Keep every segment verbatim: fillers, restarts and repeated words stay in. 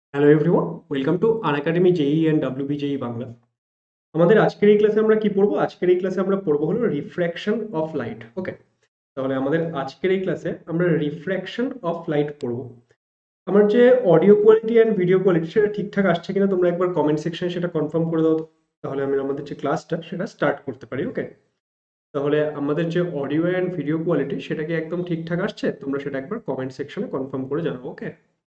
Hello everyone, welcome to Unacademy JEE and WB JEE Bangla. আমাদের আজকের এই ক্লাসে আমরা কি পড়বো? আজকের এই ক্লাসে আমরা পড়বো হলো রিফ্র্যাকশন অফ লাইট। ওকে, তাহলে আমাদের আজকের এই ক্লাসে আমরা রিফ্র্যাকশন অফ লাইট পড়বো। আমার যে audio quality and video quality সেটা ঠিকঠাক আসছে কিনা তোমরা একবার কমেন্ট সেকশনে সেটা কনফার্ম করে দাও তো। তাহলে আমি আমাদের যে ক্লাসটা সেটা স্টার্ট করতে পারি। ওকে, তাহলে আমাদের যে অডিও অ্যান্ড ভিডিও কোয়ালিটি সেটা কি একদম ঠিকঠাক আসছে? তোমরা সেটা একবার কমেন্ট সেকশনে কনফার্ম করে জানাও। ওকে,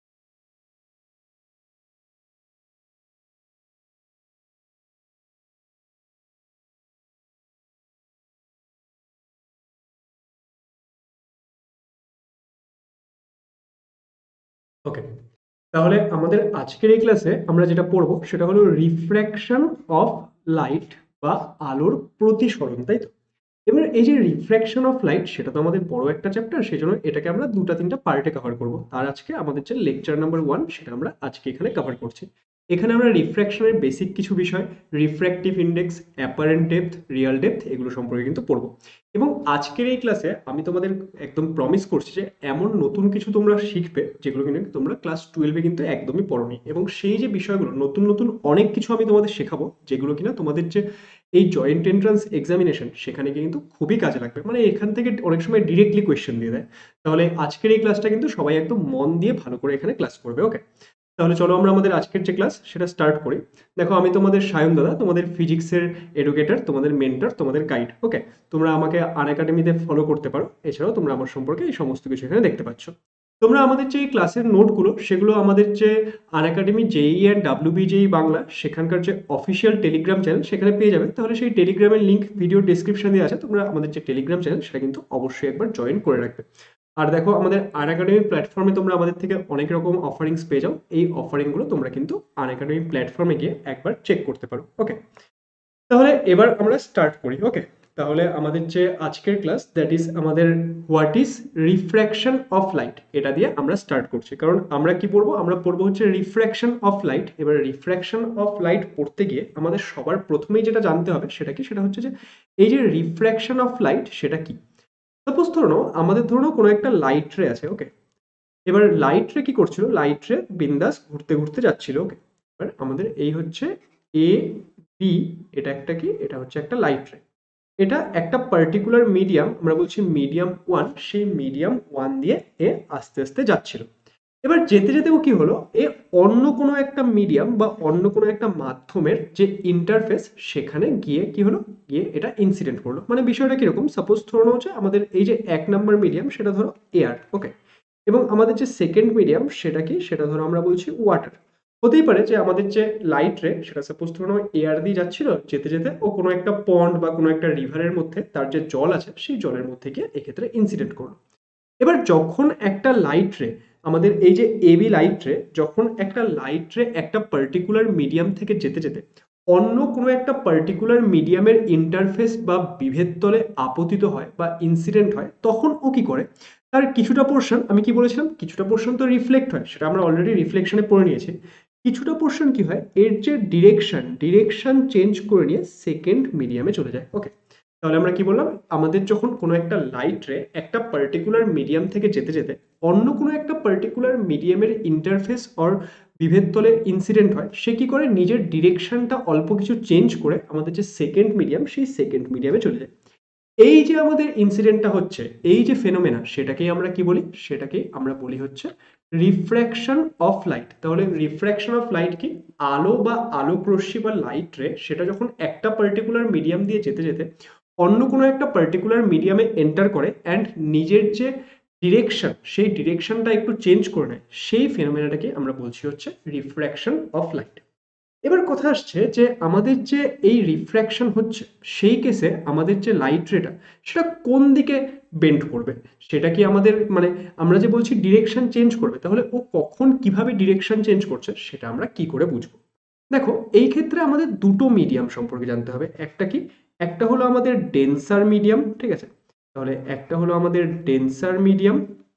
ওকে, তাহলে আমাদের আজকের এই ক্লাসে আমরা যেটা পড়বো সেটা হলো রিফ্র্যাকশন অফ লাইট বা আলোর প্রতিসরণ, তাই তো? এবার এই যে রিফ্র্যাকশন অফ লাইট সেটা তো আমাদের বড় একটা চ্যাপ্টার, সেই জন্য এটাকে আমরা দুটা তিনটা পার্টে কভার করব। আর আজকে আমাদের যে লেকচার নাম্বার ওয়ান সেটা আমরা আজকে এখানে কভার করছি। এখানে আমরা রিফ্র্যাকশনের বেসিক কিছু বিষয়, refractive index, apparent depth, real depth, এগুলো সম্পর্কে কিন্তু পড়বো। এবং আজকের এই ক্লাসে আমি তোমাদের একদম প্রমিস করছি যে এমন নতুন কিছু তোমরা শিখবে যেগুলো কিন্তু তোমরা ক্লাস টুয়েলভে কিন্তু একদমই পড়োনি, এবং সেই যে বিষয়গুলো নতুন নতুন অনেক কিছু আমি তোমাদের শেখাবো যেগুলো কিনা তোমাদের যে এই জয়েন্ট এন্ট্রান্স এক্সামিনেশন সেখানে গিয়ে কিন্তু খুবই কাজে লাগবে। মানে এখান থেকে অনেক সময় ডিরেক্টলি কোয়েশ্চেন দিয়ে দেয়। তাহলে আজকের এই ক্লাসটা কিন্তু সবাই একদম মন দিয়ে ভালো করে এখানে ক্লাস করবে। ওকে, তাহলে চলো আমরা আমাদের আজকের যে ক্লাস সেটা স্টার্ট করি। দেখো, আমি তোমাদের সায়ন দাদা, তোমাদের ফিজিক্সের এডুকেটর, তোমাদের মেন্টর, তোমাদের গাইড। ওকে, তোমরা আমাকে আনএকাডেমিতে ফলো করতে পারো। এছাড়াও তোমরা আমার সম্পর্কে এই সমস্ত কিছু এখানে দেখতে পাচ্ছ। তোমরা আমাদের যে ক্লাসের নোটগুলো সেগুলো আমাদের যে Unacademy JEE and WB JEE Bangla সেখানকার যে অফিসিয়াল টেলিগ্রাম চ্যানেল সেখানে পেয়ে যাবে। তাহলে সেই টেলিগ্রামের লিঙ্ক ভিডিও ডেসক্রিপশন দিয়ে আছে, তোমরা আমাদের যে টেলিগ্রাম চ্যানেল সেটা কিন্তু অবশ্যই একবার জয়েন করে রাখবে। আর দেখো, আমাদের আনএকাডেমি প্ল্যাটফর্মে তোমরা আমাদের থেকে অনেক রকম অফারিংস পেয়ে যাও। এই অফারিংগুলো তোমরা কিন্তু আনএকাডেমি প্ল্যাটফর্মে গিয়ে একবার চেক করতে পারো। ওকে, তাহলে এবার আমরা স্টার্ট করি। ওকে, তাহলে আমাদের যে আজকের ক্লাস দ্যাট ইজ আমাদের what is refraction of light, এটা দিয়ে আমরা স্টার্ট করছি। কারণ আমরা কি পড়বো? আমরা পড়বো হচ্ছে রিফ্র্যাকশন অফ লাইট। এবার রিফ্র্যাকশন অফ লাইট পড়তে গিয়ে আমাদের সবার প্রথমেই যেটা জানতে হবে সেটা কি, সেটা হচ্ছে যে এই যে রিফ্র্যাকশন অফ লাইট সেটা কি। সাপোজ ধরো আমাদের ধরো কোনো একটা লাইট রে আছে। ওকে, এবার লাইট রে কি করছিল? লাইট রে বিন্দাস ঘুরতে ঘুরতে যাচ্ছিল। ওকে, এবার আমাদের এই হচ্ছে এ বি, এটা একটা কি, এটা হচ্ছে একটা লাইট রে। এটা একটা পার্টিকুলার মিডিয়াম, আমরা বলছি মিডিয়াম ওয়ান, সেই মিডিয়াম ওয়ান দিয়ে এ আস্তে আস্তে যাচ্ছিল। এবার যেতে যেতে ও কি হলো, এ অন্য কোনো একটা মিডিয়াম বা অন্য কোনো একটা মাধ্যমের যে ইন্টারফেস সেখানে গিয়ে কি হলো, গিয়ে এটা ইনসিডেন্ট করলো। মানে বিষয়টা কিরকম, সাপোজ ধরো হচ্ছে আমাদের এই যে এক নাম্বার মিডিয়াম সেটা ধরো এয়ার। ওকে, এবং আমাদের যে সেকেন্ড মিডিয়াম সেটা কি, সেটা ধরো আমরা বলছি ওয়াটার। হতেই পারে যে আমাদের যে লাইট রে সেটা সাপোজ ধরো এয়ার দিয়ে যাচ্ছিল, যেতে যেতে ও কোনো একটা পন্ড বা কোনো একটা রিভারের মধ্যে তার যে জল আছে সেই জলের মধ্যে গিয়ে এক্ষেত্রে ইনসিডেন্ট করলো। এবার যখন একটা লাইট রে, আমাদের এই যে এবি লাইট রে, যখন একটা লাইট রে একটা পার্টিকুলার মিডিয়াম থেকে যেতে যেতে অন্য কোনো একটা পার্টিকুলার মিডিয়ামের ইন্টারফেস বা বিভেদ তলে আপতিত হয় বা ইনসিডেন্ট হয়, তখন ও কি করে, তার কিছুটা পোর্শন, আমি কি বলেছিলাম, কিছুটা পোর্শন তো রিফ্লেক্ট হয়, সেটা আমরা অলরেডি রিফ্লেকশনে পড়ে নিয়েছি। কিছুটা পোর্শন কি হয়, এর যে ডিরেকশন ডিরেকশন চেঞ্জ করে নিয়ে সেকেন্ড মিডিয়ামে চলে যায়। ওকে, তাহলে আমরা কি বললাম, আমাদের যখন কোনো একটা লাইট রে একটা পার্টিকুলার মিডিয়াম থেকে যেতে যেতে অন্য কোনো একটা পার্টিকুলার মিডিয়ামের ইন্টারফেস অর বিভেদ তলে ইনসিডেন্ট হয়, সে কি করে নিজের ডিরেকশনটা অল্প কিছু চেঞ্জ করে আমাদের যে সেকেন্ড মিডিয়াম সেই সেকেন্ড মিডিয়ামে চলে যায়। এই যে আমাদের ইনসিডেন্টটা হচ্ছে, এই যে ফেনোমেনা, সেটাকেই আমরা কি বলি, সেটাকেই আমরা বলি হচ্ছে রিফ্র্যাকশন অফ লাইট। তাহলে রিফ্র্যাকশন অফ লাইট কি, আলো বা আলোক রশ্মি বা লাইট রে সেটা যখন একটা পার্টিকুলার মিডিয়াম দিয়ে যেতে যেতে অন্য কোনো একটা পার্টিকুলার মিডিয়ামে এন্টার করে অ্যান্ড নিজের যে ডিরেকশন সেই ডিরেকশনটা একটু চেঞ্জ করে নেয়, সেই ফেনোমেনাটাকে আমরা বলছি হচ্ছে রিফ্র্যাকশন অফ লাইট। এবার কথা আসছে যে আমাদের যে এই রিফ্র্যাকশন হচ্ছে, সেই কেসে আমাদের যে লাইট রেটা সেটা কোন দিকে বেন্ড করবে, সেটা কি আমাদের মানে আমরা যে বলছি ডিরেকশন চেঞ্জ করবে, তাহলে ও কখন কিভাবে ডিরেকশন চেঞ্জ করছে সেটা আমরা কি করে বুঝবো? দেখো, এই ক্ষেত্রে আমাদের দুটো মিডিয়াম সম্পর্কে জানতে হবে। একটা কি, একটা হলো আমাদের ডেন্সার মিডিয়াম, ঠিক আছে? তাহলে একটা হলো আমাদের ডেন্সার মিডিয়াম,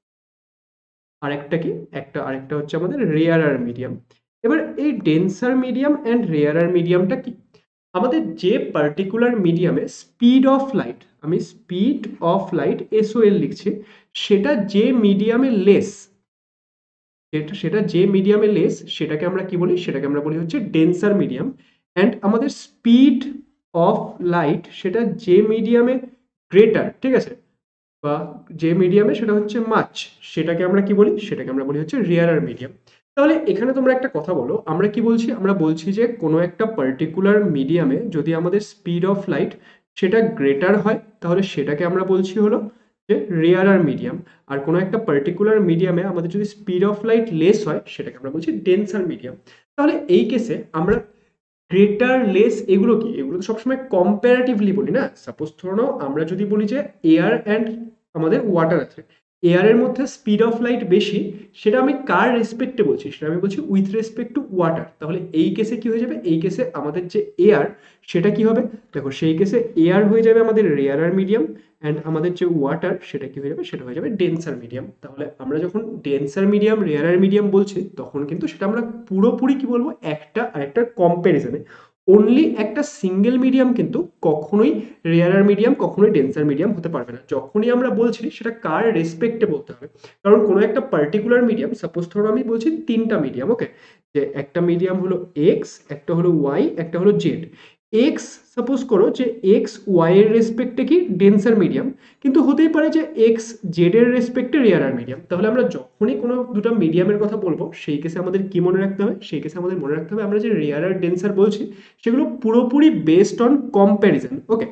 আর একটা কি, একটা আরেকটা হচ্ছে আমাদের রেয়ারার মিডিয়াম। এবার এই ডেন্সার মিডিয়াম অ্যান্ড রেয়ারার মিডিয়ামটা কি, আমাদের যে পার্টিকুলার মিডিয়ামে স্পিড অফ লাইট, আমি স্পিড অফ লাইট এসওএল লিখছি, সেটা যে মিডিয়ামে লেস, এটা সেটা যে মিডিয়ামে লেস সেটাকে আমরা কি বলি, সেটাকে আমরা বলি হচ্ছে ডেন্সার মিডিয়াম। অ্যান্ড আমাদের স্পিড অফ লাইট সেটা যে মিডিয়ামে গ্রেটার, ঠিক আছে, বা যে মিডিয়ামে সেটা হচ্ছে মাচ, সেটাকে আমরা কি বলি, সেটাকে আমরা বলি হচ্ছে রেয়ারার মিডিয়াম। তাহলে এখানে তোমরা একটা কথা বলো, আমরা কি বলছি, আমরা বলছি যে কোনো একটা পার্টিকুলার মিডিয়ামে যদি আমাদের স্পিড অফ লাইট সেটা গ্রেটার হয় তাহলে সেটাকে আমরা বলছি হলো যে রেয়ারার মিডিয়াম। আর কোনো একটা পার্টিকুলার মিডিয়ামে আমাদের যদি স্পিড অফ লাইট লেস হয় সেটাকে আমরা বলছি ডেন্সার মিডিয়াম। তাহলে এই কেসে আমরা গ্রেটার লেস এগুলো কি, এগুলো তো সবসময় কম্পারেটিভলি বলি না। সাপোজ ধরে নাও আমরা যদি বলি যে এয়ার অ্যান্ড আমাদের ওয়াটার আছে, এয়ারের মধ্যে স্পিড অফ লাইট বেশি, সেটা আমি কার রেসপেক্টে বলছি, সেটা আমি বলছি উইথ রেসপেক্ট টু ওয়াটার। তাহলে এই কেসে কি হয়ে যাবে, এই কেসে আমাদের যে এয়ার সেটা কি হবে, দেখো সেই কেসে এয়ার হয়ে যাবে আমাদের রেয়ারার মিডিয়াম, অ্যান্ড আমাদের যে ওয়াটার সেটা কি হয়ে যাবে, সেটা হয়ে যাবে ডেন্সার মিডিয়াম। তাহলে আমরা যখন ডেন্সার মিডিয়াম রেয়ারার মিডিয়াম বলছি তখন কিন্তু সেটা আমরা পুরোপুরি কি বলবো, একটা আরেকটার কম্প্যারিজনে। অনলি একটা সিঙ্গেল মিডিয়াম কিন্তু কখনোই রেয়ারার মিডিয়াম কখনোই ডেন্সার মিডিয়াম হতে পারবে না। যখনই আমরা বলছি সেটা কার রেসপেক্টে বলতে হবে, কারণ কোনো একটা পার্টিকুলার মিডিয়াম, সাপোজ ধরো আমি বলছি তিনটা মিডিয়াম, ওকে, যে একটা মিডিয়াম হলো এক্স, একটা হলো ওয়াই, একটা হলো জেড। এক্স সাপোজ করো যে এক্স ওয়াই এর রেসপেক্টে কি ডেন্সার মিডিয়াম, কিন্তু হতেই পারে যে এক্স জেড এর রেসপেক্টে রেয়ারার মিডিয়াম। তাহলে আমরা যখনই কোনো দুটো মিডিয়ামের কথা বলবো সেই কেসে আমাদের কি মনে রাখতে হবে, সেই কেসে আমাদের মনে রাখতে হবে আমরা যে রেয়ারার ডেন্সার বলছি সেগুলো পুরোপুরি বেসড অন কম্প্যারিজন, ওকে।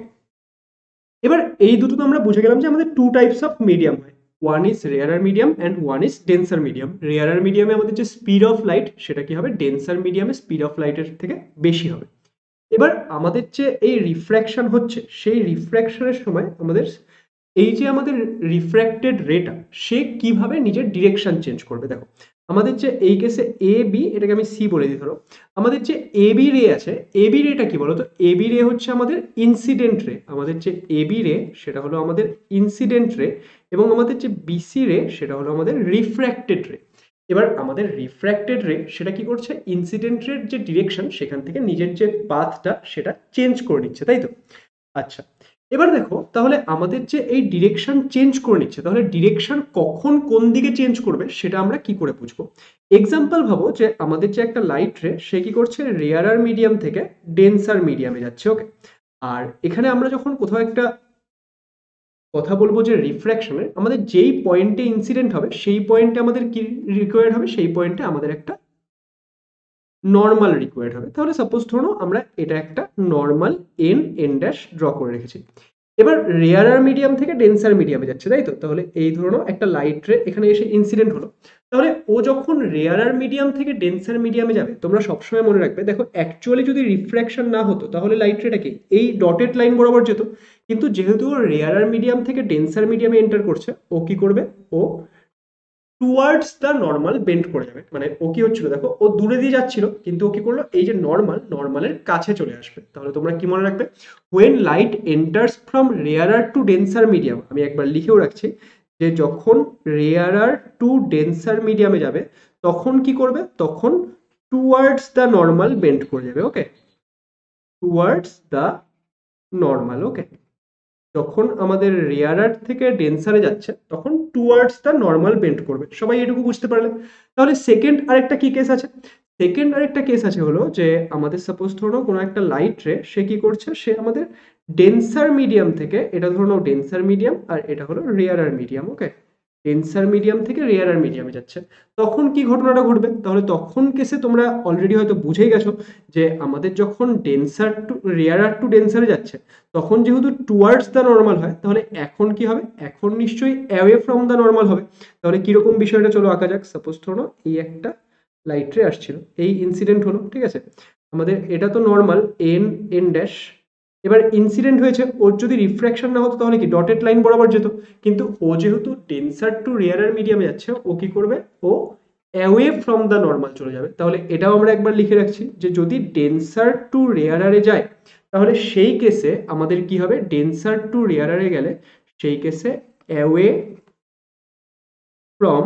এবার এই দুটো তো আমরা বুঝে গেলাম যে আমাদের টু টাইপস অফ মিডিয়াম হয়, one is rarer medium and one is denser medium. Rarer মিডিয়ামে আমাদের যে স্পিড অফ লাইট সেটা কি হবে, ডেন্সার মিডিয়ামে স্পিড অফ লাইটের থেকে বেশি হবে। এবার আমাদের যে এই রিফ্র্যাকশন হচ্ছে সেই রিফ্র্যাকশনের সময় আমাদের এই যে আমাদের রিফ্র্যাক্টেড রেটা সে কিভাবে নিজের ডিরেকশন চেঞ্জ করবে। দেখো আমাদের যে এই কেসে এ বি, এটাকে আমি সি বলে দিই, ধরো আমাদের যে এ বি রে আছে, এ বি রেটা কি বলতো, এ বি রে হচ্ছে আমাদের ইনসিডেন্ট রে। আমাদের যে এ বি রে সেটা হলো আমাদের ইনসিডেন্ট রে, এবং আমাদের যে বিসি রে সেটা হলো আমাদের রিফ্র্যাক্টেড রে। এবার আমাদের রিফ্র্যাক্টেড রে সেটা কি করছে, ইনসিডেন্ট রের যে ডিরেকশন সেখান থেকে নিজের যে পাথটা সেটা চেঞ্জ করে নিচ্ছে, তাই তো। আচ্ছা, এবার দেখো তাহলে আমাদের যে এই ডিরেকশন চেঞ্জ করে নিচ্ছে, তাহলে ডিরেকশন কখন কোন দিকে চেঞ্জ করবে সেটা আমরা কি করে বুঝবো। এক্সাম্পল ভাবো যে আমাদের যে একটা লাইট রে সে কি করছে, রেয়ারার মিডিয়াম থেকে ডেন্সার মিডিয়ামে যাচ্ছে, ওকে। আর এখানে আমরা যখন কোথাও একটা কথা বলবো যে রিফ্র্যাকশনের আমাদের যেই পয়েন্টে ইনসিডেন্ট হবে সেই পয়েন্টে আমাদের কি রিকোয়ার্ড হবে, সেই পয়েন্টে আমাদের একটা নর্মাল রিকোয়ার্ড হবে। তাহলে সাপোজ ধরো আমরা এটা একটা normal N N dash draw করে রেখেছি। এবার রেয়ারার মিডিয়াম থেকে ডেন্সার মিডিয়ামে যাচ্ছে, তাই তো। তাহলে এই ধরনের একটা লাইট রে এখানে এসে ইনসিডেন্ট হলো, তাহলে ও যখন রেয়ারার মিডিয়াম থেকে ডেন্সার মিডিয়ামে যাবে, তোমরা সবসময় মনে রাখবে, দেখো অ্যাকচুয়ালি যদি রিফ্র্যাকশন না হতো তাহলে লাইট রেটা কি এই ডটেড লাইন বরাবর যেত, কিন্তু যেহেতু রেয়ারার মিডিয়াম থেকে ডেন্সার মিডিয়ামে এন্টার করছে, ও কি করবে, ও টুয়ার্ডস দ্য নর্মাল বেন্ড করে যাবে। মানে ও কি হচ্ছিল, দেখো ও দূরে দিয়ে যাচ্ছিল কিন্তু ও কি করলো, এই যে নর্মাল, নর্মালের কাছে চলে আসবে। তাহলে তোমরা কি মনে রাখবে, when light enters from rarer to denser medium, আমি একবার লিখেও রাখছি যে যখন রেয়ারার টু ডেন্সার মিডিয়ামে যাবে তখন কি করবে, তখন টুয়ার্ডস দ্য নর্মাল বেন্ড করে যাবে, okay, towards the normal, okay. যখন আমাদের রেয়ারার থেকে ডেন্সারে যাচ্ছে তখন টুয়ার্ডস দ্য নর্মাল বেন্ড করবে। সবাই এটুকু বুঝতে পারলে। তাহলে সেকেন্ড আরেকটা কি কেস আছে, সেকেন্ড আরেকটা কেস আছে হলো যে আমাদের সাপোজ ধরো কোনো একটা লাইট রে সে কি করছে, সে আমাদের ডেন্সার মিডিয়াম থেকে, এটা ধরো ডেন্সার মিডিয়াম আর এটা হলো রেয়ারার মিডিয়াম, ওকে, ডেন্সার মিডিয়াম থেকে রেয়ারার মিডিয়ামে যাচ্ছে। তখন কি ঘটনাটা ঘটবে, তাহলে তখন কেসে তোমরা অলরেডি হয়তো বুঝেই গেছো যে আমাদের যখন ডেন্সার টু রেয়ারার টু ডেন্সারে যাচ্ছে তখন যেহেতু টুয়ার্ডস দ্য নর্মাল হয়, তাহলে এখন কি হবে, এখন নিশ্চয়ই অ্যাওয়ে ফ্রম দ্য নর্মাল হবে। তাহলে কিরকম বিষয়টা চলো আঁকা যাক। সাপোজ ধরো এই একটা লাইট রে আসছিল, এই ইনসিডেন্ট হলো, ঠিক আছে, আমাদের এটা তো নর্মাল এন এন ড্যাশ। এবার ইনসিডেন্ট হয়েছে, ওর যদি রিফ্র্যাকশন না হতো তাহলে কি ডটেড লাইন বরাবর যেত, কিন্তু ও যেহেতু ডেন্সার টু রেয়ারার মিডিয়ামে যাচ্ছে ও কি করবে, ও অ্যাওয়ে ফ্রম দ্য নর্মাল চলে যাবে। তাহলে এটাও আমরা একবার লিখে রাখছি যে যদি ডেন্সার টু রেয়ারারে যায় তাহলে সেই কেসে আমাদের কি হবে, ডেন্সার টু রেয়ারারে গেলে সেই কেসে অ্যাওয়ে ফ্রম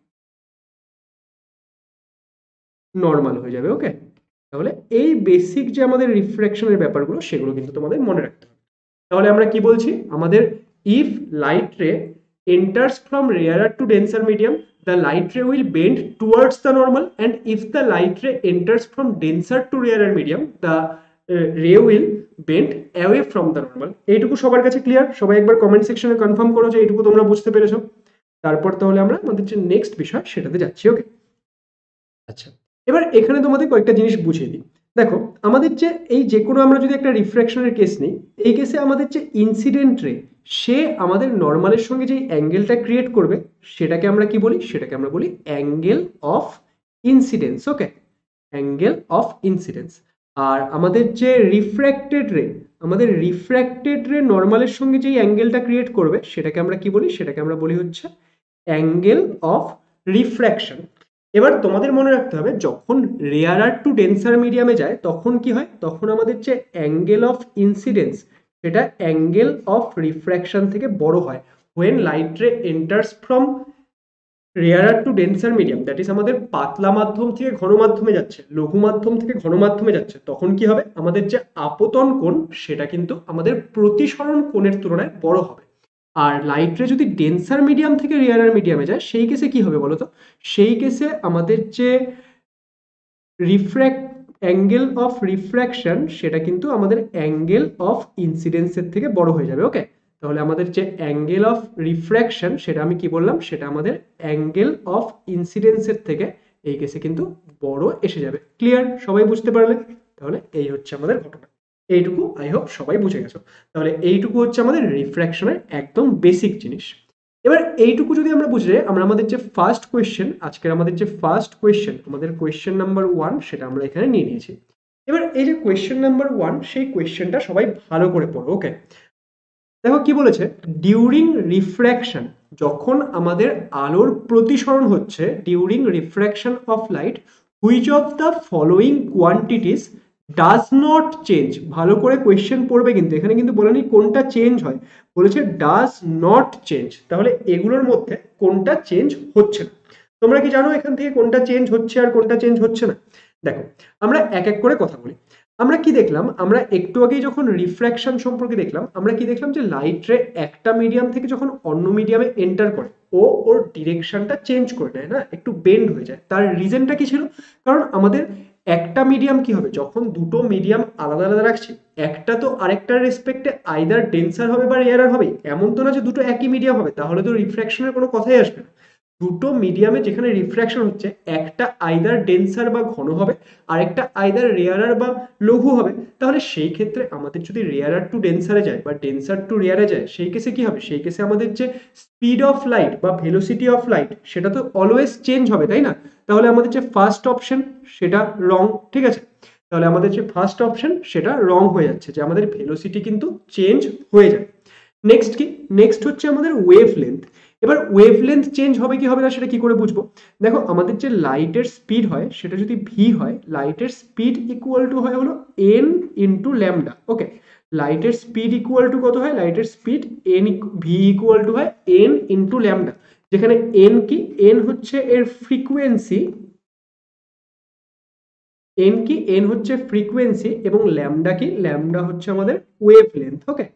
নর্মাল হয়ে যাবে, ওকে। তাহলে এই বেসিক যে আমাদের রিফ্র্যাকশনের ব্যাপারগুলো সেগুলো কিন্তু তোমাদের মনে রাখতে হবে। তাহলে আমরা কি বলছি, আমাদের if light ray enters from rarer to denser medium the light ray will bend towards the normal, and if the light ray enters from denser to rarer medium, the uh, ray will bend away from the normal. এইটুকু সবার কাছে clear? সবাই একবার comment সেকশনে confirm করো যে এইটুকু তোমরা বুঝতে পেরেছো। তারপর তাহলে আমরা আমাদের যে নেক্সট বিষয় সেটাতে যাচ্ছি। ওকে, আচ্ছা, এবার এখানে তোমাদের কয়েকটা জিনিস বুঝিয়ে দিই। দেখো, আমাদের যে এই যে কোনো আমরা যদি একটা রিফ্র্যাকশনের কেস নিই, এই কেসে আমাদের যে ইনসিডেন্ট রে, সে আমাদের নর্মালের সঙ্গে যে অ্যাঙ্গেলটা ক্রিয়েট করবে সেটাকে আমরা কি বলি? সেটাকে আমরা বলি angle of incidence. Okay, angle of incidence. আর আমাদের যে রিফ্র্যাক্টেড রে, আমাদের রিফ্র্যাক্টেড রে নর্মালের সঙ্গে যে অ্যাঙ্গেলটা ক্রিয়েট করবে সেটাকে আমরা কি বলি? সেটাকে আমরা বলি হচ্ছে অ্যাঙ্গেল অফ রিফ্র্যাকশন। এবার তোমাদের মনে রাখতে হবে, যখন রেয়ারার টু ডেন্সার মিডিয়ামে যায় তখন কি হয়? তখন আমাদের যে অ্যাঙ্গেল অফ ইনসিডেন্স সেটা অ্যাঙ্গেল অফ রিফ্র্যাকশন থেকে বড় হয়। When light ray enters from rarer to denser medium, that is আমাদের পাতলা মাধ্যম থেকে ঘন মাধ্যমে যাচ্ছে, লঘু মাধ্যম থেকে ঘন মাধ্যমে যাচ্ছে, তখন কি হবে? আমাদের যে আপতন কোণ সেটা কিন্তু আমাদের প্রতিসরণ কোণের তুলনায় বড় হবে। আর লাইট রে যদি ডেন্সার মিডিয়াম থেকে রেয়ারার মিডিয়ামে যায় সেই কেসে কি হবে বলতো? সেই কেসে আমাদের যে রিফ্র্যাক্ট অ্যাঙ্গেল অফ রিফ্র্যাকশন সেটা কিন্তু আমাদের অ্যাঙ্গেল অফ ইনসিডেন্সের থেকে বড় হয়ে যাবে। ওকে, তাহলে আমাদের যে অ্যাঙ্গেল অফ রিফ্র্যাকশন সেটা আমি কি বললাম? সেটা আমাদের অ্যাঙ্গেল অফ ইনসিডেন্সের থেকে এই কেসে কিন্তু বড় এসে যাবে। ক্লিয়ার? সবাই বুঝতে পারলে? তাহলে এই হচ্ছে আমাদের ঘটনা। এইটুকু আই হোপ সবাই বুঝে গেছো। তাহলে এইটুকু হচ্ছে আমাদের রিফ্র্যাকশনের একদম বেসিক জিনিস। এবার এইটুকু যদি আমরা বুঝে যাই, আমরা আমাদের যে ফার্স্ট কোয়েশ্চেন, আজকের আমাদের যে ফার্স্ট কোয়েশ্চেন, আমাদের কোয়েশ্চেন নাম্বার ওয়ান, সেটা আমরা এখানে নিয়ে নিয়েছি। এবার এই যে কোয়েশ্চেন নাম্বার ওয়ান, সেই কোয়েশ্চেনটা সবাই ভালো করে পড়ো। ওকে, দেখো কি বলেছে? ডিউরিং রিফ্র্যাকশন, যখন আমাদের আলোর প্রতিসরণ হচ্ছে, during refraction of light, which of the following quantities does not change. ভালো করে কোয়েশ্চেন পড়বে, কিন্তু এখানে কিন্তু বলেনি কোনটা চেঞ্জ হয়, বলেছে ডাজ নট চেঞ্জ। তাহলে এগুলোর মধ্যে কোনটা চেঞ্জ হচ্ছে না? তোমরা কি জানো এখান থেকে কোনটা চেঞ্জ হচ্ছে আর কোনটা চেঞ্জ হচ্ছে না? দেখো, আমরা এক এক করে কথা বলি। আমরা কি দেখলাম? আমরা একটু আগেই যখন রিফ্র্যাকশন সম্পর্কে দেখলাম, আমরা কি দেখলাম? যে লাইট রে একটা মিডিয়াম থেকে যখন অন্য মিডিয়ামে এন্টার করে, ও ওর ডিরেকশনটা চেঞ্জ করে নেয়, না একটু বেন্ড হয়ে যায়। তার রিজনটা কি ছিল? কারণ আমাদের একটা মিডিয়াম কি হবে, যখন দুটো মিডিয়াম আলাদা আলাদা রাখছি, একটা তো আরেকটার রেসপেক্টে আইদার ডেন্সার হবে বা রেয়ারার হবে। এমন তো না যে দুটো একই মিডিয়াম হবে, তাহলে তো রিফ্র্যাকশনের কোনো কথাই আসবে না। দুটো মিডিয়ামে যেখানে রিফ্র্যাকশন হচ্ছে, একটা আইদার ডেন্সার বা ঘন হবে, আর একটা আইদার রেয়ারার বা লঘু হবে। তাহলে সেই ক্ষেত্রে আমাদের যদি রেয়ারার টু ডেন্সারে যায় বা ডেন্সার টু রেয়ারে যায়, সেই কেসে কি হবে? সেই কেসে আমাদের যে স্পিড অফ লাইট বা ভেলোসিটি অফ লাইট সেটা তো অলওয়েজ চেঞ্জ হবে, তাই না? তাহলে আমাদের যে ফার্স্ট অপশন সেটা রং। ঠিক আছে, তাহলে আমাদের যে ফার্স্ট অপশন সেটা রং হয়ে যাচ্ছে, যে আমাদের ভেলোসিটি কিন্তু চেঞ্জ হয়ে যায়। নেক্সট কি? নেক্সট হচ্ছে আমাদের ওয়েভ লেন্থ। এবার ওয়েভ লেন্থ চেঞ্জ হবে কি হবে না সেটা কি করে বুঝবো? দেখো, আমাদের যে লাইটের স্পিড হয় সেটা যদি ভি হয়, লাইটের স্পিড ইকুয়াল টু হয় হলো এন ইন্টু ল্যামডা। ওকে, লাইটের স্পিড ইকুয়াল টু কত হয়? লাইটের speed N V equal to হয় এন ইন্টু ল্যামডা, যেখানে এন কি? এন হচ্ছে এর ফ্রিকোয়েন্সি, এন কি? এন হচ্ছে ফ্রিকোয়েন্সি, এবং ল্যামডা কি? ল্যামডা হচ্ছে আমাদের ওয়েভ লেন্থ। ওকে,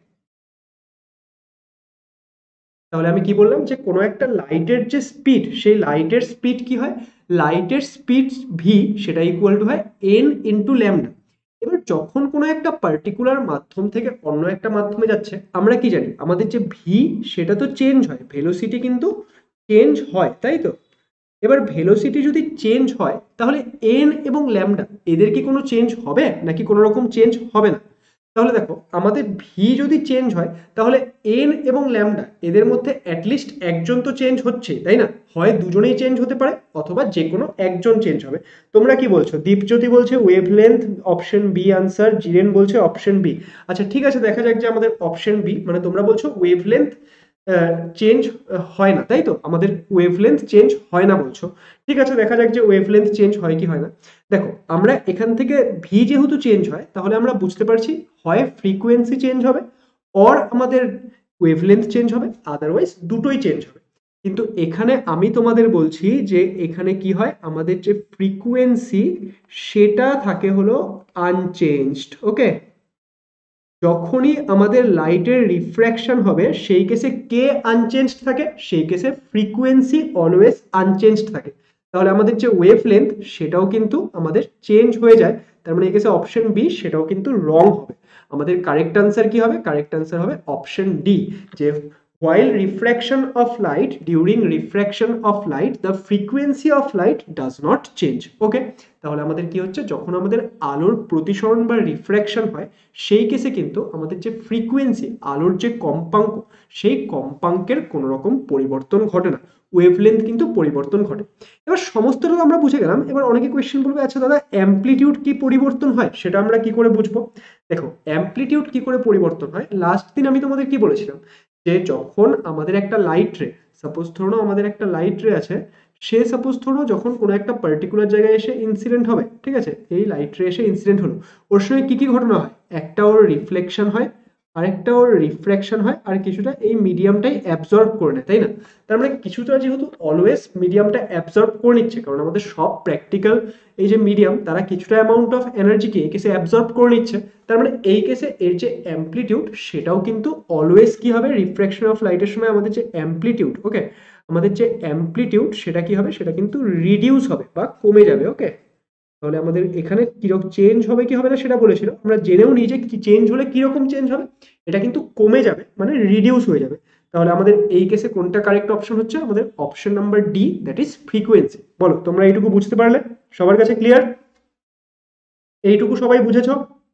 তাহলে আমি কি বললাম? যে কোনো একটা লাইটের যে স্পিড, সেই লাইটের স্পিড কি হয়? লাইটের স্পিড ভি সেটা ইকুয়াল টু হয় এন ইন্টু ল্যামডা। এবার যখন কোনো একটা পার্টিকুলার মাধ্যম থেকে অন্য একটা মাধ্যমে যাচ্ছে, আমরা কি জানি? আমাদের যে ভি সেটা তো চেঞ্জ হয়, ভেলোসিটি কিন্তু চেঞ্জ হয়, তাই তো? এবার ভেলোসিটি যদি চেঞ্জ হয়, তাহলে এন এবং ল্যামডা এদের কি কোনো চেঞ্জ হবে নাকি কোনো রকম চেঞ্জ হবে না? তাহলে দেখো, আমাদের ভি যদি চেঞ্জ হয়, তাহলে এন এবং ল্যামডা এদের মধ্যে অ্যাটলিস্ট একজন তো চেঞ্জ হচ্ছে, তাই না? হয় দুজনেই চেঞ্জ হতে পারে, অথবা যে কোনো একজন চেঞ্জ হবে। তোমরা কি বলছো? দীপজ্যোতি বলছে ওয়েভলেন্থ, অপশন বি আনসার। জিরেন বলছে অপশন বি। আচ্ছা ঠিক আছে, দেখা যাক যে আমাদের অপশন বি, মানে তোমরা বলছো ওয়েভলেন্থ চেঞ্জ হয় না, তাই তো? আমাদের ওয়েভলেন্থ চেঞ্জ হয় না বলছো। ঠিক আছে, দেখা যাক যে ওয়েভলেন্থ চেঞ্জ হয় কি হয় না। দেখো, আমরা এখান থেকে ভি যেহেতু চেঞ্জ হয়, তাহলে আমরা বুঝতে পারছি হয় ফ্রিকোয়েন্সি চেঞ্জ হবে, অর আমাদের ওয়েভলেন্থ চেঞ্জ হবে, আদারওয়াইজ দুটোই চেঞ্জ হবে। কিন্তু এখানে আমি তোমাদের বলছি যে এখানে কি হয়? আমাদের যে ফ্রিকোয়েন্সি সেটা থাকে হলো আনচেঞ্জড। ওকে, যখনই আমাদের লাইটের রিফ্র্যাকশন হবে সেই কেসে কে আনচেঞ্জড থাকে, সেই কেসে ফ্রিকোয়েন্সি অলওয়েজ আনচেঞ্জড থাকে। তাহলে আমাদের যে ওয়েভ লেন্থ সেটাও কিন্তু আমাদের চেঞ্জ হয়ে যায়। তার মানে এই কেসে অপশন বি সেটাও কিন্তু রং হবে। আমাদের কারেক্ট আনসার কি হবে? কারেক্ট আনসার হবে অপশন ডি, যে while refraction of light during refraction of light the frequency of light does not change. Okay, তাহলে আমাদের কি হচ্ছে, যখন আমাদের আলোর প্রতিসরণ বা রিফ্র্যাকশন হয় সেই কেসে কিন্তু আমাদের যে ফ্রিকোয়েন্সি, আলোর যে কম্পাঙ্ক, সেই কম্পাঙ্কের কোনো রকম পরিবর্তন ঘটে না, ওয়েভলেন্থ কিন্তু পরিবর্তন ঘটে। এবার সমস্তটা তো আমরা বুঝে গেলাম। এবার অনেকে কোয়েশ্চেন বলবে, আচ্ছা দাদা অ্যামপ্লিটিউড কি পরিবর্তন হয় সেটা আমরা কি করে বুঝবো? দেখো অ্যামপ্লিটিউড কি করে পরিবর্তন হয়, লাস্ট দিন আমি তোমাদের কি বলেছিলাম, যে যখন আমাদের একটা লাইট রে, সাপোজ ধরো আমাদের একটা লাইট রে আছে, সে সাপোজ ধরো যখন কোনো একটা পার্টিকুলার জায়গায় এসে ইনসিডেন্ট হবে, ঠিক আছে, এই লাইট রে এসে ইনসিডেন্ট হলো, ওর সঙ্গে কি কি ঘটনা হয়, একটা ওর রিফ্লেকশন হয়, আরেকটা ওর রিফ্র্যাকশন হয়, আর কিছুটা এই মিডিয়ামটাই অ্যাবজর্ব করে নেয়, তাই না? তার মানে কিছুটা যেহেতু অলওয়েজ মিডিয়ামটা অ্যাবজর্ব করে নিচ্ছে, কারণ আমাদের সব প্র্যাকটিক্যাল এই যে মিডিয়াম তারা কিছুটা অ্যামাউন্ট অফ এনার্জিকে এই কেসে অ্যাবজর্ব করে নিচ্ছে, তার মানে এই কেসে এর যে অ্যামপ্লিটিউড সেটাও কিন্তু অলওয়েজ কি হবে, রিফ্র্যাকশন অফ লাইটের সময় আমাদের যে অ্যামপ্লিটিউড, ওকে, আমাদের যে অ্যামপ্লিটিউড সেটা কি হবে, সেটা কিন্তু রিডিউস হবে বা কমে যাবে। ওকে, তাহলে আমাদের এখানে কিরকম চেঞ্জ হবে কি হবে না সেটা বলেছিল, আমরা জেনেও নিই যে চেঞ্জ হলে কিরকম চেঞ্জ হবে, এটা কিন্তু কমে যাবে মানে রিডিউস হয়ে যাবে। তাহলে আমাদের এই কেসে কোনটা কারেক্ট অপশন হচ্ছে, আমাদের option number D, that is frequency. বলো তোমরা এইটুকু বুঝতে পারলে? সবার কাছে ক্লিয়ার? এইটুকু সবাই বুঝেছো?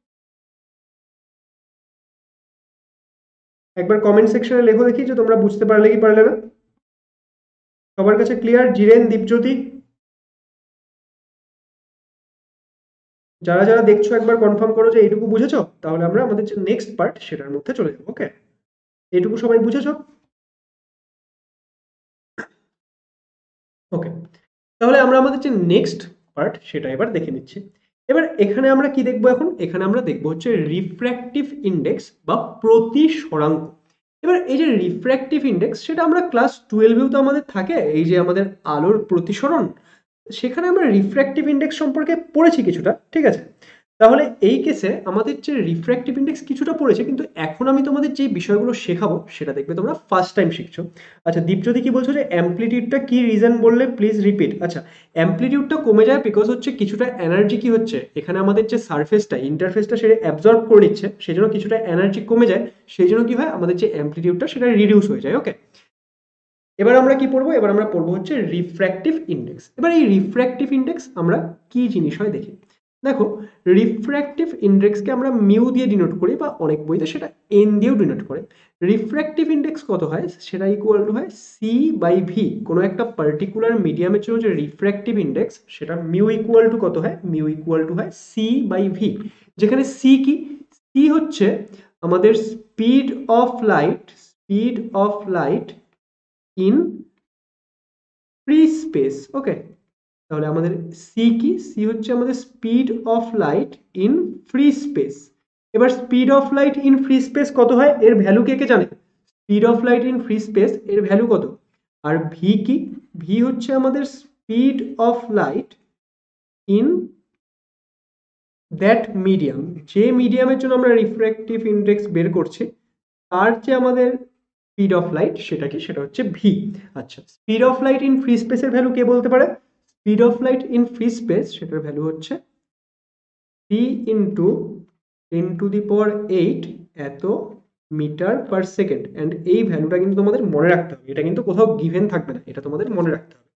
একবার কমেন্ট সেকশনে লেখো দেখি যে তোমরা বুঝতে পারলে কি পারলে না। সবার কাছে ক্লিয়ার? জিরেন, দীপজ্যোতি, যারা যারা দেখছো একবার কনফার্ম করো যে এইটুকু বুঝেছো, তাহলে আমরা আমাদের যে নেক্সট পার্ট সেটার মধ্যে চলে যাবো। ওকে, এইটুকু সবাই বুঝেছো? ওকে, তাহলে আমরা আমাদের যে নেক্সট পার্ট সেটা এবার দেখে নিচ্ছি। এবার এখানে আমরা কি দেখবো, এখন এখানে আমরা দেখবো হচ্ছে রিফ্র্যাক্টিভ ইন্ডেক্স বা প্রতিসরাঙ্ক। এবার এই যে রিফ্র্যাক্টিভ ইন্ডেক্স সেটা আমরা ক্লাস টুয়েলভেও তো আমাদের থাকে, এই যে আমাদের আলোর প্রতিসরণ, সেখানে আমরা রিফ্র্যাক্টিভ ইন্ডেক্স সম্পর্কে পড়েছি কিছুটা, ঠিক আছে। তাহলে এই কেসে আমাদের যে রিফ্র্যাক্টিভ ইন্ডেক্স কিছুটা পড়েছে, কিন্তু এখন আমি তোমাদের যে বিষয়গুলো শেখাবো সেটা দেখবে তোমরা ফার্স্ট টাইম শিখছো। আচ্ছা দীপজ্যোতি কি বলছো যে অ্যামপ্লিটিউডটা কি রিজন বললে প্লিজ রিপিট। আচ্ছা, অ্যামপ্লিটিউডটা কমে যায় বিকজ হচ্ছে কিছুটা এনার্জি কি হচ্ছে, এখানে আমাদের যে সারফেসটা, ইন্টারফেসটা সেটা অ্যাবজর্ব করে নিচ্ছে, সেই জন্য কিছুটা এনার্জি কমে যায়, সেই জন্য কি হয়, আমাদের যে অ্যামপ্লিটিউডটা সেটা রিডিউস হয়ে যায়। ওকে, এবার আমরা কি পড়বো, এবার আমরা পড়বো হচ্ছে রিফ্র্যাক্টিভ ইন্ডেক্স। এবার এই রিফ্র্যাক্টিভ ইন্ডেক্স আমরা কি জিনিস হয় দেখি। দেখো রিফ্র্যাক্টিভ ইন্ডেক্সকে আমরা মিউ দিয়ে ডিনোট করি, বা অনেক বইতে সেটা এন দিয়েও ডিনোট করে। রিফ্র্যাক্টিভ ইন্ডেক্স কত হয়, সেটা ইকুয়াল টু হয় সি বাই ভি। কোনো একটা পার্টিকুলার মিডিয়ামের জন্য যে রিফ্র্যাক্টিভ ইন্ডেক্স সেটা মিউ ইকুয়াল টু কত হয়, মিউ ইকুয়াল টু হয় সি বাই ভি, যেখানে সি কি, সি হচ্ছে আমাদের speed of light, speed of light in free space. Okay, তাহলে আমাদের সি কি, সি হচ্ছে আমাদের speed of light in free space. এবার speed of light in free space কত হয়, এর ভ্যালু কে কে জানে? Speed of light in free space এর ভ্যালু কত? আর ভি কি, ভি হচ্ছে আমাদের speed of light in that medium, যে মিডিয়ামের জন্য আমরা রিফ্র্যাক্টিভ ইন্ডেক্স বের করছি তার যে আমাদের স্পিড অফ লাইট সেটা কি, সেটা হচ্ছে ভি। আচ্ছা, speed of light in free স্পেসের ভ্যালু কে বলতে পারে? Speed of light in free space সেটার ভ্যালু হচ্ছে three into ten to the power eight এত মিটার পার সেকেন্ড। অ্যান্ড এই ভ্যালুটা কিন্তু তোমাদের মনে রাখতে হবে, এটা কিন্তু কোথাও গিভেন থাকবে না, এটা তোমাদের মনে রাখতে হবে।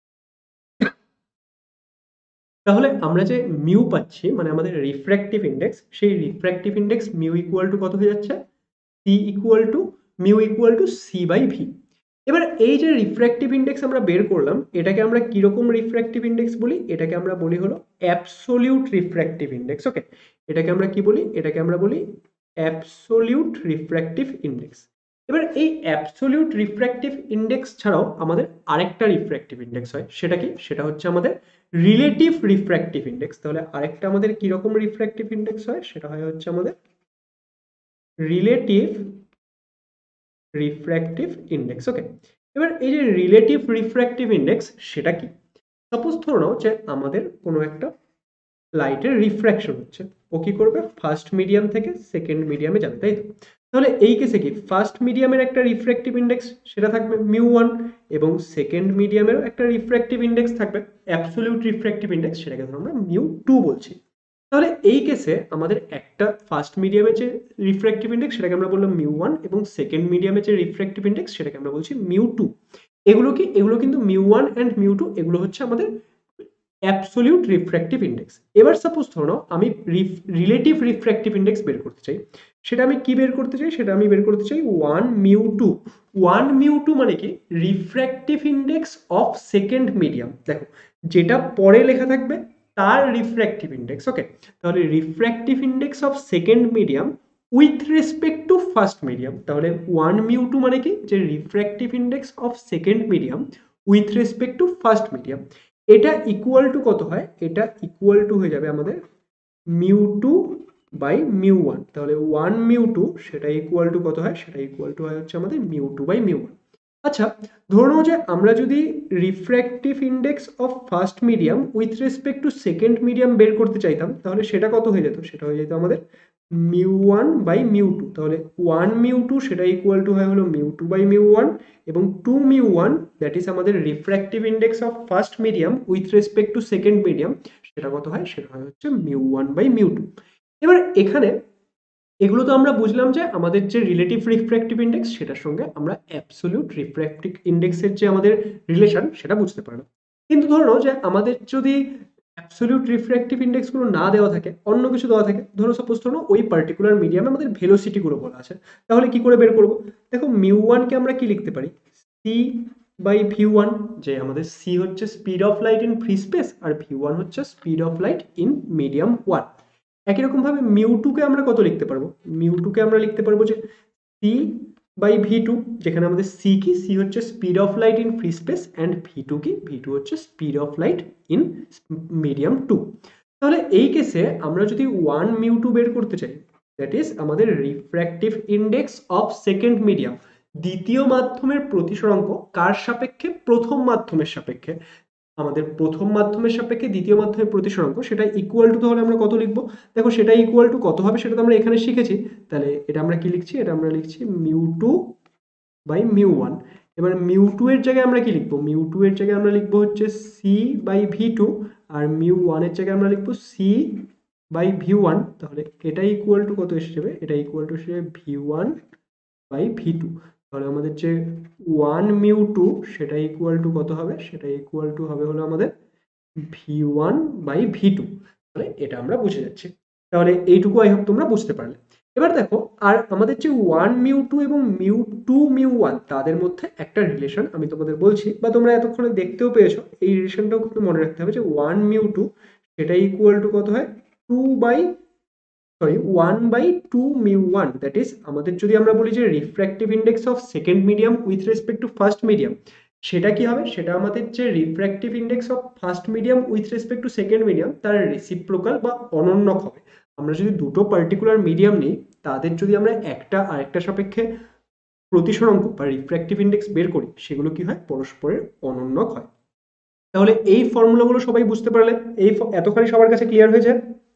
তাহলে আমরা যে মিউ পাচ্ছি মানে আমাদের রিফ্র্যাক্টিভ ইন্ডেক্স, সেই refractive index mu equal to কত হয়ে যাচ্ছে, C equal to mu equal to C by V. এবার এই যে রিফ্র্যাক্টিভ ইন্ডেক্স আমরা বের করলাম, এটাকে আমরা কিরকম রিফ্র্যাক্টিভ ইন্ডেক্স বলি, এটাকে আমরা বলি হলো অ্যাবসোলিউট রিফ্র্যাক্টিভ ইন্ডেক্স। ওকে, এটাকে আমরা কি বলি, এটাকে আমরা বলি অ্যাবসোলিউট রিফ্র্যাক্টিভ ইন্ডেক্স। এবার এই অ্যাবসোলিউট রিফ্র্যাক্টিভ ইন্ডেক্স ছাড়াও আমাদের আরেকটা রিফ্র্যাক্টিভ ইন্ডেক্স হয়, সেটা কি, সেটা হচ্ছে আমাদের রিলেটিভ রিফ্র্যাক্টিভ ইন্ডেক্স। তাহলে আরেকটা আমাদের কিরকম রিফ্র্যাক্টিভ ইন্ডেক্স হয়, সেটা হয় হচ্ছে আমাদের রিলেটিভ রিফ্র্যাক্টিভ ইন্ডেক্স। ওকে, এবার এই যে রিলেটিভ রিফ্র্যাক্টিভ ইন্ডেক্স সেটা কি, সাপোজ ধরে নাও যে আমাদের কোনো একটা লাইটের রিফ্র্যাকশন হচ্ছে, ও কি করবে ফার্স্ট মিডিয়াম থেকে সেকেন্ড মিডিয়ামে যাবে, তাই তো? তাহলে এই কেসে কি ফার্স্ট মিডিয়ামের একটা রিফ্র্যাক্টিভ ইন্ডেক্স সেটা থাকবে মিউ ওয়ান, এবং সেকেন্ড মিডিয়ামেরও একটা রিফ্র্যাক্টিভ ইন্ডেক্স থাকবে অ্যাবসলিউট রিফ্র্যাক্টিভ ইন্ডেক্স, সেটাকে ধরো আমরা মিউ টু বলছি। তাহলে এই কেসে আমাদের একটা ফার্স্ট মিডিয়ামের যে রিফ্র্যাক্টিভ ইন্ডেক্স সেটাকে আমরা বললাম মিউ ওয়ান, এবং সেকেন্ড মিডিয়ামের যে রিফ্র্যাক্টিভ ইন্ডেক্স সেটাকে আমরা বলছি মিউ টু। এগুলো কি এগুলো কিন্তু mu one and mu two এগুলো হচ্ছে আমাদের অ্যাবসলিউট রিফ্র্যাক্টিভ ইন্ডেক্স। এবার সাপোজ ধরো আমি রিলেটিভ রিফ্র্যাক্টিভ ইন্ডেক্স বের করতে চাই, সেটা আমি কি বের করতে চাই সেটা আমি বের করতে চাই one mu two. One mu two মানে কি refractive index of second medium. দেখো যেটা পরে লেখা থাকবে তার রিফ্র্যাক্টিভ ইন্ডেক্স, ওকে? তাহলে refractive index of second medium with respect to first medium. তাহলে ওয়ান মিউ টু মানে কি যে refractive index of second medium with respect to first medium. এটা ইকুয়াল টু কত হয়, এটা ইকুয়াল টু হয়ে যাবে আমাদের mu two by mu one. তাহলে ওয়ান মিউ টু সেটা ইকুয়াল টু কত হয়, সেটা ইকুয়াল টু হয় হচ্ছে আমাদের mu two by mu one. আচ্ছা ধরো যে আমরা যদি refractive index of first medium with respect to second medium বের করতে চাইতাম, তাহলে সেটা কত হয়ে যেত, সেটা হয়ে যেত আমাদের mu one by mu two. তাহলে ওয়ান মিউ টু সেটা ইকুয়াল টু হয় হলো mu two by mu one, এবং two mu one that is আমাদের refractive index of first medium with respect to second medium, সেটা কত হয়, সেটা হয় হচ্ছে mu one by mu two. এবার এখানে এগুলো তো আমরা বুঝলাম যে আমাদের যে রিলেটিভ রিফ্র্যাক্টিভ ইন্ডেক্স সেটার সঙ্গে আমরা অ্যাবসলিউট রিফ্র্যাক্টিভ ইন্ডেক্সের যে আমাদের রিলেশন সেটা বুঝতে পারলাম। কিন্তু ধরো যে আমাদের যদি অ্যাবসলিউট রিফ্র্যাক্টিভ ইন্ডেক্সগুলো না দেওয়া থাকে, অন্য কিছু দেওয়া থাকে, ধরো সাপোজ ধরো ওই পার্টিকুলার মিডিয়ামে আমাদের ভেলোসিটিগুলো বলা আছে, তাহলে কি করে বের করব? দেখো মিউ ওয়ানকে আমরা কি লিখতে পারি, সি বাই ভি ওয়ান, যে আমাদের সি হচ্ছে speed of light in free space আর ভি ওয়ান হচ্ছে speed of light in medium one. একই রকম ভাবে মিউ টু কে আমরা কত লিখতে পারবো, মিউ টু কে আমরা লিখতে পারবো যে সি বাই ভি টু, যেখানে আমাদের সি কি, সি হচ্ছে speed of light in free space and V two কি, ভি টু হচ্ছে speed of light in medium two. তাহলে এই কেসে আমরা যদি ওয়ান মিউ টু বের করতে চাই, দ্যাট ইজ আমাদের refractive index of second medium, দ্বিতীয় মাধ্যমের প্রতিসরাঙ্ক কার সাপেক্ষে, প্রথম মাধ্যমের সাপেক্ষে। আমাদের প্রথম মাধ্যমের সাপেক্ষে দ্বিতীয় মাধ্যমের প্রতিসরাঙ্ক সেটা ইকুয়াল টু, তাহলে আমরা কত লিখবো, দেখো সেটা ইকুয়াল টু কত হবে সেটা তো আমরা এখানে শিখেছি। তাহলে এটা আমরা কি লিখছি, এটা আমরা লিখছি mu two by mu one. এবার মিউ টু এর জায়গায় আমরা কি লিখবো, মিউ টু এর জায়গায় আমরা লিখবো হচ্ছে সি বাই ভি টু, আর মিউ ওয়ান এর জায়গায় আমরা লিখবো সি বাই ভি ওয়ান। তাহলে এটা ইকুয়াল টু কত এসে যাবে, এটা ইকুয়াল টু এসে যাবে V one by V two. তাহলে আমাদের যে ওয়ান মিউ টু সেটা ইকুয়াল টু কত হবে, সেটা ইকুয়াল টু হবে হলো আমাদের V one by V two. তাহলে এটা আমরা বুঝে যাচ্ছি। তাহলে এইটুকু আই হোপ তোমরা বুঝতে পারলে। এবার দেখো আর আমাদের যে ওয়ান মিউ টু এবং মিউ টু মিউ ওয়ান তাদের মধ্যে একটা রিলেশন আমি তোমাদের বলছি, বা তোমরা এতক্ষণে দেখতেও পেয়েছো, এই রিলেশনটাও কিন্তু মনে রাখতে হবে যে ওয়ান মিউ টু সেটা ইকুয়াল টু কত হয়, two by sorry one by two mu one. That is আমাদের যদি আমরা বলি যে refractive index of second medium with respect to first medium, সেটা কি হবে, সেটা আমাদের যে refractive index of first medium with respect to second medium তার রেসিপ্রোকাল বা অনন্যক হবে। আমরা যদি দুটো পার্টিকুলার মিডিয়াম নিই, তাদের যদি আমরা একটা আরেকটা সাপেক্ষে প্রতিসরাঙ্ক বা রিফ্র্যাক্টিভ ইন্ডেক্স বের করি, সেগুলো কি হয়, পরস্পরের অনন্যক হয়। তাহলে এই ফর্মুলাগুলো সবাই বুঝতে পারলে, এই এতখানি সবার কাছে ক্লিয়ার হয়েছে?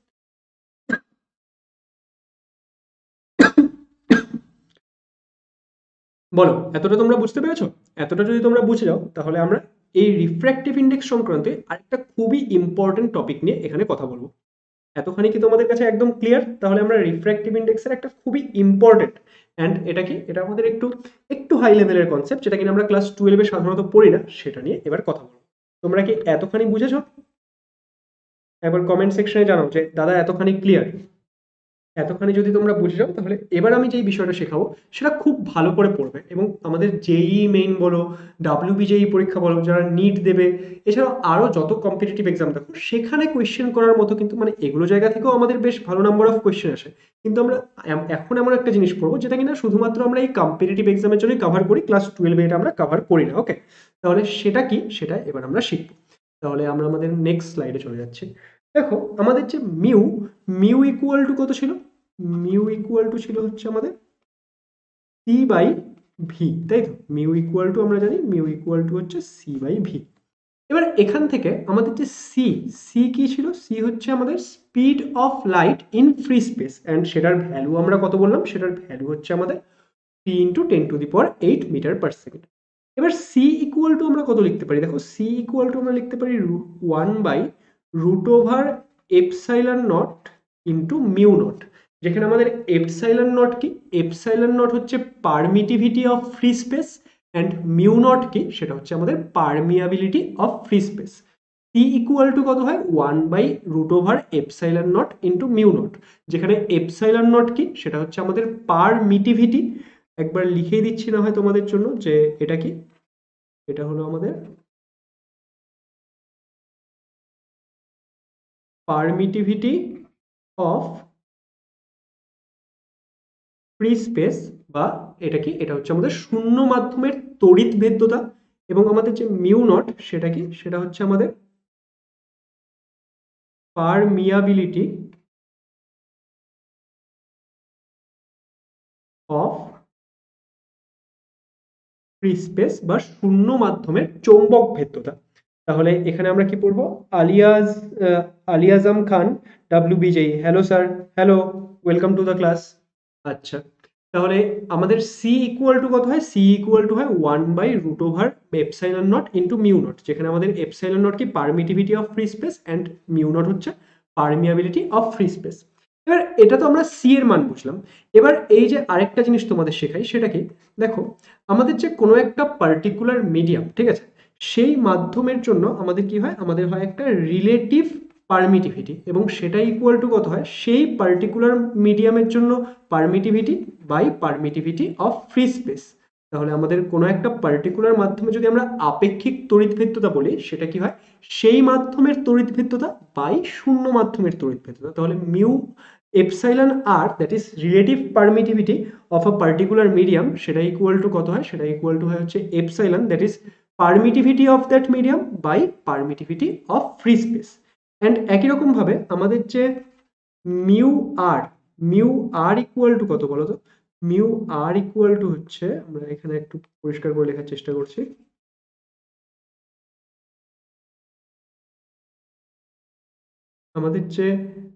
বলো এতটা তোমরা বুঝতে পেরেছো? এতটা যদি তোমরা বুঝে যাও, তাহলে আমরা এই রিফ্র্যাক্টিভ ইন্ডেক্স সংক্রান্তে আরেকটা খুবই ইম্পর্টেন্ট টপিক নিয়ে এখানে কথা বলবো। এতখানি কি তোমাদের কাছে একদম ক্লিয়ার? তাহলে আমরা রিফ্র্যাক্টিভ ইন্ডেক্সের একটা খুবই ইম্পর্টেন্ট, অ্যান্ড এটা কি, এটা আমাদের একটু একটু হাই লেভেলের কনসেপ্ট, যেটা কিনা আমরা ক্লাস টুয়েলভে সাধারণত পড়ি না, সেটা নিয়ে এবার কথা বলবো। তোমরা কি এতখানি বুঝেছো? একবার কমেন্ট সেকশনে জানাও যে দাদা এতখানি ক্লিয়ার। এতখানি যদি তোমরা বুঝে যাও, তাহলে এবার আমি যেই বিষয়টা শেখাবো সেটা খুব ভালো করে পড়বে, এবং আমাদের জেই মেইন বলো, ডাব্লিউবিজেই পরীক্ষা বলো, যারা নিট দেবে, এছাড়াও আরও যত কম্পিটিটিভ এক্সাম দেখো সেখানে কোয়েশ্চেন করার মতো কিন্তু মানে এগুলো জায়গা থেকেও আমাদের বেশ ভালো নাম্বার অফ কোয়েশ্চেন আসে। কিন্তু আমরা এখন এমন একটা জিনিস পড়বো যেটা কিনা শুধুমাত্র আমরা এই কম্পিটিটিভ এক্সামের জন্যই কভার করি, ক্লাস টুয়েলভে এটা আমরা কভার করি না, ওকে? তাহলে সেটা কি, সেটা এবার আমরা শিখবো। তাহলে আমরা আমাদের নেক্সট স্লাইডে চলে যাচ্ছি। দেখো আমাদের যে মিউ, মিউ ইকুয়াল টু কত ছিল, মিউ ইকুয়াল টু ছিল হচ্ছে আমাদের সি বাই ভি, তাই তো? মিউ ইকুয়াল টু আমরা জানি মিউ ইকুয়াল টু হচ্ছে সি বাই ভি। এবার এখান থেকে আমাদের যে সি সি কি ছিল, সি হচ্ছে আমাদের speed of light in free space, and সেটার ভ্যালু আমরা কত বললাম, সেটার ভ্যালু হচ্ছে আমাদের three into ten to the power eight metre per second. এবার সি ইকুয়াল টু আমরা কত লিখতে পারি, দেখো সি ইকুয়াল টু আমরা লিখতে পারি one by root over epsilon naught into mu naught, যেখানে আমাদের এপসাইলন নট কি, এপসাইলন নট হচ্ছে permittivity of free space, and mu naught কি, সেটা হচ্ছে আমাদের permeability of free space. C equal to কত হয়, one by root over epsilon naught into mu naught, যেখানে এপসাইলন নট কি, সেটা হচ্ছে আমাদের পারমিটিভিটি। একবার লিখে দিচ্ছি না হয় তোমাদের জন্য যে এটা কি, এটা হলো আমাদের পারমিটিভিটি অফ ফ্রি স্পেস, বা এটা কি, এটা হচ্ছে আমাদের শূন্য মাধ্যমের তড়িৎ ভেদ্যতা, এবং আমাদের যে মিউ নট সেটা কি, সেটা হচ্ছে আমাদের পারমিয়াবিলিটি অফ ফ্রি স্পেস বা শূন্য মাধ্যমের চৌম্বক ভেদ্যতা। তাহলে এখানে আমরা কি পড়বো, আলিয়াজ আলিয়াজম খান ডাব্লিউ বিজেই, hello sir, hello, welcome to the class. আচ্ছা, তাহলে আমাদের সি ইকুয়াল টু কত হয়, সি ইকুয়াল টু হয় one by root over epsilon naught into mu naught, যেখানে আমাদের এপসাইলন নট কি permittivity of free space, and mu naught হচ্ছে পারমিয়াবিলিটি অফ ফ্রি স্পেস। এবার এটা তো আমরা সি এর মান বুঝলাম। এবার এই যে আরেকটা জিনিস তোমাদের শেখাই, সেটা কি, দেখো আমাদের যে কোনো একটা পার্টিকুলার মিডিয়াম, ঠিক আছে, সেই মাধ্যমের জন্য আমাদের কি হয়, আমাদের হয় একটা রিলেটিভ পারমিটিভিটি, এবং সেটা ইকুয়াল টু কত হয়, সেই পার্টিকুলার মিডিয়ামের জন্য permittivity by permittivity of free space. তাহলে আমাদের কোনো একটা পার্টিকুলার মাধ্যমে যদি আমরা আপেক্ষিক তড়িৎভেদ্যতা বলি, সেটা কি হয়, সেই মাধ্যমের তড়িৎভেদ্যতা বাই শূন্য মাধ্যমের তড়িৎভেদ্যতা। তাহলে mu epsilon R, that is relative permittivity of a particular medium, সেটা ইকুয়াল টু কত হয়, সেটা ইকুয়াল টু হয় হচ্ছে epsilon, that is permittivity of that medium by permittivity of free space. And একই রকম ভাবে আমাদের যে mu R, mu R equal to কত বলো তো, মিউ আর ইকুয়াল টু হচ্ছে, আমরা এখানে একটু পরিষ্কার করে লেখার চেষ্টা করছি, আমাদের যে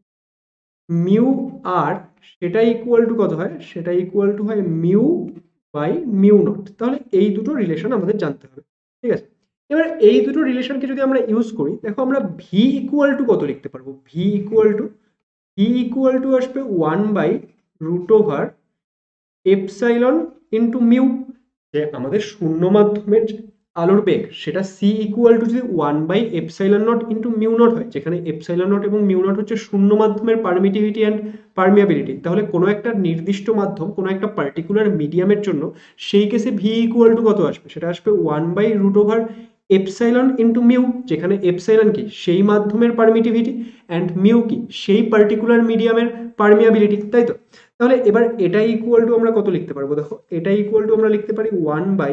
মিউ আর সেটা ইকুয়াল টু কত হয়, সেটা ইকুয়াল টু হয় মিউ বাই মিউ নট। তাহলে এই দুটো রিলেশন আমাদের জানতে হবে, ঠিক আছে। এবার এই দুটো রিলেশনকে যদি আমরা ইউজ করি, দেখো আমরা ভি ইকুয়াল টু কত লিখতে পারবো, V equal to V equal to আসবে one by root over epsilon into mu, যে আমাদের শূন্য মাধ্যমের যে আলোর বেগ, সেটা সি ইকুয়াল টু যদি one by epsilon naught into mu naught হয়, যেখানে এপসাইলন নট এবং মিউ নট হচ্ছে শূন্য মাধ্যমের পারমিটিভিটি অ্যান্ড পারমিয়াবিলিটি। তাহলে কোনো একটা নির্দিষ্ট মাধ্যম, কোনো একটা পার্টিকুলার মিডিয়ামের জন্য সেই কেসে ভি ইকুয়াল টু কত আসবে, সেটা আসবে one by root over epsilon into mu, যেখানে এপসাইলন কি সেই মাধ্যমের পারমিটিভিটি, অ্যান্ড মিউ কি সেই পার্টিকুলার মিডিয়ামের পারমিয়াবিলিটি, তাই তো। তাহলে এবার এটা ইকুয়াল টু আমরা কত লিখতে পারবো, দেখো এটা ইকুয়াল টু আমরা লিখতে পারি ওয়ান বাই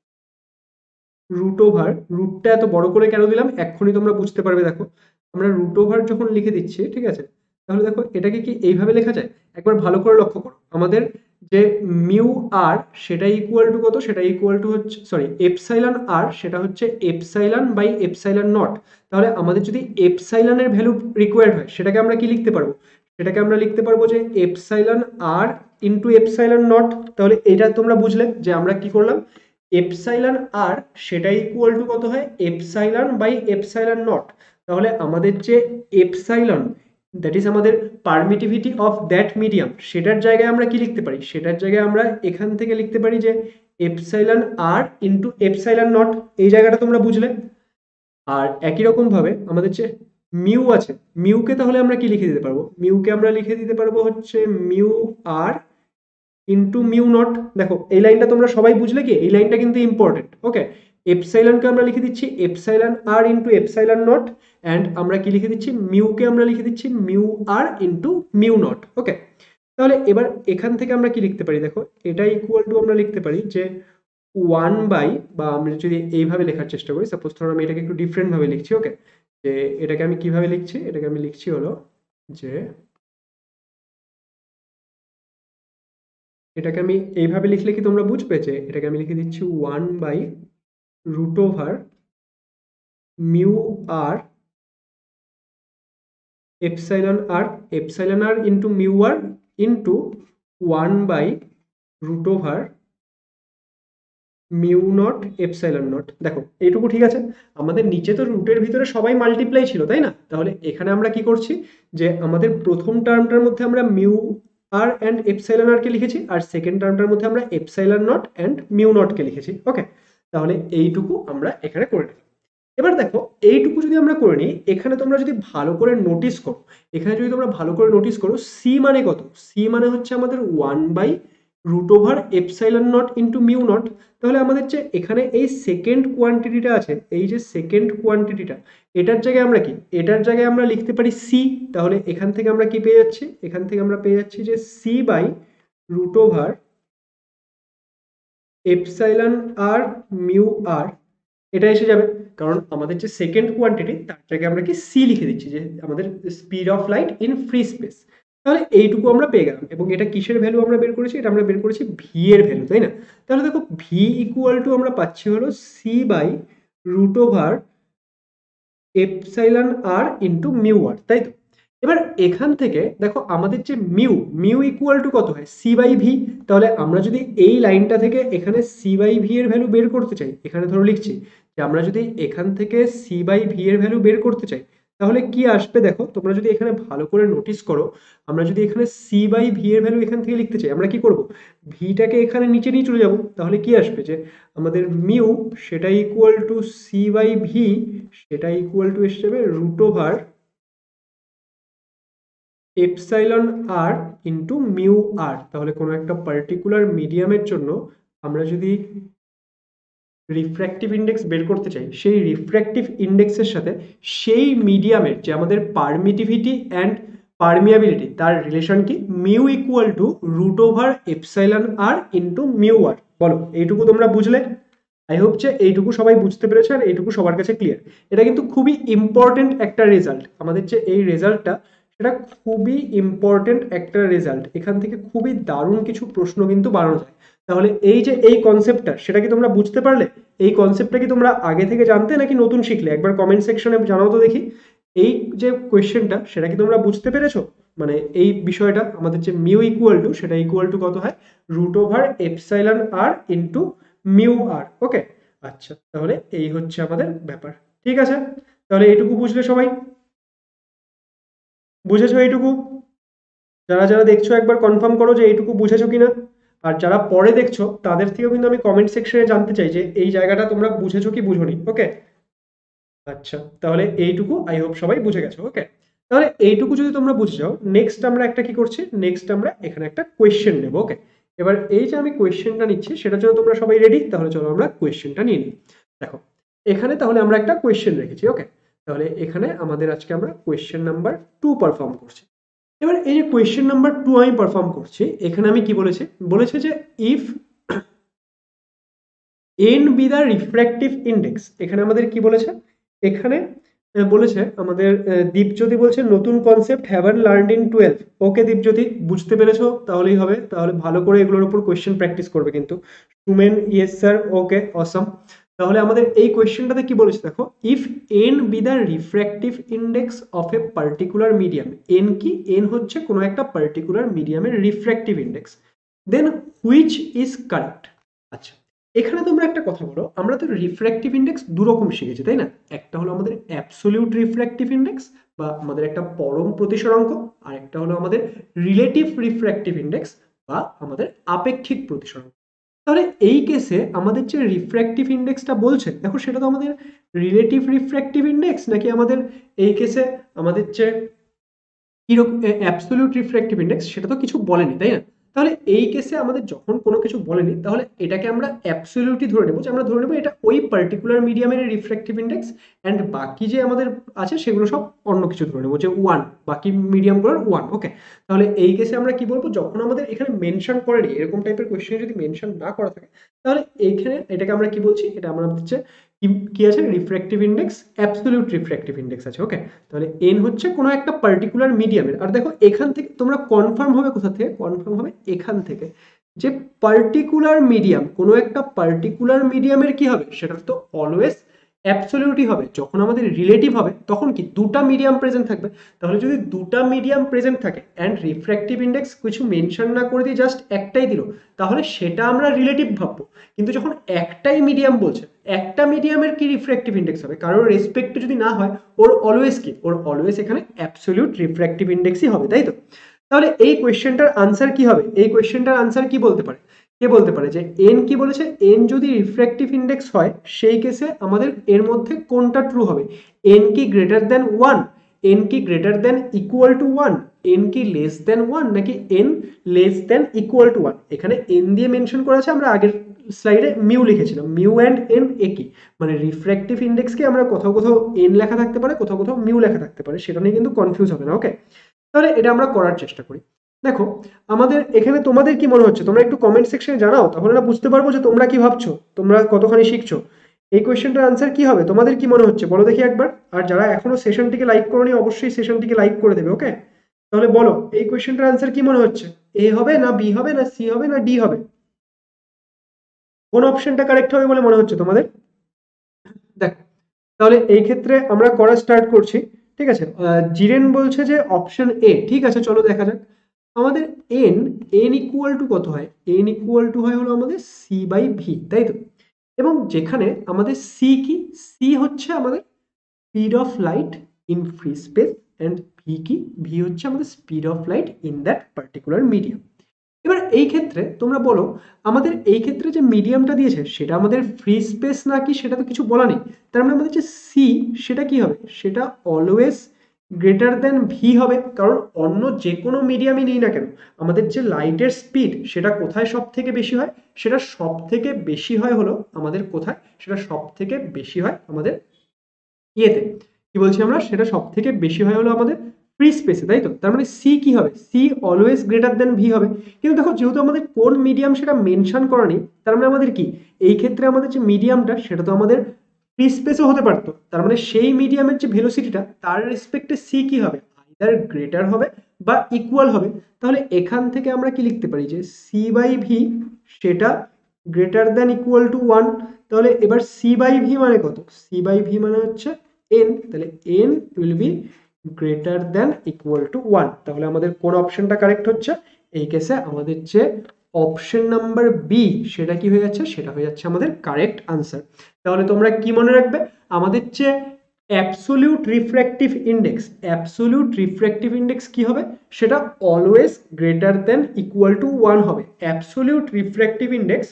রুট ওভার, রুটটা এত বড় করে কেন দিলাম এক্ষুনি তোমরা বুঝতে পারবে। দেখো আমরা রুট ওভার যখন লিখে দিচ্ছি, ঠিক আছে, তাহলে দেখো এটাকে কি এইভাবে লেখা যায়, একবার ভালো করে লক্ষ্য করো, আমাদের যে মিউ আর সেটা ইকুয়াল টু কত, সেটা ইকুয়াল টু হচ্ছে, সরি, এপসাইলন আর সেটা হচ্ছে এপসাইলন বাই এপসাইলন নট। তাহলে আমাদের যদি এপসাইলনের ভ্যালু রিকোয়ার্ড হয়, সেটাকে আমরা কি লিখতে পারবো, সেটাকে আমরা লিখতে পারবো যে epsilon R into epsilon naught. তাহলে এটা তোমরা বুঝলে যে আমরা কি করলাম, এপসাইলন আর সেটা ইকুয়াল টু কত হয়, এপসাইলন বাই এপসাইলন নট। তাহলে আমাদের যে এপসাইলন, দ্যাট ইজ আমাদের পারমিটিভিটি অফ দ্যাট মিডিয়াম, সেটার জায়গায় আমরা কি লিখতে পারি, সেটার জায়গায় আমরা এখান থেকে লিখতে পারি যে epsilon R into epsilon naught. এই জায়গাটা তোমরা বুঝলে। আর একই রকম ভাবে আমাদের যে মিউ আছে, মিউকে তাহলে আমরা কি লিখে দিতে পারবো, মিউকে আমরা লিখে দিতে পারবো হচ্ছে mu R into mu naught. দেখো এই লাইনটা তোমরা সবাই বুঝলে কি, এই লাইনটা কিন্তু ইম্পর্টেন্ট। ওকে, এপসাইলনকে আমরা লিখে দিচ্ছি epsilon R into epsilon naught, and আমরা কি লিখে দিচ্ছি, মিউকে আমরা লিখে দিচ্ছি mu R into mu naught. Okay, তাহলে এবার এখান থেকে আমরা কি লিখতে পারি, দেখো এটা ইকুয়াল টু আমরা লিখতে পারি যে ওয়ান বাই, বা আমরা যদি এইভাবে লেখার চেষ্টা করি, সাপোজ ধরো আমি এটাকে একটু ডিফারেন্ট ভাবে লিখছি। ওকে, যে এটাকে আমি কিভাবে লিখছি, এটাকে আমি লিখছি হলো যে, এটাকে আমি এইভাবে লিখলে কি তোমরা বুঝবে, যে এটাকে আমি লিখে দিচ্ছি one by root over mu R epsilon R epsilon R into mu R into one by root over mu naught epsilon naught. দেখো এইটুকু ঠিক আছে, আমাদের নিচে তো রুটের ভিতরে সবাই মাল্টিপ্লাই ছিল তাই না, তাহলে এখানে আমরা কি করছি যে আমাদের প্রথম টার্মটার মধ্যে আমরা mu R and epsilon R কে লিখেছি, আর সেকেন্ড টার্মটার মধ্যে আমরা epsilon naught and mu naught কে লিখেছি। ওকে, তাহলে এইটুকু আমরা এখানে করে নিই। এবার দেখো এইটুকু যদি আমরা করে নিই, এখানে তোমরা যদি ভালো করে নোটিস করো, এখানে যদি তোমরা ভালো করে নোটিস করো সি মানে কত, সি মানে হচ্ছে আমাদের one by root over epsilon naught into mu naught. তাহলে আমাদের যে এখানে এই সেকেন্ড কোয়ান্টিটিটা আছে, এই যে সেকেন্ড কোয়ান্টিটিটা, এটার জায়গায় আমরা কি, এটার জায়গায় আমরা লিখতে পারি সি। তাহলে এখান থেকে আমরা কি পেয়ে যাচ্ছি, এখান থেকে আমরা পেয়ে যাচ্ছি যে C by root over epsilon R mu R, এটা এসে যাবে, কারণ আমাদের যে সেকেন্ড কোয়ান্টিটি তার জায়গায় আমরা কি সি লিখে দিচ্ছি, যে আমাদের speed of light in free space. তাহলে এইটুকু আমরা পেয়ে গেলাম, এবং এটা কিসের ভ্যালু আমরা বের করেছি, এটা আমরা বের করেছি ভি এর ভ্যালু, তাই না? তাহলে দেখো ভি ইকুয়াল টু আমরা পাচ্ছি হলো C by root over epsilon R into mu R, তাই তো? এবার এখান থেকে দেখো আমাদের যে মিউ, মিউ ইকুয়াল টু কত হয়, সি বাই ভি। তাহলে আমরা যদি এই লাইনটা থেকে এখানে সি বাই ভি এর ভ্যালু বের করতে চাই, এখানে ধরো লিখছি যে আমরা যদি এখান থেকে সি বাই ভি এর ভ্যালু বের করতে চাই, তাহলে কি আসবে দেখো, তোমরা যদি এখানে ভালো করে নোটিস করো, আমরা যদি এখানে সি বাই ভি এর ভ্যালু এখান থেকে লিখতে চাই, আমরা কি করব, ভিটাকে এখানে নিচে নিয়ে চলে যাব। তাহলে কি আসবে যে আমাদের মিউ সেটা equal to C by V, সেটা ইকুয়াল টু এসে যাবে root over epsilon R into mu R. তাহলে কোনো একটা পার্টিকুলার মিডিয়ামের জন্য আমরা যদি রিফ্র্যাক্টিভ ইন্ডেক্স বের করতে চাই, সেই রিফ্র্যাক্টিভ ইন্ডেক্সের সাথে সেই মিডিয়ামের যে আমাদের পারমিটিভিটি অ্যান্ড পারমিয়াবিলিটি, তার রিলেশন কি, mu equal to root over epsilon R into mu R. বলো এইটুকু তোমরা বুঝলে? আই হোপ যে এইটুকু সবাই বুঝতে পেরেছে আর এইটুকু সবার কাছে ক্লিয়ার। এটা কিন্তু খুবই ইম্পর্টেন্ট একটা রেজাল্ট, আমাদের যে এই রেজাল্টটা সেটা খুবই ইম্পর্টেন্ট একটা রেজাল্ট, এখান থেকে খুবই দারুণ কিছু প্রশ্ন কিন্তু বানানো যায়। তাহলে এই যে এই কনসেপ্টটা, সেটা কি তোমরা বুঝতে পারলে? এই কনসেপ্টটা কি তোমরা আগে থেকে জানতে নাকি নতুন শিখলে? একবার কমেন্ট সেকশনে জানাও তো দেখি। এই যে কোয়েশ্চেনটা সেটা কি তোমরা বুঝতে পেরেছো? মানে এই বিষয়টা আমাদের যে মিউ ইকুয়াল টু, সেটা ইকুয়াল টু কত হয়, root over epsilon R into mu R. Okay, আচ্ছা, তাহলে এই হচ্ছে আমাদের ব্যাপার। ঠিক আছে, তাহলে এইটুকু বুঝলে সবাই? বুঝেছো এইটুকু? যারা যারা দেখছো একবার কনফার্ম করো যে এইটুকু বুঝেছো কিনা। আর যারা পরে দেখছো তাদের থেকেও কিন্তু আমি কমেন্ট সেকশনে জানতে চাই যে এই জায়গাটা তোমরা বুঝেছো কি বুঝোনি। ওকে, আচ্ছা, তাহলে এইটুকু আই হোপ সবাই বুঝে গেছো। ওকে, তাহলে এইটুকু যদি তোমরা বুঝে যাও, নেক্সট আমরা একটা কি করছি, নেক্সট আমরা এখানে একটা কোয়েশ্চেন নেবো। ওকে, এবার এই যে আমি কোয়েশ্চেনটা নিচ্ছি সেটার জন্য তোমরা সবাই রেডি? তাহলে চলো আমরা কোয়েশ্চেনটা নিয়ে নিই। দেখো এখানে তাহলে আমরা একটা কোয়েশ্চেন রেখেছি। ওকে, তাহলে এখানে আমাদের আজকে আমরা কোয়েশ্চেন নাম্বার টু পারফর্ম করছি। এবার এই যে কোয়েশ্চেন নাম্বার টু আমি পারফর্ম করছি, এখানে আমি কি বলেছি, বলেছে যে if N be the refractive index. এখানে আমাদের কি বলেছে, এখানে বলেছে আমাদের দীপজ্যোতি বলছে নতুন concept haven't learned in twelve. Okay Dipjyoti, বুঝতে পেরেছো তাহলেই হবে, তাহলে ভালো করে এগুলোর উপর কোয়েশ্চেন প্র্যাকটিস করবে কিন্তু। Sumen yes sir, okay Assam. তাহলে আমাদের এই কোয়েশ্চেনটাতে কি বলেছে দেখো, if N be the refractive index of a particular medium, N কি, এন হচ্ছে কোনো একটা পার্টিকুলার মিডিয়ামের refractive index, then which is correct. আচ্ছা, এখানে তোমরা একটা কথা বলো, আমরা তো রিফ্র্যাক্টিভ ইন্ডেক্স দু রকম শিখেছি তাই না? একটা হলো আমাদের অ্যাবসোলিউট রিফ্র্যাক্টিভ ইন্ডেক্স বা আমাদের একটা পরম প্রতিসরাঙ্ক, আর একটা হলো আমাদের রিলেটিভ রিফ্র্যাক্টিভ ইন্ডেক্স বা আমাদের আপেক্ষিক প্রতিসরাঙ্ক। তাহলে এই কেসে আমাদের যে রিফ্র্যাক্টিভ ইন্ডেক্সটা বলছে দেখো, সেটা তো আমাদের রিলেটিভ রিফ্র্যাক্টিভ ইন্ডেক্স নাকি আমাদের এই কেসে আমাদের যে কিরকম অ্যাবসোলিউট রিফ্র্যাক্টিভ ইন্ডেক্স, সেটা তো কিছু বলেনি তাই না? তাহলে এই কেসে আমাদের যখন কোনো কিছু বলেনি, তাহলে এটাকে আমরা অ্যাবসোলিউটলি ধরে নেবো, যে আমরা ধরে নেবো এটা ওই পার্টিকুলার মিডিয়ামের রিফ্র্যাক্টিভ ইন্ডেক্স, অ্যান্ড বাকি যে আমাদের আছে সেগুলো সব অন্য কিছু ধরে নেবো, যে ওয়ান, বাকি মিডিয়ামগুলোর ওয়ান। ওকে, তাহলে এই কেসে আমরা কি বলবো, যখন আমাদের এখানে মেনশন করেনি, এরকম টাইপের কোয়েশ্চেন যদি মেনশন না করা থাকে, তাহলে এইখানে এটাকে আমরা কি বলছি, এটা আমরা হচ্ছে কি আছে, refractive index, absolute refractive index আছে। ওকে, তাহলে এন হচ্ছে কোনো একটা পার্টিকুলার মিডিয়ামের। আর দেখো এখান থেকে তোমরা কনফার্ম হবে, কোথা থেকে কনফার্ম হবে, এখান থেকে, যে পার্টিকুলার মিডিয়াম, কোনো একটা পার্টিকুলার মিডিয়ামের কি হবে, সেটা তো অলওয়েজ অ্যাবসলিউটই হবে। যখন আমাদের রিলেটিভ হবে তখন কি দুটা মিডিয়াম প্রেজেন্ট থাকবে। তাহলে যদি দুটা মিডিয়াম প্রেজেন্ট থাকে অ্যান্ড রিফ্র্যাক্টিভ ইন্ডেক্স কিছু মেনশন না করে দিয়ে জাস্ট একটাই দিল, তাহলে সেটা আমরা রিলেটিভ ভাববো। কিন্তু যখন একটাই মিডিয়াম বলছে, একটা মিডিয়ামের কি রিফ্র্যাক্টিভ ইন্ডেক্স হবে, কারোর রেসপেক্টে যদি না হয়, ওর অলওয়েজ কি, ওর অলওয়েজ এখানে অ্যাবসলিউট রিফ্র্যাক্টিভ ইন্ডেক্সই হবে, তাই তো? তাহলে এই কোয়েশ্চেনটার আনসার কি হবে? এই কোয়েশ্চেনটার আনসার কি বলতে পারে? কে বলতে পারে যে এন কি বলেছে, এন যদি রিফ্র্যাক্টিভ ইন্ডেক্স হয় সেই কেসে আমাদের এর মধ্যে কোনটা ট্রু হবে? এন কি গ্রেটার দেন ওয়ান, এন কি greater than equal to one, N কি লেস দেন ওয়ান, নাকি N less than equal to one? এখানে এন দিয়ে মেনশন করা আছে, আমরা আগের স্লাইডে মিউ লিখেছিলাম, মিউ অ্যান্ড এন একই, মানে রিফ্র্যাক্টিভ ইন্ডেক্সকে আমরা কোথাও কোথাও এন লেখা থাকতে পারে, কোথাও কোথাও মিউ লেখা থাকতে পারে, সেটা নিয়ে কিন্তু কনফিউজ হবে না। ওকে, তাহলে এটা আমরা করার চেষ্টা করি। দেখো আমাদের এখানে তোমাদের কি মনে হচ্ছে, তোমরা একটু কমেন্ট সেকশনে জানাও, তাহলে না বুঝতে পারবো যে তোমরা কি ভাবছো, তোমরা কতখানি শিখছো। এই কোয়েশ্চেনটার আনসার কি হবে তোমাদের কি মনে হচ্ছে বলো দেখি একবার। আর যারা এখনো সেশনটিকে লাইক করোনি অবশ্যই সেশনটিকে লাইক করে দেবে। ওকে, তাহলে বলো এই কোয়েশ্চেনটার আনসার কি মনে হচ্ছে, এ হবে না বি হবে না সি হবে না ডি হবে? কোন অপশনটা কারেক্ট হবে বলে মনে হচ্ছে তোমাদের? দেখো তাহলে এই ক্ষেত্রে আমরা করা স্টার্ট করছি। ঠিক আছে, জিরেন বলছে যে অপশন এ। ঠিক আছে, চলো দেখা যাক। আমাদের এন এন ইকুয়াল টু কত হয়? এন ইকুয়াল টু হয় হলো আমাদের সি বাই ভি, তাই তো? এবং যেখানে আমাদের সি কি, সি হচ্ছে আমাদের speed of light in free space, and V কি, ভি হচ্ছে আমাদের speed of light in that particular medium. এবার এই ক্ষেত্রে তোমরা বলো, আমাদের এই ক্ষেত্রে যে মিডিয়ামটা দিয়েছে সেটা আমাদের ফ্রি স্পেস নাকি, সেটা তো কিছু বলা নেই। তার মানে আমাদের যে সি, সেটা কি হবে? সেটা অলওয়েজ গ্রেটার দেন ভি হবে, কারণ অন্য যে কোনো মিডিয়ামই নেই না কেন, আমাদের যে লাইটের স্পিড সেটা কোথায় সব থেকে বেশি হয়? সেটা সব থেকে বেশি হয় হলো আমাদের কোথায়? সেটা সব থেকে বেশি হয় আমাদের ইয়েতে, কি বলছি আমরা, সেটা সব থেকে বেশি হয় হলো আমাদের ফ্রি স্পেসে, তাই তো? তার মানে সি কি হবে? C always greater than V হবে। কিন্তু দেখো যেহেতু আমাদের কোন মিডিয়াম সেটা মেনশন করা নেই, তার মানে আমাদের কি, এই ক্ষেত্রে আমাদের যে মিডিয়ামটা সেটা তো আমাদের ফ্রি স্পেসও হতে পারতো। তার মানে সেই মিডিয়ামের যে ভেলোসিটিটা তার রেসপেক্টে সি কি হবে? আইদার গ্রেটার হবে বা ইকুয়াল হবে। তাহলে এখান থেকে আমরা কি লিখতে পারি যে সি বাই ভি সেটা greater than equal to one. তাহলে এবার সি বাই ভি মানে কত? সি বাই ভি মানে হচ্ছে n, তাহলে n will be greater than equal to one. তাহলে আমাদের কোন অপশনটা কারেক্ট হচ্ছে? এই কেসে আমাদের যে অপশন নাম্বার বি সেটা কি হয়ে যাচ্ছে? সেটা হয়ে যাচ্ছে আমাদের কারেক্ট আনসার। তাহলে তোমরা কি মনে রাখবে, আমাদের যে absolute refractive index, absolute refractive index কি হবে? সেটা always greater than equal to one হবে। অ্যাবসোলিউট রিফ্র্যাক্টিভ ইন্ডেক্স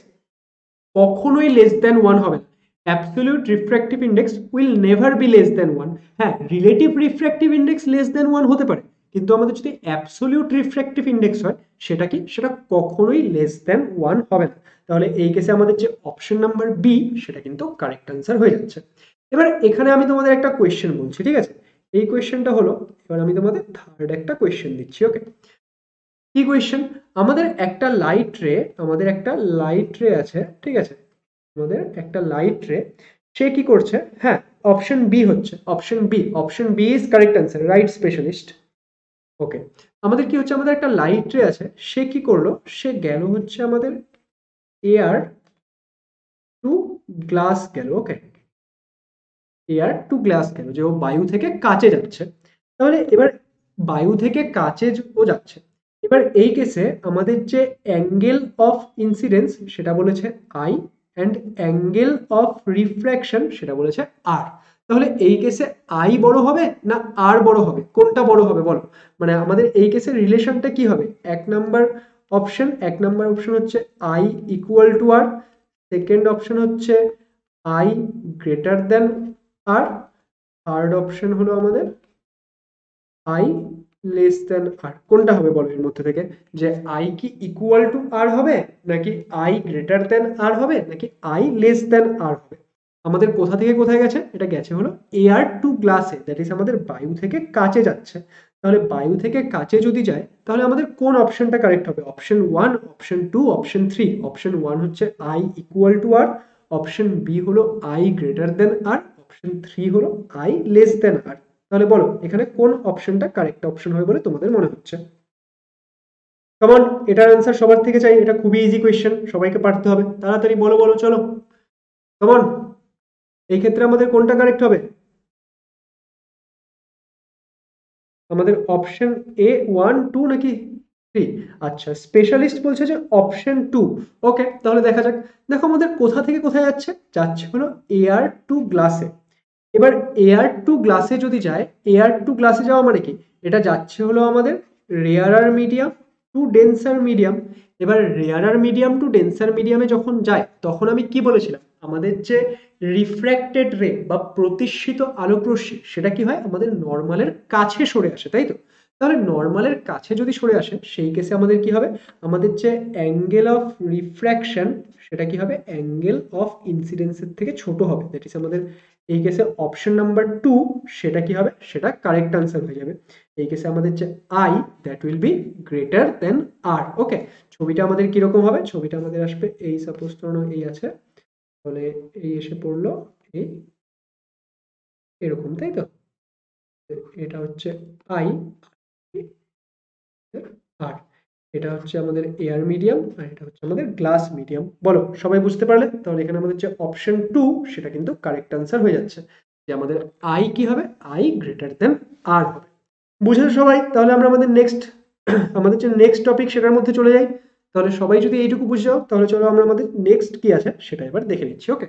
কখনোই লেস দেন ওয়ান হবে না। Absolute refractive index will never be less than one. হ্যাঁ, relative refractive index less than one হতে পারে, কিন্তু আমাদের যদি অ্যাবসলিউট রিফ্র্যাক্টিভ ইন্ডেক্স হয় সেটা কি, সেটা কখনোই লেস দেন ওয়ান হবে না। তাহলে এই কেসে আমাদের যে অপশন নাম্বার বি সেটা কিন্তু কারেক্ট আনসার হয়ে যাচ্ছে। এবার এখানে আমি তোমাদের একটা কোয়েশ্চেন বলছি, ঠিক আছে? এই কোয়েশ্চেনটা হলো, এবার আমি তোমাদের থার্ড একটা কোয়েশ্চেন দিচ্ছি। ওকে, কি কোয়েশ্চেন? আমাদের একটা লাইট রে, আমাদের একটা লাইট রে আছে, ঠিক আছে? আমাদের একটা লাইট রে, সে কি করছে? হ্যাঁ, অপশন বি হচ্ছে, option B, option B is correct answer, right specialist. Okay, আমাদের কি হচ্ছে, আমাদের একটা লাইট রে আছে, সে কি করলো? সে গেল হচ্ছে আমাদের এয়ার টু গ্লাস গেল। ওকে, এয়ার টু গ্লাস গেল, যে ও বায়ু থেকে কাচে যাচ্ছে। তাহলে এবার বায়ু থেকে কাচে ও যাচ্ছে, এবার এই কেসে আমাদের যে অ্যাঙ্গেল অফ ইনসিডেন্স সেটা বলেছে I, and angle of refraction সেটা বলেছে আর। তাহলে এই কেসে আই বড় হবে না আর বড় হবে? কোনটা বড় হবে বলো? মানে আমাদের এই কেসে রিলেশনটা কি হবে? এক নাম্বার অপশন, এক নাম্বার অপশন হচ্ছে I equal to R, second option হচ্ছে I greater than R, third option হলো আমাদের আই লেস দেন আর। কোনটা হবে বলো এর মধ্যে থেকে, যে আই কি ইকুয়াল টু আর হবে, নাকি আই গ্রেটার দেন আর হবে, নাকি আই লেস দেন আর হবে? আমাদের কোথা থেকে কোথায় গেছে? এটা গেছে হলো এয়ার টু গ্লাসে, দ্যাট ইজ আমাদের বায়ু থেকে কাচে যাচ্ছে। তাহলে বায়ু থেকে কাচে যদি যায় তাহলে আমাদের কোন অপশনটা কারেক্ট হবে? Option one, option two, option three? Option one হচ্ছে I equal to R, option B হলো I greater than R, option three হলো আই লেস দেন আর। তাহলে বলো এখানে কোন অপশনটা কারেক্ট অপশন হবে বলে তোমাদের মনে হচ্ছে? কমন, এটার অ্যান্সার সবার থেকে চাই, এটা খুবই ইজি কোয়েশ্চেন, সবাইকে পারতে হবে, তাড়াতাড়ি বলো বলো, চলো কমন। এই ক্ষেত্রে আমাদের কোনটা কারেক্ট হবে? আমাদের অপশন এ ওয়ান টু নাকি থ্রি? আচ্ছা, স্পেশালিস্ট বলছে যে অপশন টু। ওকে, তাহলে দেখা যাক। দেখো আমাদের কোথা থেকে কোথায় যাচ্ছে, যাচ্ছে হলো এয়ার টু গ্লাসে। এবার এয়ার টু গ্লাসে যদি যায়, এয়ার টু গ্লাসে যাওয়া মানে কি, এটা যাচ্ছে হলো আমাদের rarer medium to denser medium. এবার রেয়ারার মিডিয়াম টু ডেন্সার মিডিয়ামে যখন যায় তখন আমি কি বলেছিলাম, আমাদের যে রিফ্র্যাক্টেড রে বা প্রতিসৃত আলোক রশ্মি সেটা কি হয়, আমাদের নর্মালের কাছে সরে আসে, তাই তো? তাহলে নর্মালের কাছে যদি সরে আসে সেই কেসে আমাদের কি হবে, আমাদের যে অ্যাঙ্গেল অফ রিফ্র্যাকশন সেটা কি হবে, অ্যাঙ্গেল অফ ইনসিডেন্সের থেকে ছোট হবে। দ্যাট ইজ আমাদের এই কেসে অপশন নাম্বার টু সেটা কি হবে, সেটা কারেক্ট আনসার হয়ে যাবে। এই কেসে আমাদের যে I that will be greater than R. Okay, ছবিটা আমাদের কিরকম হবে, ছবিটা আমাদের আসবে এই, সাপোজ ধরো এই আছে, তাহলে এই এসে পড়লো এই এরকম, তাই তো? এটা হচ্ছে আই আর এটা হচ্ছে আমাদের এয়ার মিডিয়াম আর এটা হচ্ছে আমাদের গ্লাস মিডিয়াম। বলো সবাই বুঝতে পারলে? তাহলে এখানে আমাদের যে অপশন টু সেটা কিন্তু কারেক্ট আনসার হয়ে যাচ্ছে, যে আমাদের আই কি হবে, আই গ্রেটার দেন আর হবে। বুঝেছো সবাই? তাহলে আমরা আমাদের নেক্সট আমাদের যে নেক্সট টপিক সেটার মধ্যে চলে যাই। তাহলে সবাই যদি এইটুকু বুঝে যাও তাহলে চলো আমরা আমাদের নেক্সট কি আছে সেটা এবার দেখে নিচ্ছি। ওকে,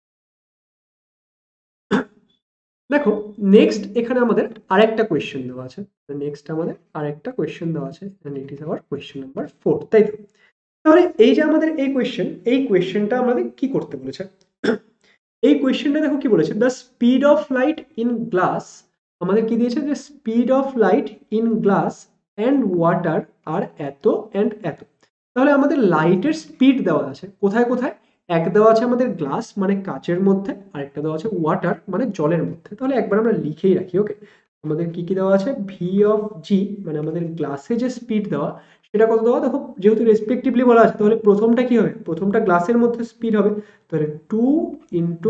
দেখো নেক্সট এখানে আমাদের আরেকটা কোয়েশ্চেন দেওয়া আছে। নেক্সট আমাদের আরেকটা কোয়েশ্চেন দেওয়া আছে, and it is our question number four, তাই তো? তাহলে এই যে আমাদের এই কোয়েশ্চেন, এই কোয়েশ্চেনটা আমাদের কি করতে বলেছে? এই কোয়েশ্চেনটা দেখো কি বলেছে, the speed of light in glass, আমাদের কি দিয়েছে যে speed of light in glass and water আর এত অ্যান্ড এত। তাহলে আমাদের লাইটের স্পিড দেওয়া আছে কোথায় কোথায়, এক দেওয়া আছে আমাদের গ্লাস মানে কাচের মধ্যে, আরেকটা দেওয়া আছে ওয়াটার মানে জলের মধ্যে। তাহলে একবার আমরা লিখেই রাখি। ওকে, আমাদের কি কি দেওয়া আছে, ভি অফ জি মানে আমাদের গ্লাসে যে স্পিড দেওয়া সেটা কত দেওয়া, দেখো যেহেতু রেসপেক্টিভলি বলা আছে তাহলে প্রথমটা কি হবে, প্রথমটা গ্লাসের মধ্যে স্পিড হবে, তাহলে two into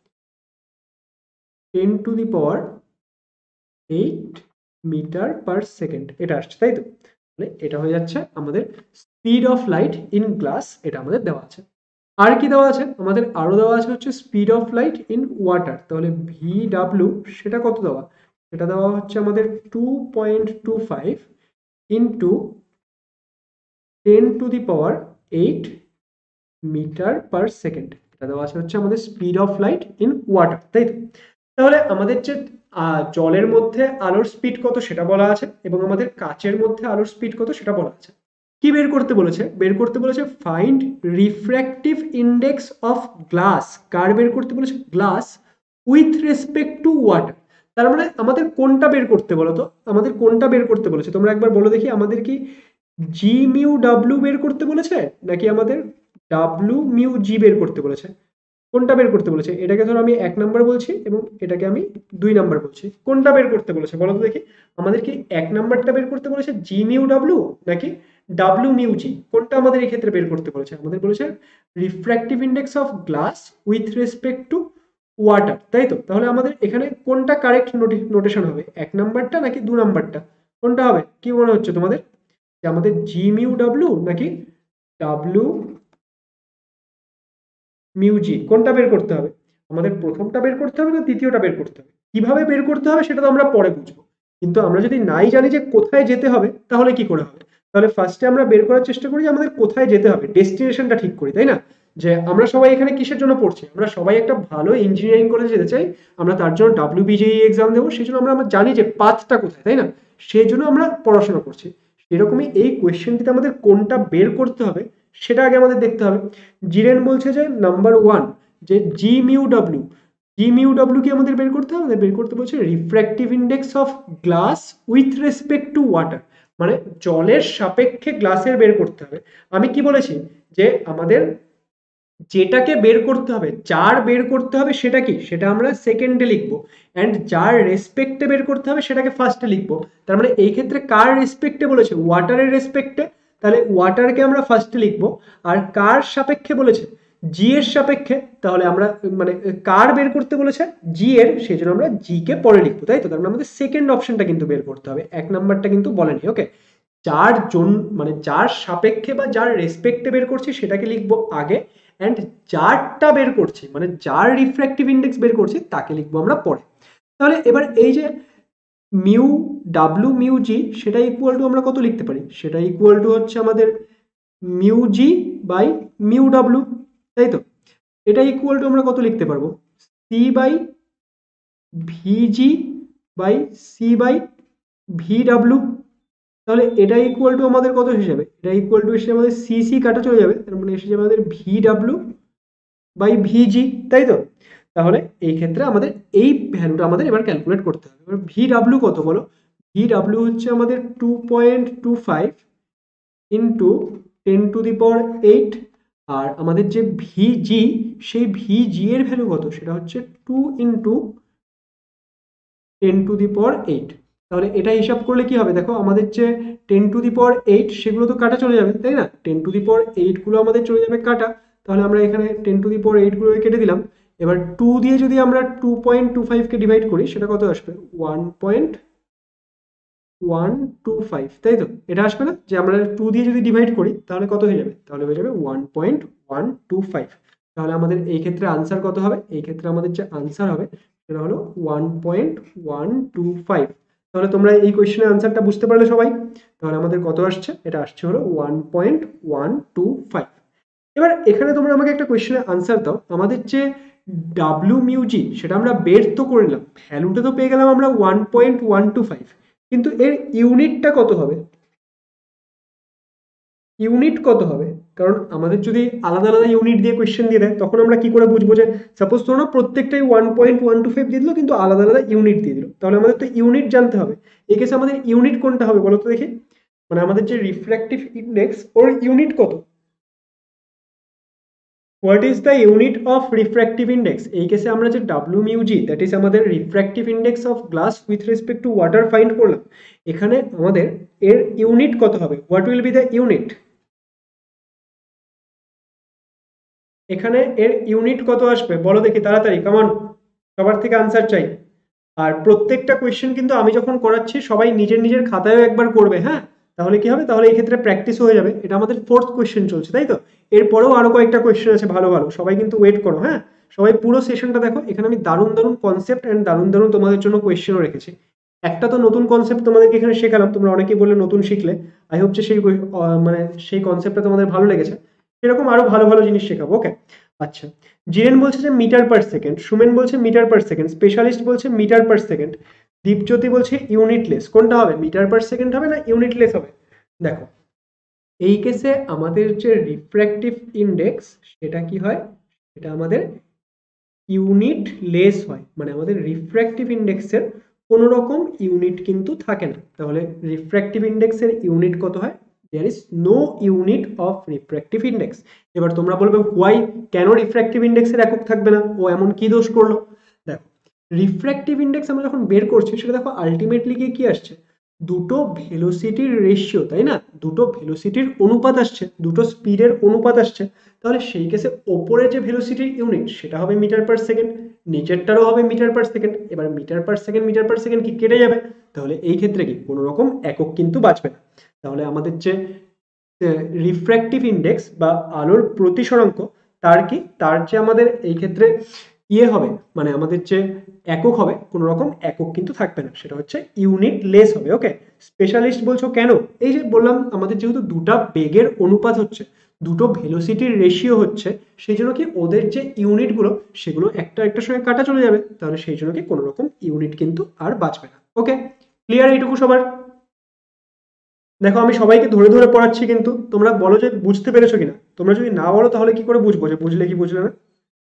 ten to the power eight metre per second, এটা আসছে, তাই তো? তাহলে এটা হয়ে যাচ্ছে আমাদের speed of light in glass, এটা আমাদের দেওয়া আছে। আর কি দেওয়া আছে, আমাদের আরো দেওয়া আছে হচ্ছে speed of light in water, তাহলে ভি ডাব্লিউ সেটা কত দেওয়া, সেটা দেওয়া হচ্ছে আমাদের two point two five into ten to the power eight metre per second, এটা দেওয়া আছে হচ্ছে আমাদের speed of light in water, তাই তো? তাহলে আমাদের যে জলের মধ্যে আলোর স্পিড কত সেটা বলা আছে এবং আমাদের কাচের মধ্যে আলোর স্পিড কত সেটা বলা আছে। কি বের করতে বলেছে, বের করতে বলেছে find refractive index of glass, কার বের করতে বলেছে, glass with respect to water. তার মানে আমাদের কোনটা বের করতে বলো তো, আমাদের কোনটা বের করতে বলেছে তোমরা একবার বলো দেখি, আমাদের কি জি মিউ ডাব্লিউ বের করতে বলেছে নাকি আমাদের ডাব্লিউ মিউ জি বের করতে বলেছে? কোনটা বের করতে বলেছে? এটাকে ধরো আমি এক নাম্বার বলছি এবং এটাকে আমি দুই নাম্বার বলছি, কোনটা বের করতে বলেছে বলো তো দেখি? আমাদের কি এক নাম্বারটা বের করতে বলেছে জি মিউ ডাব্লিউ নাকি ডাব্লিউ মিউ জি? কোনটা আমাদের এই ক্ষেত্রে বের করতে বলেছে? আমাদের বলেছে refractive index of glass with respect to water, তাই তো? তাহলে আমাদের এখানে কোনটা কারেক্ট নোটেশন হবে, এক নাম্বারটা নাকি দু নাম্বারটা, কোনটা হবে কি মনে হচ্ছে তোমাদের, যে আমাদের জি মিউ ডাব্লিউ নাকি ডাব্লিউ মিউজি, কোনটা বের করতে হবে? আমাদের প্রথমটা বের করতে হবে না দ্বিতীয়টা বের করতে হবে? কিভাবে বের করতে হবে সেটা তো আমরা পরে বুঝবো, কিন্তু আমরা যদি নাই জানি যে কোথায় যেতে হবে তাহলে কি করে হবে? তাহলে ফার্স্টে আমরা বের করার চেষ্টা করি যে আমাদের কোথায় যেতে হবে, ডেস্টিনেশনটা ঠিক করি, তাই না? যে আমরা সবাই এখানে কিসের জন্য পড়ছি, আমরা সবাই একটা ভালো ইঞ্জিনিয়ারিং কলেজে যেতে চাই, আমরা তার জন্য ডাব্লিউবিজেই এক্সাম দেবো, সেই জন্য আমরা আমরা জানি যে পাথটা কোথায়, তাই না? সেই জন্য আমরা পড়াশোনা করছি। সেরকমই এই কোয়েশ্চেনটিতে আমাদের কোনটা বের করতে হবে সেটা আগে আমাদের দেখতে হবে। জিরেন বলছে যে নাম্বার ওয়ান, যে G mu W, G mu W কি আমাদের বের করতে হবে, আমাদের বের করতে বলছে refractive index of glass with respect to water, মানে জলের সাপেক্ষে গ্লাসের বের করতে হবে। আমি কি বলেছি যে আমাদের যেটাকে বের করতে হবে, যার বের করতে হবে সেটা কি, সেটা আমরা সেকেন্ডে লিখবো, অ্যান্ড যার রেসপেক্টে বের করতে হবে সেটাকে ফার্স্টে লিখবো। তার মানে এই ক্ষেত্রে কার রেসপেক্টে বলেছে, ওয়াটারের রেসপেক্টে, তাহলে ওয়াটারকে আমরা ফার্স্টে লিখবো। আর কার সাপেক্ষে বলেছে, জি এর সাপেক্ষে, তাহলে আমরা মানে কার বের করতে বলেছে, জি এর, সেই জন্য আমরা জি কে পরে লিখবো, তাই তো? তার মানে আমাদের সেকেন্ড অপশনটা কিন্তু বের করতে হবে, এক নাম্বারটা কিন্তু বলেনি। ওকে, যার জন মানে যার সাপেক্ষে বা যার রেসপেক্টে বের করছি সেটাকে লিখবো আগে, অ্যান্ড যারটা বের করছি মানে যার রিফ্র্যাক্টিভ ইন্ডেক্স বের করছি তাকে লিখবো আমরা পরে। তাহলে এবার এই যে মিউ ডাব্লু মিউ জি সেটা ইকুয়াল টু আমরা কত লিখতে পারি, সেটা ইকুয়াল টু হচ্ছে আমাদের mu G by mu W, তাই তো। এটা ইকুয়াল টু আমরা কত লিখতে পারবো, C by V G by C by V W. তাহলে এটা ইকুয়াল টু আমাদের কত হিসাবে, এটা ইকুয়াল টু এসে আমাদের সি সি কাটা চলে যাবে, তার মানে এসে যাবে আমাদের ভি ডাব্লু বাই ভিজি, তাই তো। তাহলে এই ক্ষেত্রে আমাদের এই ভ্যালুটা আমাদের এবার ক্যালকুলেট করতে হবে। এবার ভি ডাব্লু কত বলো, ভি ডাব্লু হচ্ছে আমাদের two point two five into ten to the power eight, আর আমাদের যে ভিজি সেই ভিজি এর ভ্যালু কত, সেটা হচ্ছে two into ten to the power eight. তাহলে এটা হিসাব করলে কি হবে, দেখো আমাদের যে ten to the power eight সেগুলো তো কাটা চলে যাবে, তাই না, ten to the power eight গুলো আমাদের চলে যাবে কাটা। তাহলে আমরা এখানে ten to the power eight গুলো কেটে দিলাম। এবার টু দিয়ে যদি আমরা টু পয়েন্ট টু ফাইভকে ডিভাইড করি সেটা কত আসবে, one point one two five, তাই তো। এটা আসবে না, যে আমরা টু দিয়ে যদি ডিভাইড করি তাহলে কত হয়ে যাবে, তাহলে হয়ে যাবে one point one two five. তাহলে আমাদের এই ক্ষেত্রে আনসার কত হবে, এই ক্ষেত্রে আমাদের যে আনসার হবে সেটা হলো one point one two five. তাহলে তোমরা এই কোয়েশ্চেনের আনসারটা বুঝতে পারলে সবাই। তাহলে আমাদের কত আসছে, এটা আসছে হলো one point one two five. এবার এখানে তোমরা আমাকে একটা কোয়েশ্চেনের আনসার দাও, আমাদের যে ডাব্লিউ মিউ জি সেটা আমরা বের তো করলাম, ভ্যালুটা তো পেয়ে গেলাম আমরা one point one two five, কিন্তু এর ইউনিটটা কত হবে, ইউনিট কত হবে। কারণ আমাদের যদি আলাদা আলাদা ইউনিট দিয়ে কোয়েশ্চেন দিয়ে দেয় তখন আমরা কি করে বুঝবো, যে সাপোজ ধরো না প্রত্যেকটাই one point one two five দিয়ে দিল কিন্তু আলাদা আলাদা ইউনিট দিয়ে দিল, তাহলে আমাদের তো ইউনিট জানতে হবে। এই কেসে আমাদের ইউনিট কোনটা হবে বলো তো দেখি, মানে আমাদের যে রিফ্র্যাক্টিভ ইন্ডেক্স ওর ইউনিট কত, what is the unit of refractive index. এই কেসে আমরা যে W mu G that is আমাদের refractive index of glass with respect to water find করলাম, এখানে আমাদের এর ইউনিট কত হবে, what will be the unit, এখানে এর ইউনিট কত আসবে বলো দেখি তাড়াতাড়ি, কামন সবার থেকে আনসার চাই। আর প্রত্যেকটা কোয়েশ্চেন কিন্তু আমি যখন করাচ্ছি সবাই নিজের নিজের খাতায়ও একবার করবে, হ্যাঁ, তাহলে কি হবে, তাহলে এই ক্ষেত্রে প্র্যাকটিস হয়ে যাবে। এটা আমাদের ফোর্থ কোয়েশ্চেন চলছে, তাই তো, এরপরেও আরো কয়েকটা কোয়েশ্চেন আছে ভালো ভালো, সবাই কিন্তু ওয়েট করো, হ্যাঁ, সবাই পুরো সেশনটা দেখো। এখানে আমি দারুণ দারুণ কনসেপ্ট এন্ড দারুণ দারুণ তোমাদের জন্য কোয়েশ্চেনও রেখেছি। একটা তো নতুন কনসেপ্ট তোমাদেরকে এখানে শেখালাম, তোমরা অনেকেই বললে নতুন শিখলে, আই হোপ যে সেই মানে সেই কনসেপ্টটা তোমাদের ভালো লেগেছে, সেরকম আরো ভালো ভালো জিনিস শেখাবো, ওকে। আচ্ছা, জিরেন বলছে যে মিটার পার সেকেন্ড, সুমেন বলছে মিটার পার সেকেন্ড, স্পেশালিস্ট বলছে মিটার পার সেকেন্ড, দীপজ্যোতি বলছে ইউনিটলেস। কোনটা হবে, মিটার পার সেকেন্ড হবে না ইউনিটলেস হবে। দেখো এই কেসে আমাদের যে রিফ্র্যাক্টিভ ইন্ডেক্স সেটা কি হয়, এটা আমাদের ইউনিট লেস হয়, মানে আমাদের রিফ্র্যাক্টিভ ইন্ডেক্সের কোনো রকম ইউনিট কিন্তু থাকে না। তাহলে রিফ্র্যাক্টিভ ইন্ডেক্সের ইউনিট কত হয়, there is no unit of refractive index. এবার তোমরা বলবে হোয়াই, কেন রিফ্র্যাক্টিভ ইন্ডেক্সের একক থাকবে না, ও এমন কি দোষ করলো। দেখো রিফ্র্যাক্টিভ ইন্ডেক্স আমরা যখন বের করছি সেটা দেখো আলটিমেটলি গিয়ে কি আসছে, দুটো ভেলোসিটির রেশিও, তাই না, দুটো ভেলোসিটির অনুপাত আসছে, দুটো স্পিডের অনুপাত আসছে। তাহলে সেই কেসে ওপরে যে ভেলোসিটির ইউনিট সেটা হবে মিটার পার সেকেন্ড, নিচেরটারও হবে মিটার পার সেকেন্ড। এবার metre per second metre per second কি কেটে যাবে, তাহলে এই ক্ষেত্রে কি কোনো রকম একক কিন্তু বাঁচবে না। তাহলে আমাদের যে রিফ্র্যাক্টিভ ইন্ডেক্স বা আলোর প্রতিসরাঙ্ক তার কি, তার যে আমাদের এই ক্ষেত্রে ইয়ে হবে, মানে আমাদের যে একক হবে কোনো রকম একক কিন্তু থাকবে না, সেটা হচ্ছে ইউনিট লেস হবে, ওকে। স্পেশালিস্ট বলছো কেন, এই যে বললাম আমাদের যেহেতু দুটা বেগের অনুপাত হচ্ছে, দুটো ভেলোসিটির রেশিও হচ্ছে, সেই জন্য কি ওদের যে ইউনিটগুলো সেগুলো একটা একটা সঙ্গে কাটা চলে যাবে, তাহলে সেই জন্য কি কোনো রকম ইউনিট কিন্তু আর বাঁচবে না, ওকে। ক্লিয়ার এইটুকু সবার। দেখো আমি সবাইকে ধরে ধরে পড়াচ্ছি, কিন্তু তোমরা বলো যে বুঝতে পেরেছো কিনা। তোমরা যদি না বলো তাহলে কি করে বুঝবো যে বুঝলে কি বুঝলে না।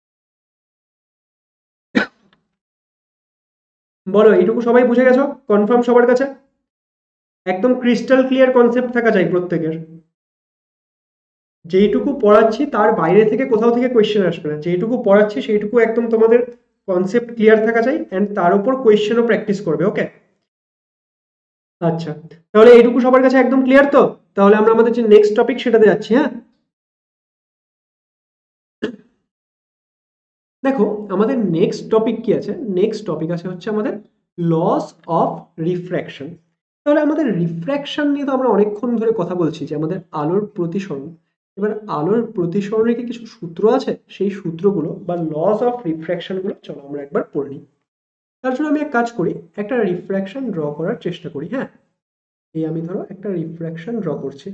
বলো এইটুকু সবাই বুঝে গেছো, কনফার্ম সবার কাছে, একদম ক্রিস্টাল ক্লিয়ার কনসেপ্ট থাকা চাই প্রত্যেকের। যেইটুকু পড়াচ্ছি তার বাইরে থেকে কোথাও থেকে কোয়েশ্চেন আসবে না, যেইটুকু পড়াচ্ছি সেইটুকু একদম তোমাদের কনসেপ্ট ক্লিয়ার থাকা চাই, এন্ড তার উপর কোয়েশ্চেনও প্র্যাকটিস করবে, ওকে। আচ্ছা, তাহলে এইটুকু সবার কাছে একদম ক্লিয়ার তো। তাহলে আমরা আমাদের যে নেক্সট টপিক সেটাতে যাচ্ছি, হ্যাঁ। দেখো আমাদের নেক্সট টপিক কি আছে, নেক্সট টপিক আছে হচ্ছে আমাদের লস অফ রিফ্র্যাকশন। তাহলে আমাদের রিফ্র্যাকশন নিয়ে তো আমরা অনেকক্ষণ ধরে কথা বলছি, যে আমাদের আলোর প্রতিসরণ, এবার আলোর প্রতিসরণের কি কিছু সূত্র আছে, সেই সূত্রগুলো বা লস অফ রিফ্র্যাকশন গুলো চলো আমরা একবার পড়ে নিই। তার জন্য আমি এক কাজ করি, একটা রিফ্র্যাকশন ড্র করার চেষ্টা করি। হ্যাঁ, এই আমি ধরো একটা রিফ্র্যাকশন ড্র করছি,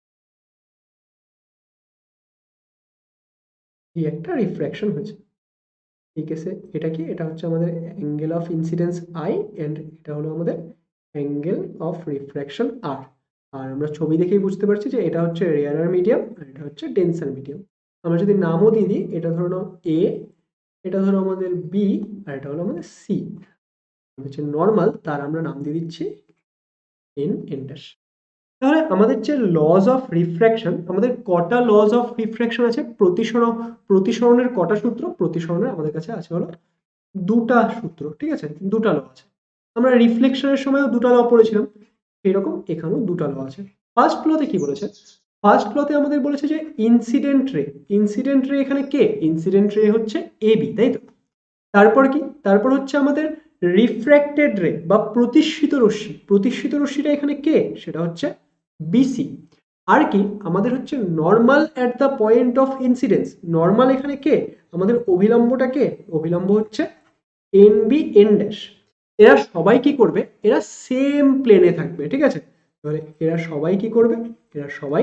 এই একটা রিফ্র্যাকশন হয়েছে। এই কেসে এটা কি, এটা হচ্ছে আমাদের angle of incidence I and এটা হলো আমাদের অ্যাঙ্গেল অফ রিফ্র্যাকশন আর। আর আমরা ছবি দেখেই বুঝতে পারছি যে এটা হচ্ছে রেয়ারার মিডিয়াম আর এটা হচ্ছে ডেন্সার মিডিয়াম। আমরা যদি নামও দিয়ে দিই, এটা ধরো নাও এ, এটা ধরো আমাদের বি, আর এটা হলো আমাদের সি। হচ্ছে নর্মাল, তার আমরা নাম দিয়ে দিচ্ছি এন এন ড্যাশ। তাহলে আমাদের যে লজ অফ রিফ্র্যাকশন, আমাদের কটা লজ অফ রিফ্র্যাকশন আছে, প্রতিসরণ প্রতিসরণের কটা সূত্র, প্রতিসরণের আমাদের কাছে আছে হলো দুটা সূত্র, ঠিক আছে, দুটা ল আছে। আমরা রিফ্লেকশনের সময়ও দুটা ল পড়েছিলাম, সেরকম এখানেও দুটা ল আছে। ফার্স্ট লতে কি বলেছে, ফার্স্ট লতে আমাদের বলেছে যে ইনসিডেন্ট রে, ইনসিডেন্ট রে এখানে কে, ইনসিডেন্ট রে হচ্ছে এ বি, তাই তো। তারপর কি, তারপর হচ্ছে আমাদের রিফ্র্যাক্টেড রে বা প্রতিসিত রশ্মি, প্রতিসিত রশ্মিটা এখানে কে, সেটা হচ্ছে বিসি। আর কি আমাদের হচ্ছে normal at the point of incidence, normal এখানে কে, আমাদের অভিলম্বটা কে, অভিলম্ব হচ্ছে এন বি এন ড্যাশ। এরা সবাই কি করবে, এরা সেম প্লেনে থাকবে, ঠিক আছে। তাহলে এরা সবাই কি করবে, এরা সবাই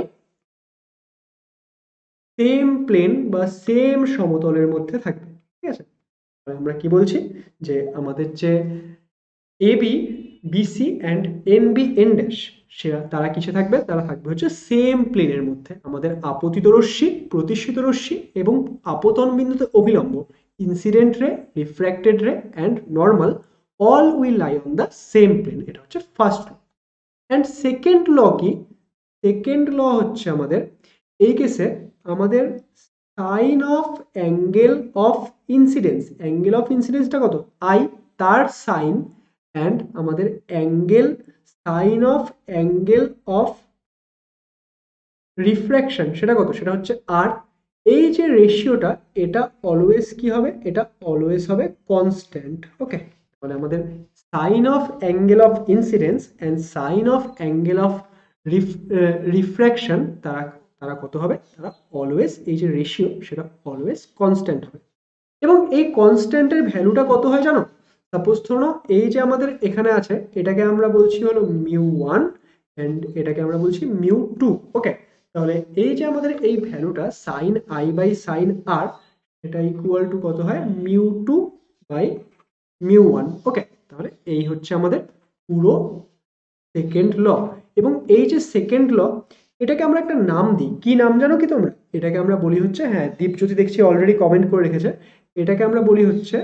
সেম প্লেন বা সেম সমতলের মধ্যে থাকবে, ঠিক আছে। আমরা কি বলছি যে আমাদের যে A B BC and N B N dash, সেরা তারা কিসে থাকবে, তারা থাকবে হচ্ছে সেম প্লেনের মধ্যে। আমাদের আপতিত রশ্মি, প্রতিসিত রশ্মি এবং আপতন বিন্দুতে অভিলম্ব, incident ray, refracted ray and normal, all will lie on the same plane. এটা হচ্ছে first law. And second law কি, সেকেন্ড ল হচ্ছে আমাদের এই কেসে আমাদের sine of angle of incidence, angle of ইনসিডেন্সটা কত, আই, তার সাইন অ্যান্ড আমাদের angle, sine of angle of refraction সেটা কত, সেটা হচ্ছে আর। এই যে রেশিওটা, এটা অলওয়েজ কি হবে, এটা অলওয়েজ হবে কনস্ট্যান্ট। ওকে, মানে আমাদের sine of angle of incidence and sine of angle of refraction, তারা তারা কত হবে, তারা অলওয়েজ, এই যে রেশিও সেটা অলওয়েজ কনস্ট্যান্ট হবে। এবং এই কনস্ট্যান্টের ভ্যালুটা কত হয় জানো, সাপোজ ধরো এই যে আমাদের এখানে আছে, এটাকে আমরা বলছি হলো মিউ ওয়ান অ্যান্ড এটাকে আমরা বলছি মিউ টু। ওকে, তাহলে এই যে আমাদের এই ভ্যালুটা sine I by sine R, এটা ইকুয়াল টু কত হয়, mu two by mu one. Okay, তাহলে এই হচ্ছে আমাদের পুরো সেকেন্ড ল। এবং এই যে সেকেন্ড ল, এটাকে আমরা একটা নাম দিই, কি নাম জানো কি তোমরা, এটাকে আমরা বলি হচ্ছে, হ্যাঁ দীপজ্যোতি দেখছি অলরেডি কমেন্ট করে রেখেছে, এটাকে আমরা বলি হচ্ছে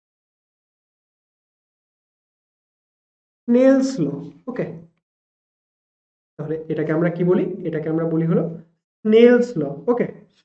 স্নেলস ল। ওকে, তাহলে এটাকে আমরা কি বলি, এটাকে আমরা বলি হলো স্নেলস ল। ওকে,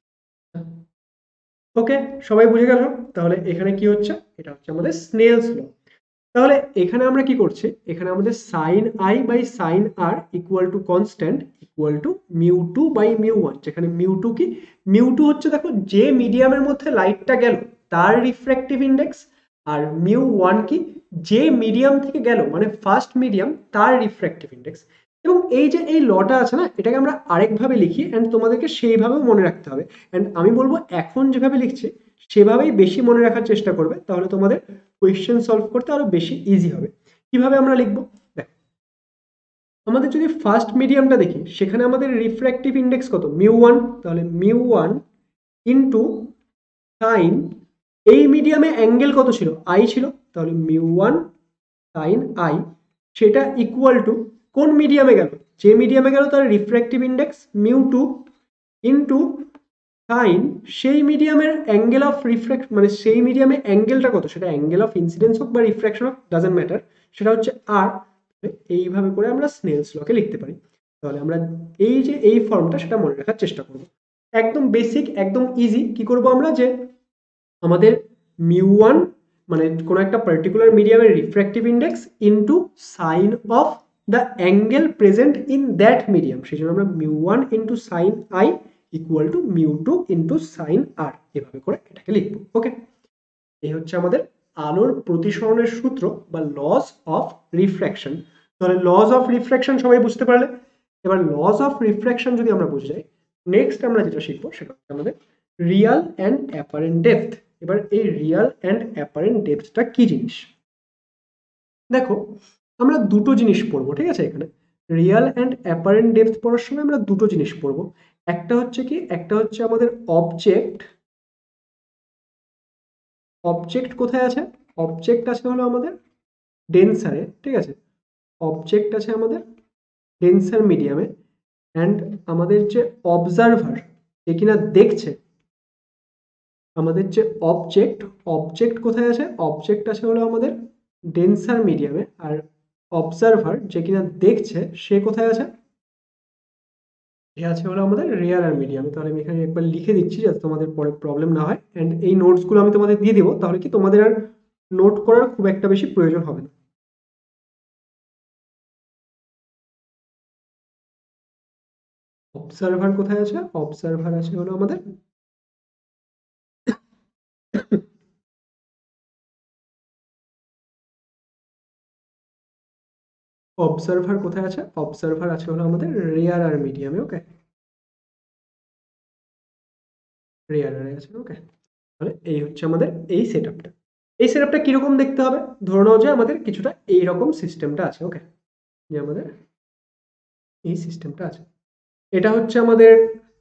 ওকে সবাই বুঝে গেল। তাহলে এখানে কি হচ্ছে, এটা হচ্ছে আমাদের স্নেলস ল। তাহলে এখানে আমরা কি করছি, এখানে আমাদের sine I by sine r equal to constant equal to mu two by mu one, যেখানে মিউ টু কি, মিউ টু হচ্ছে দেখো যে মিডিয়ামের মধ্যে লাইটটা গেল তার রিফ্র্যাক্টিভ ইন্ডেক্স, আর মিউ ওয়ান কি, যে মিডিয়াম থেকে গেল মানে ফার্স্ট মিডিয়াম তার রিফ্র্যাক্টিভ ইন্ডেক্স। এবং এই যে এই লটা আছে না, এটাকে আমরা আরেকভাবে লিখি অ্যান্ড তোমাদেরকে সেইভাবেও মনে রাখতে হবে। অ্যান্ড আমি বলবো এখন যেভাবে লিখছি সেভাবেই বেশি মনে রাখার চেষ্টা করবে, তাহলে তোমাদের কোয়েশ্চেন সলভ করতে আরো বেশি ইজি হবে। কিভাবে আমরা লিখবো, দেখো আমাদের যদি ফার্স্ট মিডিয়ামটা দেখি, সেখানে আমাদের রিফ্র্যাক্টিভ ইন্ডেক্স কত, মিউ ওয়ান। তাহলে মিউ ওয়ান ইন্টু সাইন, এই মিডিয়ামে অ্যাঙ্গেল কত ছিল, আই ছিল, তাহলে মিউ ওয়ান সাইন আই, সেটা ইকুয়াল টু কোন মিডিয়ামে গেল, যে মিডিয়ামে গেল তার refractive index mu two into sine সেই মিডিয়ামের অ্যাঙ্গেল অফ রিফ্র্যাক্ট, মানে সেই মিডিয়ামে অ্যাঙ্গেলটা কত, সেটা অ্যাঙ্গেল অফ ইনসিডেন্স হোক বা রিফ্র্যাকশন হোক, ডাজেন্ট ম্যাটার, সেটা হচ্ছে আর। এইভাবে করে আমরা স্নেলস লকে লিখতে পারি। তাহলে আমরা এই যে এই ফর্মটা সেটা মনে রাখার চেষ্টা করব। একদম বেসিক, একদম ইজি। কি করব আমরা, যে আমাদের মিউ ওয়ান মানে কোনো একটা পার্টিকুলার মিডিয়ামের refractive index into sine of the angle present in that medium, সেই জন্য আমরা mu one into sine i equal to mu two into sine r, এভাবে করে এটাকে লিখবো। ওকে, এই হচ্ছে আমাদের আলোর প্রতিসরণের সূত্র বা লস অফ রিফ্র্যাকশন। তাহলে লস অফ রিফ্র্যাকশন সবাই বুঝতে পারলে। এবার লস অফ রিফ্র্যাকশন যদি আমরা বুঝে যাই, নেক্সট আমরা যেটা শিখবো সেটা হচ্ছে আমাদের রিয়াল অ্যান্ড অ্যাপারেন্ট ডেপথ। এবার এই রিয়াল অ্যান্ড অ্যাপারেন্ট ডেপথটা কি জিনিস? দেখো, আমরা দুটো জিনিস পড়বো, ঠিক আছে? এখানে রিয়াল অ্যান্ড অ্যাপারেন্ট ডেপথ পড়ার সময় আমরা দুটো জিনিস পড়বো। একটা হচ্ছে কি, একটা হচ্ছে আমাদের অবজেক্ট। অবজেক্ট কোথায় আছে? অবজেক্ট আছে হলো আমাদের ডেন্সারে, ঠিক আছে? অবজেক্ট আছে আমাদের ডেন্সার মিডিয়ামে, অ্যান্ড আমাদের যে অবজারভার, যে কিনা দেখছে, আমাদের যে অবজেক্ট, অবজেক্ট কোথায় আছে? অবজেক্ট আছে হলো আমাদের ডেন্সার মিডিয়ামে, আর অবজারভার যে কিনা দেখছে সে কোথায় আছে? সে আছে হলো আমাদের রেয়ার মিডিয়ামে। তাহলে আমি এখানে একবার লিখে দিচ্ছি যাতে তোমাদের পরে প্রবলেম না হয়, অ্যান্ড এই নোটসগুলো আমি তোমাদের দিয়ে দেবো, তাহলে কি তোমাদের আর নোট করার খুব একটা বেশি প্রয়োজন হবে না। অবজারভার কোথায় আছে? অবজারভার আছে হলো আমাদের অবজারভার কোথায় আছে? অবজারভার আছে হলো আমাদের রেয়ার আর মিডিয়ামে। ওকে, রেয়ার আর আছে। ওকে, তাহলে এই হচ্ছে আমাদের এই সেট আপটা। এই সেট আপটা কিরকম দেখতে হবে? ধরে নাও যে আমাদের কিছুটা এইরকম সিস্টেমটা আছে। ওকে, যে আমাদের এই সিস্টেমটা আছে, এটা হচ্ছে আমাদের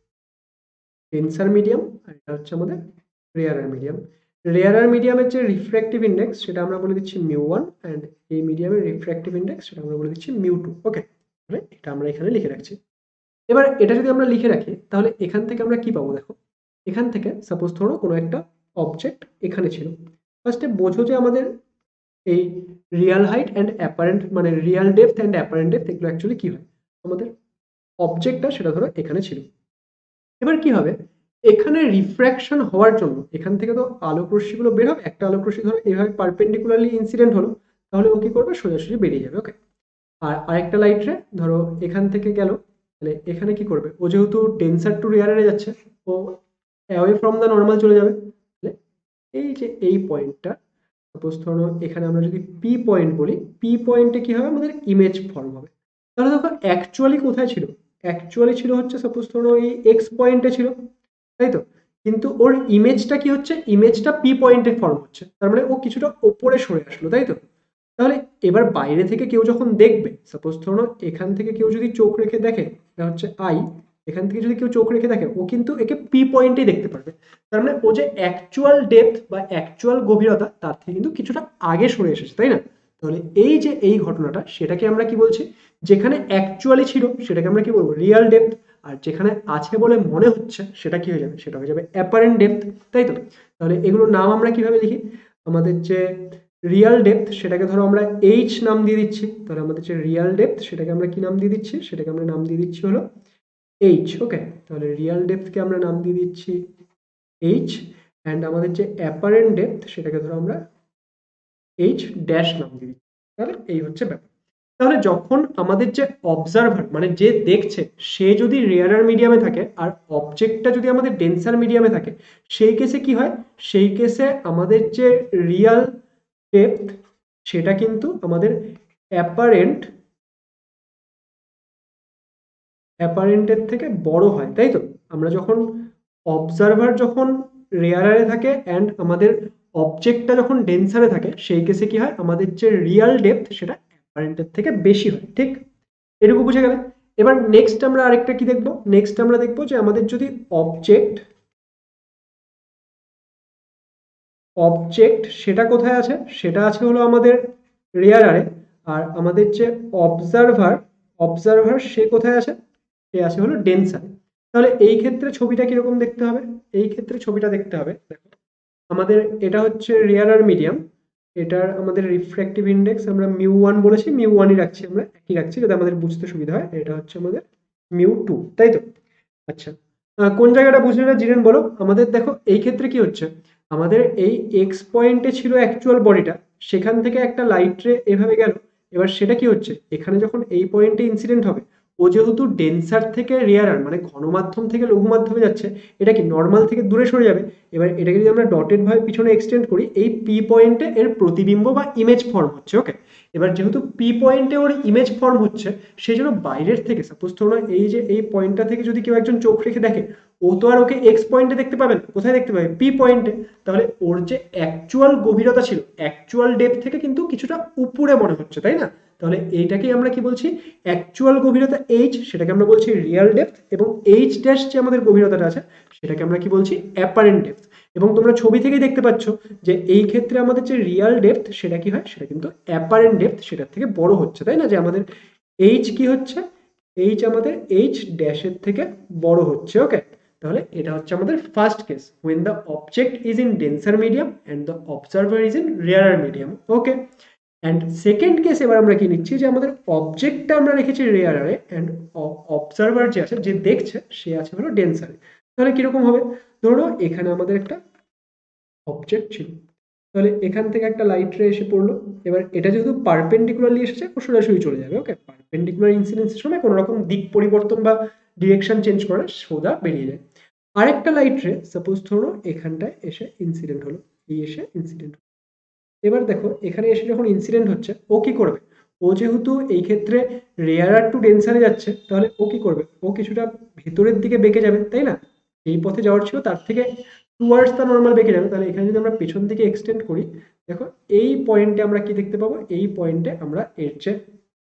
ডেন্সার মিডিয়াম, আর এটা হচ্ছে আমাদের রেয়ার মিডিয়াম। রেয়ার মিডিয়ামের যে রিফ্র্যাক্টিভ ইন্ডেক্স সেটা আমরা বলে দিচ্ছি মিউ ওয়ান, অ্যান্ড এই মিডিয়ামের রিফ্র্যাক্টিভ ইন্ডেক্স সেটা আমরা বলে দিচ্ছি মিউ টু। ওকে, তাহলে এটা আমরা এখানে লিখে রাখছি। এবার এটা যদি আমরা লিখে রাখি তাহলে এখান থেকে আমরা কি পাবো? দেখো, এখান থেকে সাপোজ ধরো কোনো একটা অবজেক্ট এখানে ছিল। ফার্স্টে বোঝো যে আমাদের এই রিয়াল হাইট অ্যান্ড অ্যাপারেন্ট, মানে real depth and apparent depth, এগুলো অ্যাকচুয়ালি কি হয়? আমাদের অবজেক্টটা সেটা ধরো এখানে ছিল। এবার কি হবে? এখানে রিফ্র্যাকশন হওয়ার জন্য এখান থেকে তো আলোক রশ্মিগুলো বের হবে। একটা আলোক রশ্মি ধরো এইভাবে পারপেন্ডিকুলারলি ইনসিডেন্ট হলো, তাহলে ও কি করবে? সোজাসুজি বেরিয়ে যাবে। ওকে, আর আরেকটা লাইট রে ধরো এখান থেকে গেল, তাহলে এখানে কি করবে? ও যেহেতু ডেন্সার টু রেয়ারে যাচ্ছে, ও অ্যাওয়ে ফ্রম দ্য নর্মাল চলে যাবে। তাহলে এই যে এই পয়েন্টটা, সাপোজ ধরো এখানে আমরা যদি পি পয়েন্ট বলি, পি পয়েন্টে কি হবে? আমাদের ইমেজ ফর্ম হবে। তাহলে দেখো অ্যাকচুয়ালি কোথায় ছিল? অ্যাকচুয়ালি ছিল হচ্ছে সাপোজ ধরো এই এক্স পয়েন্টে ছিল, তাই তো? কিন্তু ওর ইমেজটা কি হচ্ছে? ইমেজটা পি পয়েন্টে ফর্ম হচ্ছে, তার মানে ও কিছুটা ওপরে সরে আসলো, তাই তো? তাহলে এবার বাইরে থেকে কেউ যখন দেখবে, সাপোজ ধরো এখান থেকে কেউ যদি চোখ রেখে দেখে, এটা হচ্ছে আই, এখান থেকে যদি কেউ চোখ রেখে দেখে, ও কিন্তু একে পি পয়েন্টেই দেখতে পারবে। তার মানে ও যে অ্যাকচুয়াল ডেপথ বা অ্যাকচুয়াল গভীরতা তার থেকে কিন্তু কিছুটা আগে সরে এসেছে, তাই না? তাহলে এই যে এই ঘটনাটা, সেটাকে আমরা কি বলছি? যেখানে অ্যাকচুয়ালি ছিল সেটাকে আমরা কি বলবো? Real depth. আর যেখানে আছে বলে মনে হচ্ছে সেটা কি হয়ে যাবে? সেটা হয়ে যাবে অ্যাপারেন্ট ডেপথ, তাই তো? তাহলে এগুলোর নাম আমরা কিভাবে লিখি? আমাদের যে রিয়াল ডেপথ সেটাকে ধরো আমরা এইচ নাম দিয়ে দিচ্ছি। তাহলে আমাদের যে রিয়াল ডেপথ সেটাকে আমরা কি নাম দিয়ে দিচ্ছি? সেটাকে আমরা নাম দিয়ে দিচ্ছি হলো এইচ। ওকে, তাহলে রিয়াল ডেপথকে আমরা নাম দিয়ে দিচ্ছি এইচ, অ্যান্ড আমাদের যে অ্যাপারেন্ট ডেপথ সেটাকে ধরো আমরা এইচ ড্যাশ নাম দিয়ে দিচ্ছি। তাহলে এই হচ্ছে ব্যাপার। তাহলে যখন আমাদের যে অবজারভার, মানে যে দেখছে, সে যদি রেয়ার মিডিয়ামে থাকে আর অবজেক্টটা যদি আমাদের ডেন্সার মিডিয়ামে থাকে, সেই কেসে কি হয়? সেই কেসে আমাদের যে রিয়াল ডেপথ সেটা কিন্তু আমাদের অ্যাপারেন্ট অ্যাপারেন্টের থেকে বড় হয়, তাই তো? আমরা যখন অবজারভার যখন রেয়ারে থাকে অ্যান্ড আমাদের অবজেক্টটা যখন ডেন্সারে থাকে, সেই কেসে কি হয়? আমাদের যে রিয়াল ডেপথ সেটা অ্যাপারেন্টের থেকে বেশি হয়, ঠিক? এটুকু বুঝে গেলে। এবার নেক্সট আমরা আরেকটা কি দেখবো? নেক্সট আমরা দেখবো যে আমাদের যদি অবজেক্ট অবজেক্ট সেটা কোথায় আছে? সেটা আছে হলো আমাদের রেয়ারে, আর আমাদের যে অবজারভার অবজারভার সে কোথায় আছে? সে আছে হলো ডেন্সারে। তাহলে এই ক্ষেত্রে ছবিটা কিরকম দেখতে হবে? এই ক্ষেত্রে ছবিটা দেখতে হবে, দেখো, আমাদের এটা হচ্ছে রেয়ার মিডিয়াম, এটার আমাদের রিফ্র্যাক্টিভ ইন্ডেক্স আমরা মিউ ওয়ান বলেছি, মিউ ওয়ানই রাখছি, আমরা একই রাখছি যাতে আমাদের বুঝতে সুবিধা হয়। এটা হচ্ছে আমাদের মিউ টু, তাই তো? আচ্ছা, আহ, কোন জায়গাটা বুঝলে না জিরেন বলো? আমাদের দেখো এই ক্ষেত্রে কি হচ্ছে? আমাদের এই এক্স পয়েন্টে ছিল অ্যাকচুয়াল বডিটা, সেখান থেকে একটা লাইট রে এভাবে গেল। এবার সেটা কি হচ্ছে? এখানে যখন এই পয়েন্টে ইনসিডেন্ট হবে, ও ও যেহেতু ডেন্সার থেকে রেয়ারার মানে ঘন মাধ্যম থেকে লঘু মাধ্যমে যাচ্ছে, এটা কি নর্মাল থেকে দূরে সরে যাবে। এবার এটাকে যদি আমরা ডটেড ভাবে পিছনে এক্সটেন্ড করি, এই পি পয়েন্টে এর প্রতিবিম্ব বা ইমেজ ফর্ম হচ্ছে। ওকে, এবার যেহেতু পি পয়েন্টে ওর ইমেজ ফর্ম হচ্ছে, সেই জন্য বাইরের থেকে সাপোজ ধরো এই যে এই পয়েন্টটা থেকে যদি কেউ একজন চোখ রেখে দেখে, ও তো আর ওকে এক্স পয়েন্টে দেখতে পাবে না, কোথায় দেখতে পাবে? পি পয়েন্টে। তাহলে ওর যে অ্যাকচুয়াল গভীরতা ছিল, অ্যাকচুয়াল ডেপথ থেকে কিন্তু কিছুটা উপরে মনে হচ্ছে, তাই না? তাহলে এইটাকেই আমরা কি বলছি? অ্যাকচুয়াল গভীরতা এইচ, সেটাকে আমরা বলছি রিয়াল ডেপথ, এবং এইচ ড্যাশ যে আমাদের গভীরতাটা আছে সেটাকে আমরা কি বলছি? Apparent depth. এবং তোমরা ছবি থেকেই দেখতে পাচ্ছ যে এই ক্ষেত্রে আমাদের যে রিয়াল ডেপথ সেটা কি হয়? সেটা কিন্তু অ্যাপারেন্ট ডেপথ সেটার থেকে বড় হচ্ছে, তাই না? যে আমাদের এইচ কি হচ্ছে? এইচ আমাদের এইচ ড্যাশের থেকে বড় হচ্ছে। ওকে, তাহলে এটা হচ্ছে আমাদের first case, when the object is in denser medium and the observer is in rarer medium. Okay, and second case এবার আমরা কি নিচ্ছি? যে আমাদের অবজেক্টটা আমরা রেখেছি রেয়ারে, অ্যান্ড অবজারভার যে আছে, যে দেখছে, সে আছে হলো ডেন্সারে। তাহলে কিরকম হবে? ধরো এখানে আমাদের একটা অবজেক্ট ছিল, তাহলে এখান থেকে একটা লাইট রে এসে পড়লো। এবার এটা যেহেতু পারপেন্ডিকুলারলি এসেছে, ও সোজাসুজি চলে যাবে। ওকে, পারপেন্ডিকুলার ইনসিডেন্সের সময় কোনো রকম দিক পরিবর্তন বা ডিরেকশন চেঞ্জ করে সোজা বেরিয়ে যায়। আরেকটা লাইট রে সাপোজ ধরো এখানটায় এসে ইনসিডেন্ট হলো, এই এসে ইনসিডেন্ট। এবার দেখো এখানে এসে যখন ইনসিডেন্ট হচ্ছে, ও কি করবে? ও যেহেতু এই ক্ষেত্রে রেয়ারার টু ডেন্সারে যাচ্ছে, তাহলে ও কি করবে? ও কিছুটা ভেতরের দিকে বেঁকে যাবে, তাই না? এই পথে যাওয়ার ছিল, তার থেকে টুয়ার্ডস দ্য নর্মাল বেঁকে যাবে। তাহলে এখানে যদি আমরা পেছন দিকে এক্সটেন্ড করি, দেখো এই পয়েন্টে আমরা কি দেখতে পাবো? এই পয়েন্টে আমরা এর যে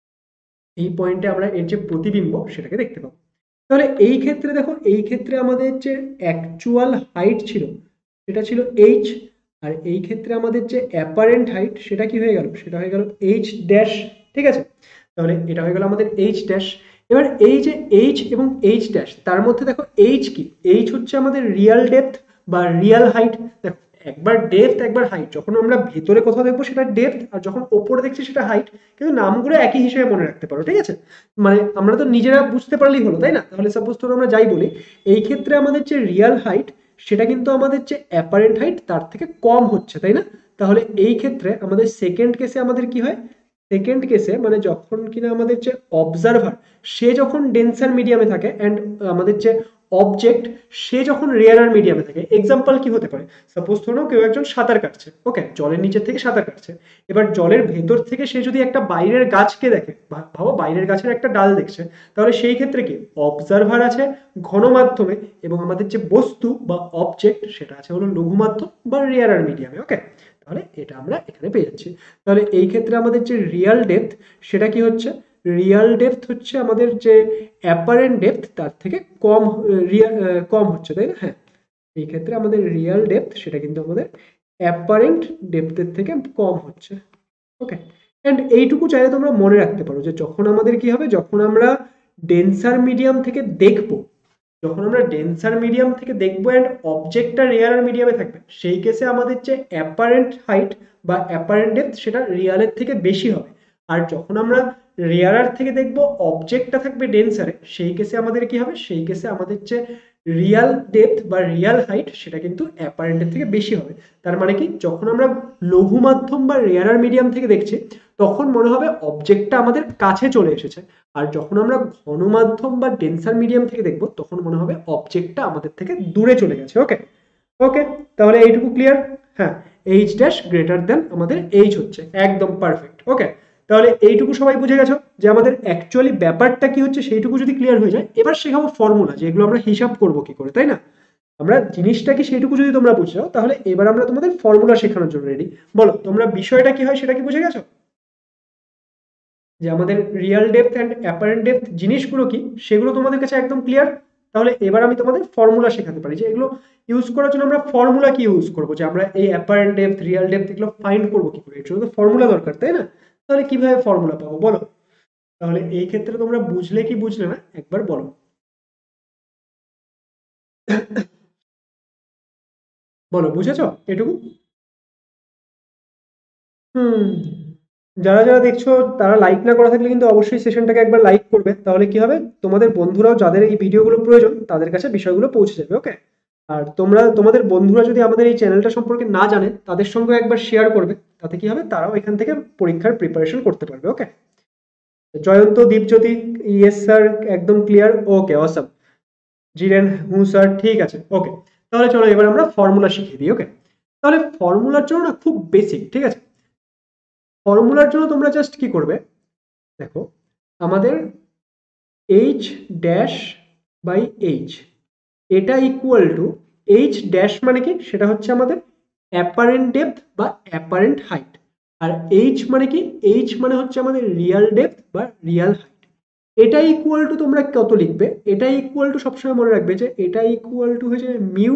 এই পয়েন্টে আমরা এর যে প্রতিবিম্ব সেটাকে দেখতে পাবো। তাহলে এই ক্ষেত্রে দেখো, এই ক্ষেত্রে আমাদের যে অ্যাকচুয়াল হাইট ছিল সেটা ছিল এইচ, আর এই ক্ষেত্রে আমাদের যে অ্যাপারেন্ট হাইট সেটা কি হয়ে গেল? সেটা হয়ে গেল এইচ ড্যাশ। ঠিক আছে, তাহলে এটা হয়ে গেল আমাদের এইচ ড্যাশ। এবার এই যে এইচ এবং এইচ ড্যাশ, তার মধ্যে দেখো এইচ কি? এইচ হচ্ছে আমাদের রিয়াল ডেপথ বা রিয়াল হাইট। দেখো একবার ডেপথ একবার হাইট, যখন আমরা ভেতরে কোথাও দেখবো সেটা ডেপথ, আর যখন ওপরে দেখছি সেটা হাইট, কিন্তু নামগুলো একই হিসেবে মনে রাখতে পারো। ঠিক আছে, মানে আমরা তো নিজেরা বুঝতে পারলেই হলো, তাই না? তাহলে সাপোজ ধরো আমরা যাই বলি, এই ক্ষেত্রে আমাদের যে রিয়াল হাইট সেটা কিন্তু আমাদের যে অ্যাপারেন্ট হাইট তার থেকে কম হচ্ছে, তাই না? তাহলে এই ক্ষেত্রে আমাদের সেকেন্ড কেসে আমাদের কি হয়? সেকেন্ড কেসে মানে যখন কিনা আমাদের যে অবজারভার সে যখন ডেন্সার মিডিয়ামে থাকে, অ্যান্ড আমাদের যে অবজেক্ট সে যখন রেয়ারার মিডিয়ামে থাকে। এক্সাম্পল কি হতে পারে? সাপোজ ধরো কেউ একজন সাঁতার কাটছে, ওকে, জলের নিচের থেকে সাঁতার কাটছে। এবার জলের ভেতর থেকে সে যদি একটা বাইরের গাছকে দেখে, ভাবো বাইরের গাছের একটা ডাল দেখছে, তাহলে সেই ক্ষেত্রে কি? অবজারভার আছে ঘন মাধ্যমে, এবং আমাদের যে বস্তু বা অবজেক্ট সেটা আছে হলো লঘু মাধ্যম বা রেয়ারার মিডিয়ামে। ওকে, তাহলে এটা আমরা এখানে পেয়ে যাচ্ছি। তাহলে এই ক্ষেত্রে আমাদের যে রিয়াল ডেপথ সেটা কি হচ্ছে? রিয়াল ডেপথ হচ্ছে আমাদের যে অ্যাপারেন্ট ডেপথ তার থেকে কম, রিয়াল কম হচ্ছে, তাই না? হ্যাঁ, এই ক্ষেত্রে আমাদের রিয়াল ডেপথ সেটা কিন্তু আমাদের অ্যাপারেন্ট ডেপথের থেকে কম হচ্ছে। ওকে, অ্যান্ড এইটুকু চাইলে তোমরা মনে রাখতে পারো যে যখন আমাদের কি হবে? যখন আমরা ডেন্সার মিডিয়াম থেকে দেখবো, যখন আমরা ডেন্সার মিডিয়াম থেকে দেখবো অ্যান্ড অবজেক্টটা রেয়ার মিডিয়ামে থাকবে, সেই কেসে আমাদের যে অ্যাপারেন্ট হাইট বা অ্যাপারেন্ট ডেপথ সেটা রিয়ালের থেকে বেশি হবে। আর যখন আমরা রেয়ারার থেকে দেখবো অবজেক্টটা থাকবে ডেন্সারে, সেই কেসে আমাদের কি হবে? সেই কেসে আমাদের যে রিয়াল ডেপথ বা রিয়াল হাইট সেটা কিন্তু অ্যাপারেন্টের থেকে বেশি হবে। তার মানে কি? যখন আমরা লঘু মাধ্যম বা রেয়ারার মিডিয়াম থেকে দেখছি, তখন মনে হবে অবজেক্টটা আমাদের কাছে চলে এসেছে। আর যখন আমরা ঘন মাধ্যম বা ডেন্সার মিডিয়াম থেকে দেখব, তখন মনে হবে অবজেক্টটা আমাদের থেকে দূরে চলে গেছে। ওকে, ওকে, তাহলে এইটুকু ক্লিয়ার? হ্যাঁ, এইচ ড্যাশ গ্রেটার দেন আমাদের এইচ হচ্ছে, একদম পারফেক্ট। ওকে, তাহলে এইটুকু সবাই বুঝে গেছো যে আমাদের অ্যাকচুয়ালি ব্যাপারটা কি হচ্ছে, সেইটুকু যদি ক্লিয়ার হয়ে যায়, এবার শেখাবো ফর্মুলা, যেগুলো আমরা হিসাব করব কি করে, তাই না? আমরা জিনিসটা কি সেইটুকু যদি তোমরা বুঝে যাও, তাহলে এবার আমরা তোমাদের ফর্মুলা শেখানোর জন্য রেডি। বলো তোমরা বিষয়টা কি হয় সেটা কি বুঝে গেছো? যে আমাদের real depth and apparent depth জিনিসগুলো কি, সেগুলো তোমাদের কাছে একদম ক্লিয়ার? তাহলে এবার আমি তোমাদের ফর্মুলা শেখাতে পারি, যে এগুলো ইউজ করার জন্য আমরা ফর্মুলা কি ইউজ করবো, যে আমরা এই অ্যাপারেন্ট ডেপথ রিয়াল ডেপথ এগুলো ফাইন্ড করবো কি করে, এর জন্য তো ফর্মুলা দরকার, তাই না? তাহলে কিভাবে ফর্মুলা পাবো বলো? তাহলে এই ক্ষেত্রে তোমরা বুঝলে কি বুঝলে না একবার বলো। বলো, বুঝেছো এটুকু? হুম, যারা যারা দেখছো তারা লাইক না করা থাকলে কিন্তু অবশ্যই সেশনটাকে একবার লাইক করবে, তাহলে কি হবে? তোমাদের বন্ধুরাও যাদের এই ভিডিওগুলো প্রয়োজন তাদের কাছে বিষয়গুলো পৌঁছে যাবে। ওকে, আর তোমরা তোমাদের বন্ধুরা যদি আমাদের এই চ্যানেলটা সম্পর্কে না জানে, তাদের সঙ্গে একবার শেয়ার করবে, তাতে কি হবে? তারাও এখান থেকে পরীক্ষার প্রিপারেশন করতে পারবে। Okay. Jayanta, Dipjyoti, yes sir, একদম ক্লিয়ার, ওকে অসম। জিরেন, হু স্যার, ঠিক আছে, ওকে। তাহলে চলো এবার আমরা ফর্মুলা শিখিয়ে দিই। ওকে, তাহলে ফর্মুলার জন্য না খুব বেসিক, ঠিক আছে। ফর্মুলার জন্য তোমরা জাস্ট কি করবে, দেখো আমাদের এইচ ড্যাশ বাই এইচ এটা ইকুয়াল টু এইচ ড্যাশ মানে কি, সেটা হচ্ছে আমাদের অ্যাপারেন্ট ডেপথ বা অ্যাপারেন্ট হাইট। আর এইচ মানে কি, এইচ মানে হচ্ছে আমাদের রিয়াল ডেপথ বা রিয়াল হাইট। এটা ইকুয়াল টু তোমরা কত লিখবে, এটা ইকুয়াল টু সবসময় মনে রাখবে যে এটা ইকুয়াল টু হচ্ছে মিউ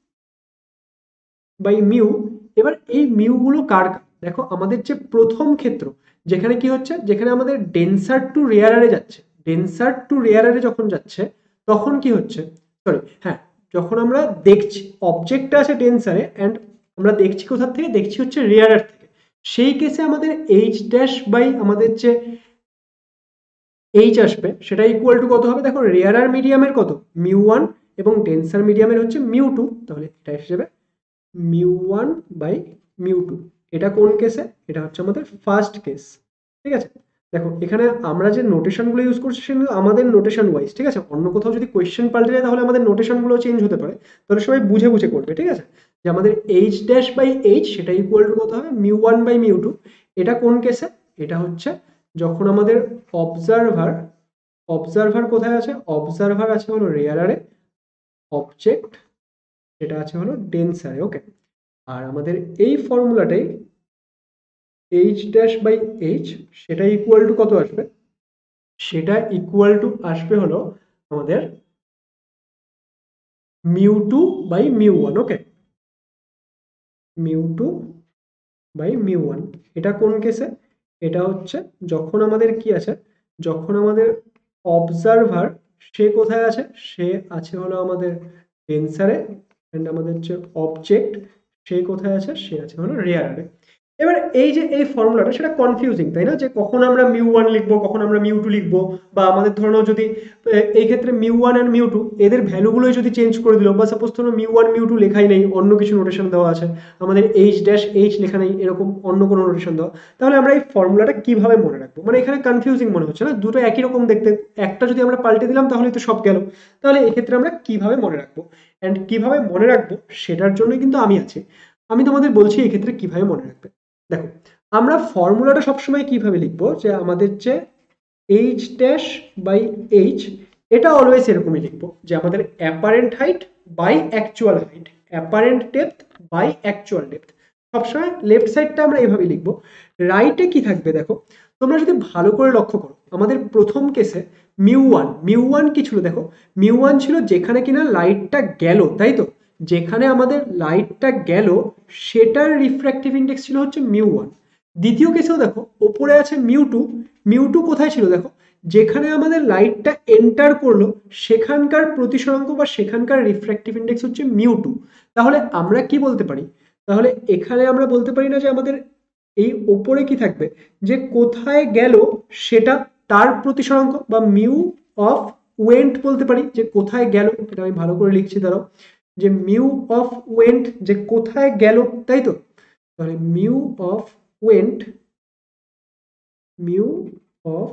বাই মিউ। এবার এই মিউ গুলো কার কার? দেখো আমাদের যে প্রথম ক্ষেত্র, যেখানে কি হচ্ছে, যেখানে আমাদের ডেন্সার টু রেয়ারারে যাচ্ছে, ডেন্সার টু রেয়ারারে যখন যাচ্ছে তখন কি হচ্ছে, সরি হ্যাঁ, যখন আমরা দেখছি অবজেক্টটা আছে ডেন্সারে অ্যান্ড আমরা দেখছি কোথা থেকে, দেখছি হচ্ছে রেয়ারার থেকে, সেই কেসে আমাদের এইচ ড্যাশ বাই আমাদের যে এইচ আসবে সেটা ইকুয়াল টু কত হবে, দেখো রেয়ারার মিডিয়ামের কত মিউ ওয়ান এবং ডেন্সার মিডিয়ামের হচ্ছে মিউ টু, তাহলে এটা হিসেবে mu one by mu two. এটা কোন কেসে, এটা হচ্ছে আমাদের ফার্স্ট কেস, ঠিক আছে। দেখো এখানে আমরা যে নোটেশনগুলো ইউজ করছি সেগুলো আমাদের নোটেশন ওয়াইজ, ঠিক আছে। অন্য কোথাও যদি কোয়েশ্চেন পাল্টে যায় তাহলে আমাদের নোটেশনগুলো চেঞ্জ হতে পারে, তাহলে সবাই বুঝে বুঝে করবে, ঠিক আছে। যে আমাদের এইচ ড্যাশ বাই এইচ সেটা ইকুয়াল টু কত হবে, mu one by mu two. এটা কোন কেসে, এটা হচ্ছে যখন আমাদের অবজারভার, অবজারভার কোথায় আছে, অবজারভার আছে হলো রেয়ারারে, অবজেক্ট এটা আছে হলো ডেন্সারে। ওকে, আর আমাদের এই ফর্মুলাটাই এইচ ড্যাশ বাই এইচ সেটা ইকুয়াল টু কত আসবে, সেটা ইকুয়াল টু আসবে হলো আমাদের mu two by mu one. Okay, mu two by mu one. এটা কোন কেসে, এটা হচ্ছে যখন আমাদের কি আছে, যখন আমাদের অবজারভার সে কোথায় আছে, সে আছে হলো আমাদের ডেন্সারে এন্ড আমাদের যে অবজেক্ট সে কোথায় আছে, সে আছে হলো রেয়ারে। এবার এই যে এই ফর্মুলাটা সেটা কনফিউজিং, তাই না, যে কখন আমরা মিউ ওয়ান লিখবো, কখন আমরা মিউ টু লিখবো, বা আমাদের ধরো যদি এই ক্ষেত্রে mu one and mu two এদের ভ্যালুগুলোই যদি চেঞ্জ করে দিল, বা সাপোজ ধরো মিউ ওয়ান মিউ টু লেখাই নেই, অন্য কিছু নোটেশন দেওয়া আছে, আমাদের এইচ ড্যাশ এইচ লেখা নেই, এরকম অন্য কোনো নোটেশন দেওয়া, তাহলে আমরা এই ফর্মুলাটা কিভাবে মনে রাখবো? মানে এখানে কনফিউজিং মনে হচ্ছে না, দুটো একই রকম দেখতে, একটা যদি আমরা পাল্টে দিলাম তাহলে তো সব গেল। তাহলে এক্ষেত্রে আমরা কিভাবে মনে রাখবো অ্যান্ড কিভাবে মনে রাখবো সেটার জন্যই কিন্তু আমি আছি। আমি তোমাদের বলছি এই ক্ষেত্রে কিভাবে মনে রাখবে। দেখো আমরা ফর্মুলাটা সবসময় কিভাবে লিখবো, যে আমাদের যে এইচ ড্যাশ বাই এইচ এটা অলওয়েজ এরকমই লিখবো, যে আমাদের apparent height by actual height, apparent depth by actual depth. সবসময় লেফট সাইডটা আমরা এভাবে লিখবো। রাইটে কি থাকবে দেখো, তোমরা যদি ভালো করে লক্ষ্য করো, আমাদের প্রথম কেসে মিউ ওয়ান, মিউ ওয়ান কি ছিল দেখো, মিউ ওয়ান ছিল যেখানে কিনা লাইটটা গেল, তাই তো, যেখানে আমাদের লাইটটা গেল সেটার রিফ্র্যাক্টিভ ইন্ডেক্স ছিল হচ্ছে মিউ ওয়ান। দ্বিতীয় কেসেও দেখো ওপরে আছে মিউ টু, মিউ টু কোথায় ছিল দেখো, যেখানে আমাদের লাইটটা এন্টার করলো সেখানকার প্রতিসরাঙ্ক বা সেখানকার রিফ্র্যাক্টিভ ইন্ডেক্স হচ্ছে মিউ টু। তাহলে আমরা কি বলতে পারি, তাহলে এখানে আমরা বলতে পারি না যে আমাদের এই ওপরে কি থাকবে, যে কোথায় গেল সেটা তার প্রতিসরাঙ্ক বা মিউ অফ ওয়েন্ট বলতে পারি, যে কোথায় গেল, এটা আমি ভালো করে লিখছি দাঁড়াও, যে মিউ অফ ওয়েন্ট যে কোথায় গেল, তাই তো। তাহলে mu of went, mu of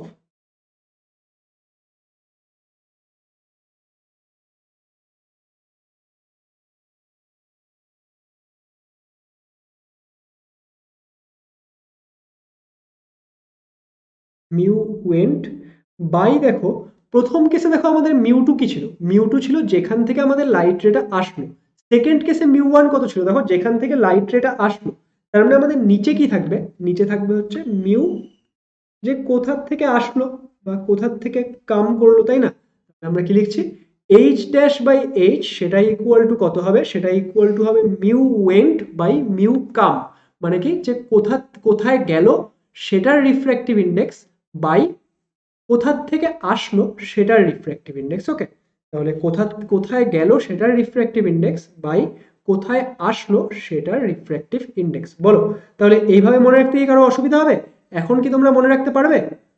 mu went by, দেখো প্রথম কেসে দেখো আমাদের মিউ টু কি ছিল, মিউ টু ছিল যেখান থেকে আমাদের লাইট রেটা আসলো। সেকেন্ড কেসে মিউ ওয়ান কত ছিল দেখো, যেখান থেকে লাইট রেটা আসলো। তার মানে আমাদের নিচে কি থাকবে, নিচে থাকবে হচ্ছে মিউ যে কোথার থেকে আসলো বা কোথার থেকে কাম করলো, তাই না। আমরা কি লিখছি, এইচ ড্যাশ বাই এইচ সেটা ইকুয়াল টু কত হবে, সেটা ইকুয়াল টু হবে mu went by mu come, মানে কি যে কোথা কোথায় গেল সেটার রিফ্র্যাক্টিভ ইন্ডেক্স বাই কোথার থেকে আসলো সেটার রিফ্র্যাক্টিভ ইন্ডেক্স। ওকে, তাহলে কোথা কোথায় গেল সেটার রিফ্র্যাক্টিভ ইন্ডেক্স বাই কোথায় আসলো সেটার রিফ্র্যাক্টিভ ইন্ডেক্স। বলো তাহলে এইভাবে মনে রাখতে কি কারো অসুবিধা হবে? এখন কি তোমরা মনে রাখতে পারবে?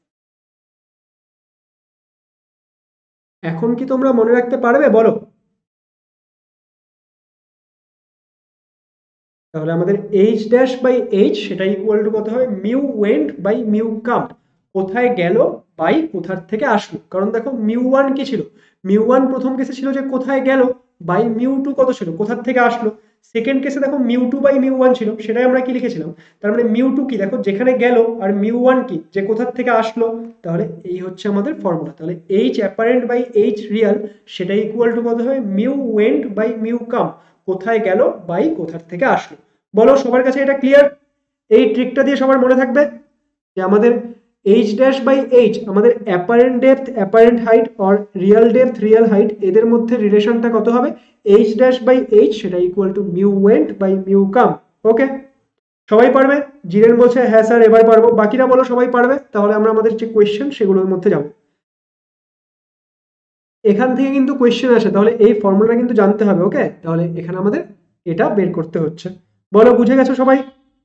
এখন কি তোমরা মনে রাখতে পারবে বলো? তাহলে আমাদের এইচ ড্যাশ বাই এইচ সেটা ইকুয়াল টু কত হবে, mu went by mu come. কোথায় গেল বাই কোথার থেকে আসলো। কারণ দেখো মিউ ওয়ান কি ছিল, মিউ ওয়ান প্রথম কেসে ছিল যে কোথায় গেল, বাই মিউ টু কত ছিল, কোথার থেকে আসলো। সেকেন্ড কেসে দেখো mu two by mu one ছিল, সেটাই আমরা কি লিখেছিলাম। তার মানে মিউ টু কি দেখো যেখানে গেল, আর মিউ ওয়ান কি যে কোথার থেকে আসলো। তাহলে এই হচ্ছে আমাদের ফর্মুলা। তাহলে h apparent by h real সেটা ইকুয়াল টু কত হবে, mu went by mu come, কোথায় গেল বাই কোথার থেকে আসলো। বলো সবার কাছে এটা ক্লিয়ার? এই ট্রিকটা দিয়ে সবার মনে থাকবে যে আমাদের এইচ ড্যাশ বাই এইচ আমাদের apparent depth apparent height or real depth real height এদের মধ্যে রিলেশনটা কত হবে, এইচ ড্যাশ বাই এইচ সেটা equal to mu went by mu come. Okay, সবাই পারবে? জিরেন বলছে হ্যাঁ স্যার এবার পারবো, বাকিরা বলো সবাই পারবে? তাহলে আমরা আমাদের যে কোয়েশ্চেন সেগুলোর মধ্যে যাব। এখান থেকে কিন্তু কোয়েশ্চেন আসে, তাহলে এই ফর্মুলাটা কিন্তু জানতে হবে। ওকে, তাহলে এখানে আমাদের এটা বের করতে হচ্ছে। বলো বুঝে গেছো সবাই?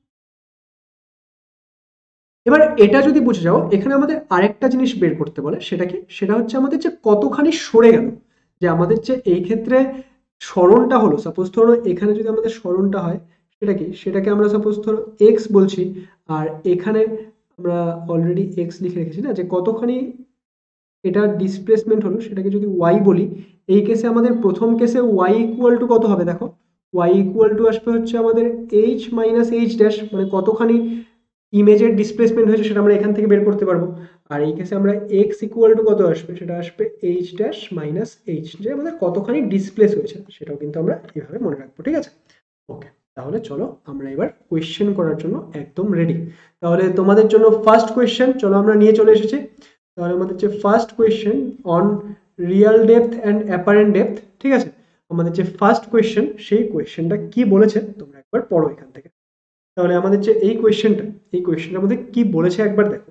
এবার এটা যদি বুঝে যাও, এখানে আমাদের আরেকটা জিনিস বের করতে বলে, সেটা কি, সেটা হচ্ছে আমাদের যে কতখানি সরে গেল। যে আমাদের যে এই ক্ষেত্রে সরণটা হলো, সাপোজ ধরো এখানে যদি আমাদের সরণটা হয় সেটা কি, সেটাকে আমরা সাপোজ ধরো এক্স বলছি, আর এখানে আমরা অলরেডি এক্স লিখে রেখেছি না, যে কতখানি এটা ডিসপ্লেসমেন্ট হলো সেটাকে যদি ওয়াই বলি। এই কেসে আমাদের প্রথম কেসে ওয়াই ইকুয়াল টু কত হবে দেখো, ওয়াই ইকুয়াল টু আসবে হচ্ছে আমাদের এইচ মাইনাস এইচ ড্যাশ, মানে কতখানি ইমেজের ডিসপ্লেসমেন্ট হয়েছে সেটা আমরা এখান থেকে বের করতে পারবো। আর এই কেসে আমরা এক্স ইকুয়াল টু কত আসবে, সেটা আসবে এইচ ড্যাশ মাইনাস এইচ, যে আমাদের কতখানি ডিসপ্লেস হয়েছে সেটাও কিন্তু আমরা এভাবে মনে রাখবো। ঠিক আছে, ওকে, তাহলে চলো আমরা এবার কোয়েশ্চেন করার জন্য একদম রেডি। তাহলে তোমাদের জন্য ফার্স্ট কোয়েশ্চেন চলো আমরা নিয়ে চলে এসেছি। তাহলে আমাদের যে first question on real depth and apparent depth, ঠিক আছে, আমাদের যে ফার্স্ট কোয়েশ্চেন সেই কোয়েশ্চেনটা কি বলেছে তোমরা একবার পড়ো এখান থেকে। তাহলে আমাদের যে এই কোয়েশ্চেনটা, এই কোয়েশ্চেনটার মধ্যে কি বলেছে একবার দেখো।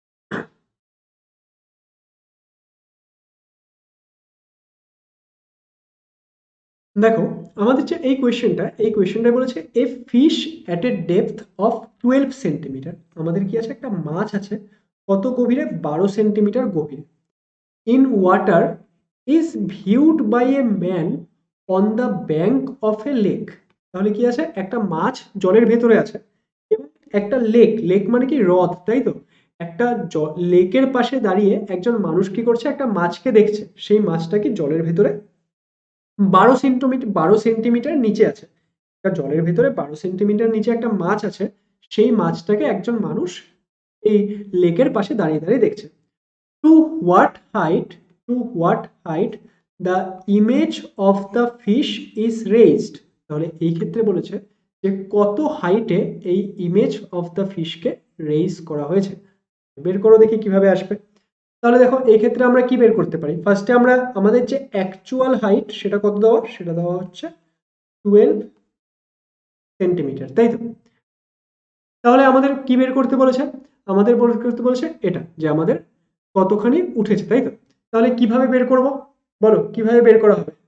দেখো আমাদের যে এই কোয়েশ্চেনটা, এই কোয়েশ্চেনটা বলেছে a fish at a depth of twelve centimetre. আমাদের কি আছে, একটা মাছ আছে কত গভীরে, বারো সেন্টিমিটার গভীরে, in water is viewed by a man on the bank of a lake. তাহলে কি আছে, একটা মাছ জলের ভেতরে আছে এবং একটা লেক, লেক মানে কি হ্রদ, তাই তো, একটা লেকের পাশে দাঁড়িয়ে একজন মানুষ কি করছে, একটা মাছকে দেখছে, সেই মাছটা কি জলের ভেতরে বারো সেন্টিমিটার বারো সেন্টিমিটার নিচে আছে। একটা জলের ভেতরে বারো সেন্টিমিটার নিচে একটা মাছ আছে, সেই মাছটাকে একজন মানুষ এই লেকের পাশে দাঁড়িয়ে দাঁড়িয়ে দেখছে। To what height to what height the image of the fish is raised. তাহলে এই ক্ষেত্রে বলেছে যে কত হাইটে এই ইমেজ অফ দ্য ফিশকে রেইজ করা হয়েছে। বের করো দেখি কিভাবে আসবে। তাহলে দেখো এই ক্ষেত্রে আমরা কি বের করতে পারি, ফার্স্টে আমরা আমাদের যে অ্যাকচুয়াল হাইট সেটা কত দেওয়া, সেটা দেওয়া হচ্ছে টুয়েলভ সেন্টিমিটার, তাই তো। তাহলে আমাদের কি বের করতে বলেছে, আমাদের বের করতে বলেছে এটা, যে আমাদের কতখানি উঠেছে, তাই তো। তাহলে কিভাবে বের করব, বলো কিভাবে বের করা হবে,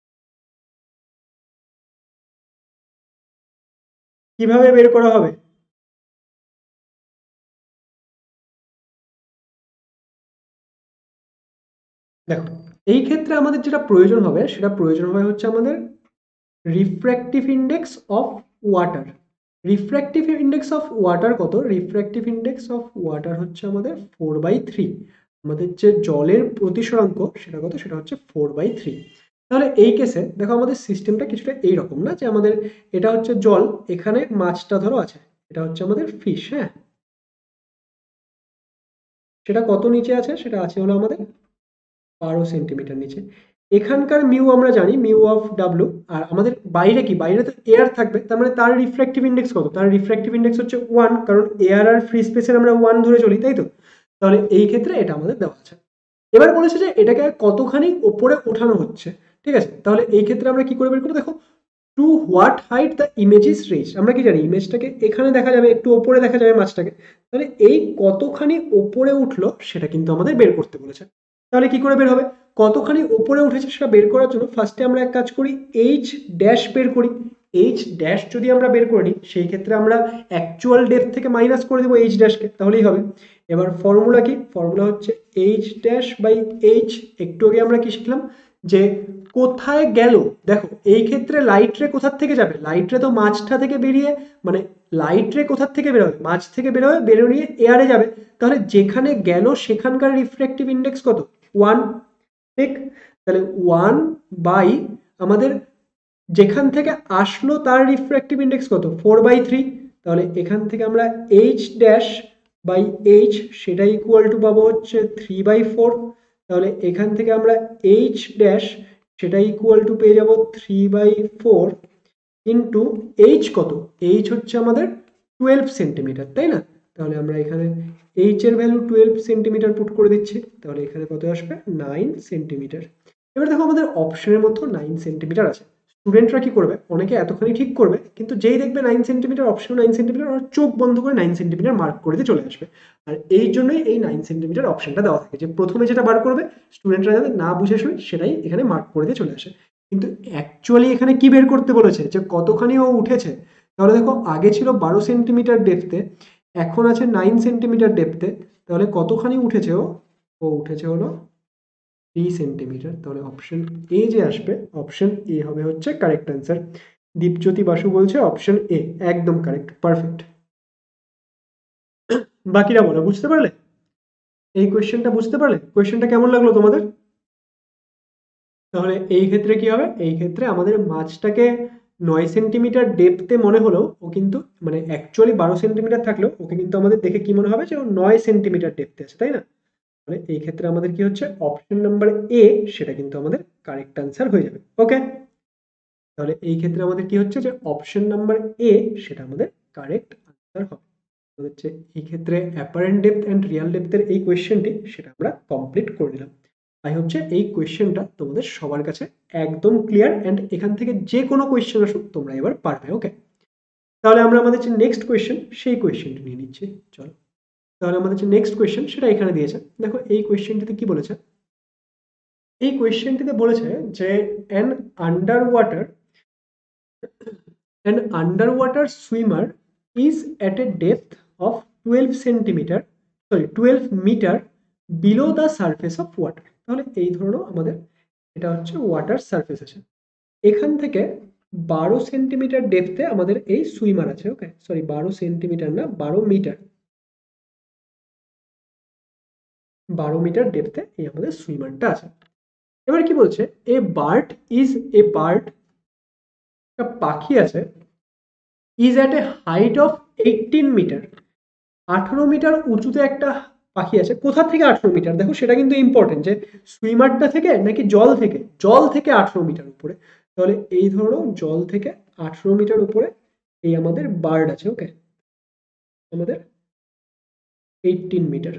কিভাবে বের করা হবে। দেখো এই ক্ষেত্রে আমাদের যেটা প্রয়োজন হবে, সেটা প্রয়োজন হবে হচ্ছে আমাদের refractive index of water. Refractive index of water কত, রিফ্র্যাক্টিভ ইন্ডেক্স অফ ওয়াটার হচ্ছে আমাদের ফোর বাই থ্রি। আমাদের যে জলের প্রতিসরাঙ্ক সেটা কত, সেটা হচ্ছে ফোর বাই থ্রি। তাহলে এই কেসে দেখো আমাদের সিস্টেমটা কিছুটা এইরকম না, যে আমাদের এটা হচ্ছে জল, এখানে মাছটা ধরো আছে, এটা হচ্ছে আমাদের ফিশ, হ্যাঁ, সেটা কত নিচে আছে, সেটা আছে হলো আমাদের বারো সেন্টিমিটার নিচে। এখানকার মিউ আমরা জানি, মিউ অফ ডাব্লু, আর আমাদের বাইরে কি, বাইরে তো এয়ার থাকবে, তার মানে তার রিফ্র্যাক্টিভ ইন্ডেক্স কত, তার রিফ্র্যাক্টিভ ইন্ডেক্স হচ্ছে ওয়ান, কারণ এয়ার আর ফ্রি স্পেসের আমরা ওয়ান ধরে চলি, তাই তো। তাহলে এই ক্ষেত্রে এটা আমাদের দেওয়া আছে। এবার বলেছে যে এটাকে কতখানি ওপরে ওঠানো হচ্ছে, ঠিক আছে। তাহলে এই ক্ষেত্রে আমরা কি করে বের করবো, দেখো to what height the image is raise, আমরা কি জানি ইমেজটাকে এখানে দেখা যাবে, একটু ওপরে দেখা যাবে মাছটাকে, তাহলে এই কতখানি ওপরে উঠলো সেটা কিন্তু আমাদের বের করতে বলেছে। তাহলে কি করে বের হবে, কতখানি ওপরে উঠেছে সেটা বের করার জন্য ফার্স্টে আমরা এক কাজ করি, এইচ ড্যাশ বের করি। এইচ ড্যাশ যদি আমরা বের করে নিই, সেই ক্ষেত্রে আমরা অ্যাকচুয়াল ডেপথ থেকে মাইনাস করে দেবো এইচ ড্যাশকে, তাহলেই হবে। এবার ফর্মুলা কি, ফর্মুলা হচ্ছে এইচ ড্যাশ বাই এইচ, একটু আগে আমরা কি শিখলাম, যে কোথায় গেল, দেখো এই ক্ষেত্রে লাইট রে কোথা থেকে যাবে, লাইট রে তো মাঝটা থেকে বেরিয়ে মানে লাইট রে কোথা থেকে বেরোবে, মাঝ থেকে বেরোবে, বেরোয় এয়ারে যাবে, তাহলে যেখানে গেল সেখানকার রিফ্র্যাক্টিভ ইন্ডেক্স কত, ওয়ান। ঠিক, তাহলে ওয়ান বাই আমাদের যেখান থেকে আসলো তার রিফ্র্যাক্টিভ ইন্ডেক্স কত, ফোর বাই থ্রি। তাহলে এখান থেকে আমরা এইচ ড্যাশ বাই এইচ সেটা ইকুয়াল টু পাবো হচ্ছে থ্রি বাই ফোর। তাহলে এখান থেকে আমরা এইচ ড্যাশ সেটা ইকুয়াল টু পেয়ে যাব three by four into h কত, এইচ হচ্ছে আমাদের টুয়েলভ সেন্টিমিটার, তাই না? তাহলে আমরা এখানে এইচ এর ভ্যালু টুয়েলভ সেন্টিমিটার পুট করে দিচ্ছি, তাহলে এখানে কত আসবে, নাইন সেন্টিমিটার। এবার দেখো আমাদের অপশনের মধ্যে নাইন সেন্টিমিটার আছে। স্টুডেন্টরা কি করবে, অনেকে এতখানি ঠিক করবে, কিন্তু যেই দেখবে nine centimetre, option nine centimetre, ওরা চোখ বন্ধ করে নাইন সেন্টিমিটার মার্ক করে দিয়ে চলে আসবে। আর এই জন্যই এই নাইন সেন্টিমিটার অপশনটা দেওয়া থাকে, যে প্রথমে যেটা বার করবে স্টুডেন্টরা যাতে না বুঝে শুনে সেটাই এখানে মার্ক করে দিয়ে চলে আসে। কিন্তু অ্যাকচুয়ালি এখানে কি বের করতে বলেছে, যে কতখানি ও উঠেছে। তাহলে দেখো আগে ছিল বারো সেন্টিমিটার ডেপথে, এখন আছে নাইন সেন্টিমিটার ডেপথে, তাহলে কতখানি উঠেছে ও, ও উঠেছে হলো থ্রি সেন্টিমিটার। তাহলে অপশন এ যে আসবে, অপশন এ হবে হচ্ছে কারেক্ট অ্যান্সার। দীপজ্যোতি বাসু বলছে অপশন এ, একদম কারেক্ট, পারফেক্ট। বাকিরা বলো, বুঝতে পারলে এই কোয়েশ্চেনটা, বুঝতে পারলে কোয়েশ্চেনটা কেমন লাগলো তোমাদের? তাহলে এই ক্ষেত্রে কি হবে, এই ক্ষেত্রে আমাদের মাছটাকে নয় সেন্টিমিটার ডেপথে মনে হলো, ও কিন্তু মানে অ্যাকচুয়ালি বারো সেন্টিমিটার থাকলেও ওকে কিন্তু আমাদের দেখে কি মনে হবে, যে ও নয় সেন্টিমিটার ডেপথে আছে, তাই না? তাহলে এই ক্ষেত্রে আমাদের কি হচ্ছে, অপশন নাম্বার এ সেটা কিন্তু আমাদের কারেক্ট অ্যান্সার হয়ে যাবে। ওকে, তাহলে এই ক্ষেত্রে আমাদের কি হচ্ছে, যে অপশন নাম্বার এ সেটা আমাদের কারেক্ট আনসার হবে। হচ্ছে এই ক্ষেত্রে অ্যাপারেন্ট ডেপথ অ্যান্ড রিয়াল ডেপথের এই কোয়েশ্চেনটি সেটা আমরা কমপ্লিট করে দিলাম। তাই হচ্ছে এই কোয়েশ্চেনটা তোমাদের সবার কাছে একদম ক্লিয়ার, অ্যান্ড এখান থেকে যে কোনো কোয়েশ্চেন আসুক তোমরা এবার পারবে। ওকে, তাহলে আমরা আমাদের যে নেক্সট কোয়েশ্চেন সেই কোয়েশ্চেনটি নিয়ে নিচ্ছি। চলো, তাহলে আমাদের যে নেক্সট কোয়েশ্চেন সেটা এখানে দিয়েছে। দেখো এই কোয়েশ্চেনটিতে কি বলেছে, এই কোয়েশ্চেনটিতে বলেছে যে an underwater An underwater swimmer is at a depth of twelve centimeter, sorry twelve meter below the surface of water. তাহলে এই ধরো আমাদের এটা হচ্ছে ওয়াটার সারফেস আছে, এখান থেকে বারো সেন্টিমিটার ডেপথে আমাদের এই সুইমার আছে। ওকে, সরি বারো সেন্টিমিটার না, বারো মিটার, বারো মিটার ডেপথে এই আমাদের সুইমারটা আছে। এবার কি বলছে, a bird is a bird, একটা পাখি আছে, is at a height of eighteen metre, আঠারো মিটার উঁচুতে একটা পাখি আছে। কোথা থেকে আঠারো মিটার, দেখো সেটা কিন্তু ইম্পর্টেন্ট, যে সুইমারটা থেকে নাকি জল থেকে, জল থেকে আঠারো মিটার উপরে। তাহলে এই ধরো জল থেকে আঠারো মিটার উপরে এই আমাদের বার্ড আছে। ওকে, আমাদের এইটিন মিটার।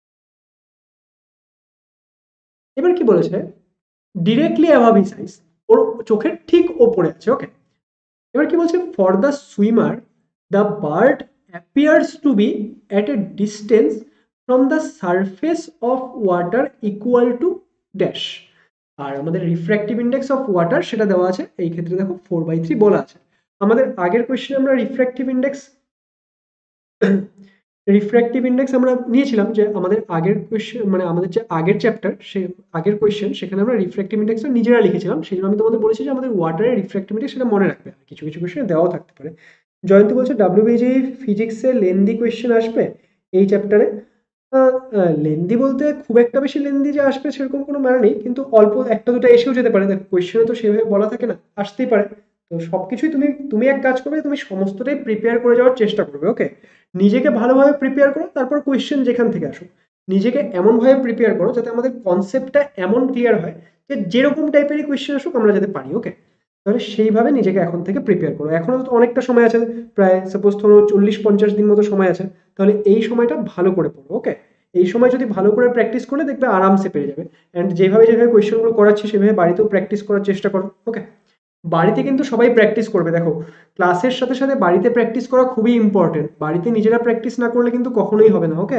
এবার কি বলেছে, ডিরেক্টলি অ্যাভাব হিজ আইস, ওর চোখের ঠিক ওপরে আছে। ওকে, এবার কি বলছে, for the swimmer the bird appears to be at a distance from the surface of water equal to dash. আর আমাদের রিফ্র্যাক্টিভ ইন্ডেক্স অফ ওয়াটার সেটা দেওয়া আছে, এই ক্ষেত্রে দেখো ফোর বাই থ্রি বলা আছে। আমাদের আগের কোয়েশ্চেনে আমরা রিফ্র্যাক্টিভ ইন্ডেক্স রিফ্র্যাক্টিভ ইন্ডেক্স আমরা নিয়েছিলাম, যে আমাদের আগের কোয়েশ্চেন মানে আমাদের যে আগের চ্যাপ্টার সে আগের কোয়েশ্চেন, সেখানে আমরা রিফ্র্যাক্টিভ ইন্ডেক্সটা নিজেরা লিখেছিলাম। সেই জন্য আমি তোমাদের বলেছি যে আমাদের ওয়াটারের রিফ্র্যাক্টিভ ইন্ডেক্স সেটা মনে রাখবে, কিছু কিছু কোয়েশ্চেন দেওয়াও থাকতে পারে। জয়ন্ত বলছে ডাব্লিউবিজি ফিজিক্সে লেন্দি কোয়েশ্চেন আসবে এই চ্যাপ্টারে। লেন্দি বলতে খুব একটা বেশি লেন্দি যে আসবে সেরকম কোনো মানে নেই, কিন্তু অল্প একটা দুটো এসেও যেতে পারে। দেখো কোয়েশ্চেনে তো সেভাবে বলা থাকে না, আসতেই পারে। তো সবকিছুই তুমি তুমি এক কাজ করবে, তুমি সমস্তটাই প্রিপেয়ার করে যাওয়ার চেষ্টা করবে। ওকে, নিজেকে ভালোভাবে প্রিপেয়ার করো, তারপর কোয়েশ্চেন যেখান থেকে আসো নিজেকে এমনভাবে প্রিপেয়ার করো যাতে আমাদের কনসেপ্টটা এমন ক্লিয়ার হয় যে যেরকম টাইপেরই কোয়েশ্চেন আসুক আমরা যাতে পারি। ওকে, তাহলে সেইভাবে নিজেকে এখন থেকে প্রিপেয়ার করো। এখনো তো অনেকটা সময় আছে, প্রায় সাপোজ ধরো চল্লিশ পঞ্চাশ দিন মতো সময় আছে, তাহলে এই সময়টা ভালো করে পড়ো। ওকে, এই সময় যদি ভালো করে প্র্যাকটিস করে দেখবে আরামসে পেরে যাবে। অ্যান্ড যেভাবে যেভাবে কোয়েশ্চেনগুলো করাচ্ছি সেভাবে বাড়িতেও প্র্যাকটিস করার চেষ্টা করো। ওকে, বাড়িতে কিন্তু সবাই প্র্যাকটিস করবে। দেখো ক্লাসের সাথে সাথে বাড়িতে প্র্যাকটিস করা খুবই ইম্পর্টেন্ট, বাড়িতে নিজেরা প্র্যাকটিস না করলে কিন্তু কখনোই হবে না। ওকে,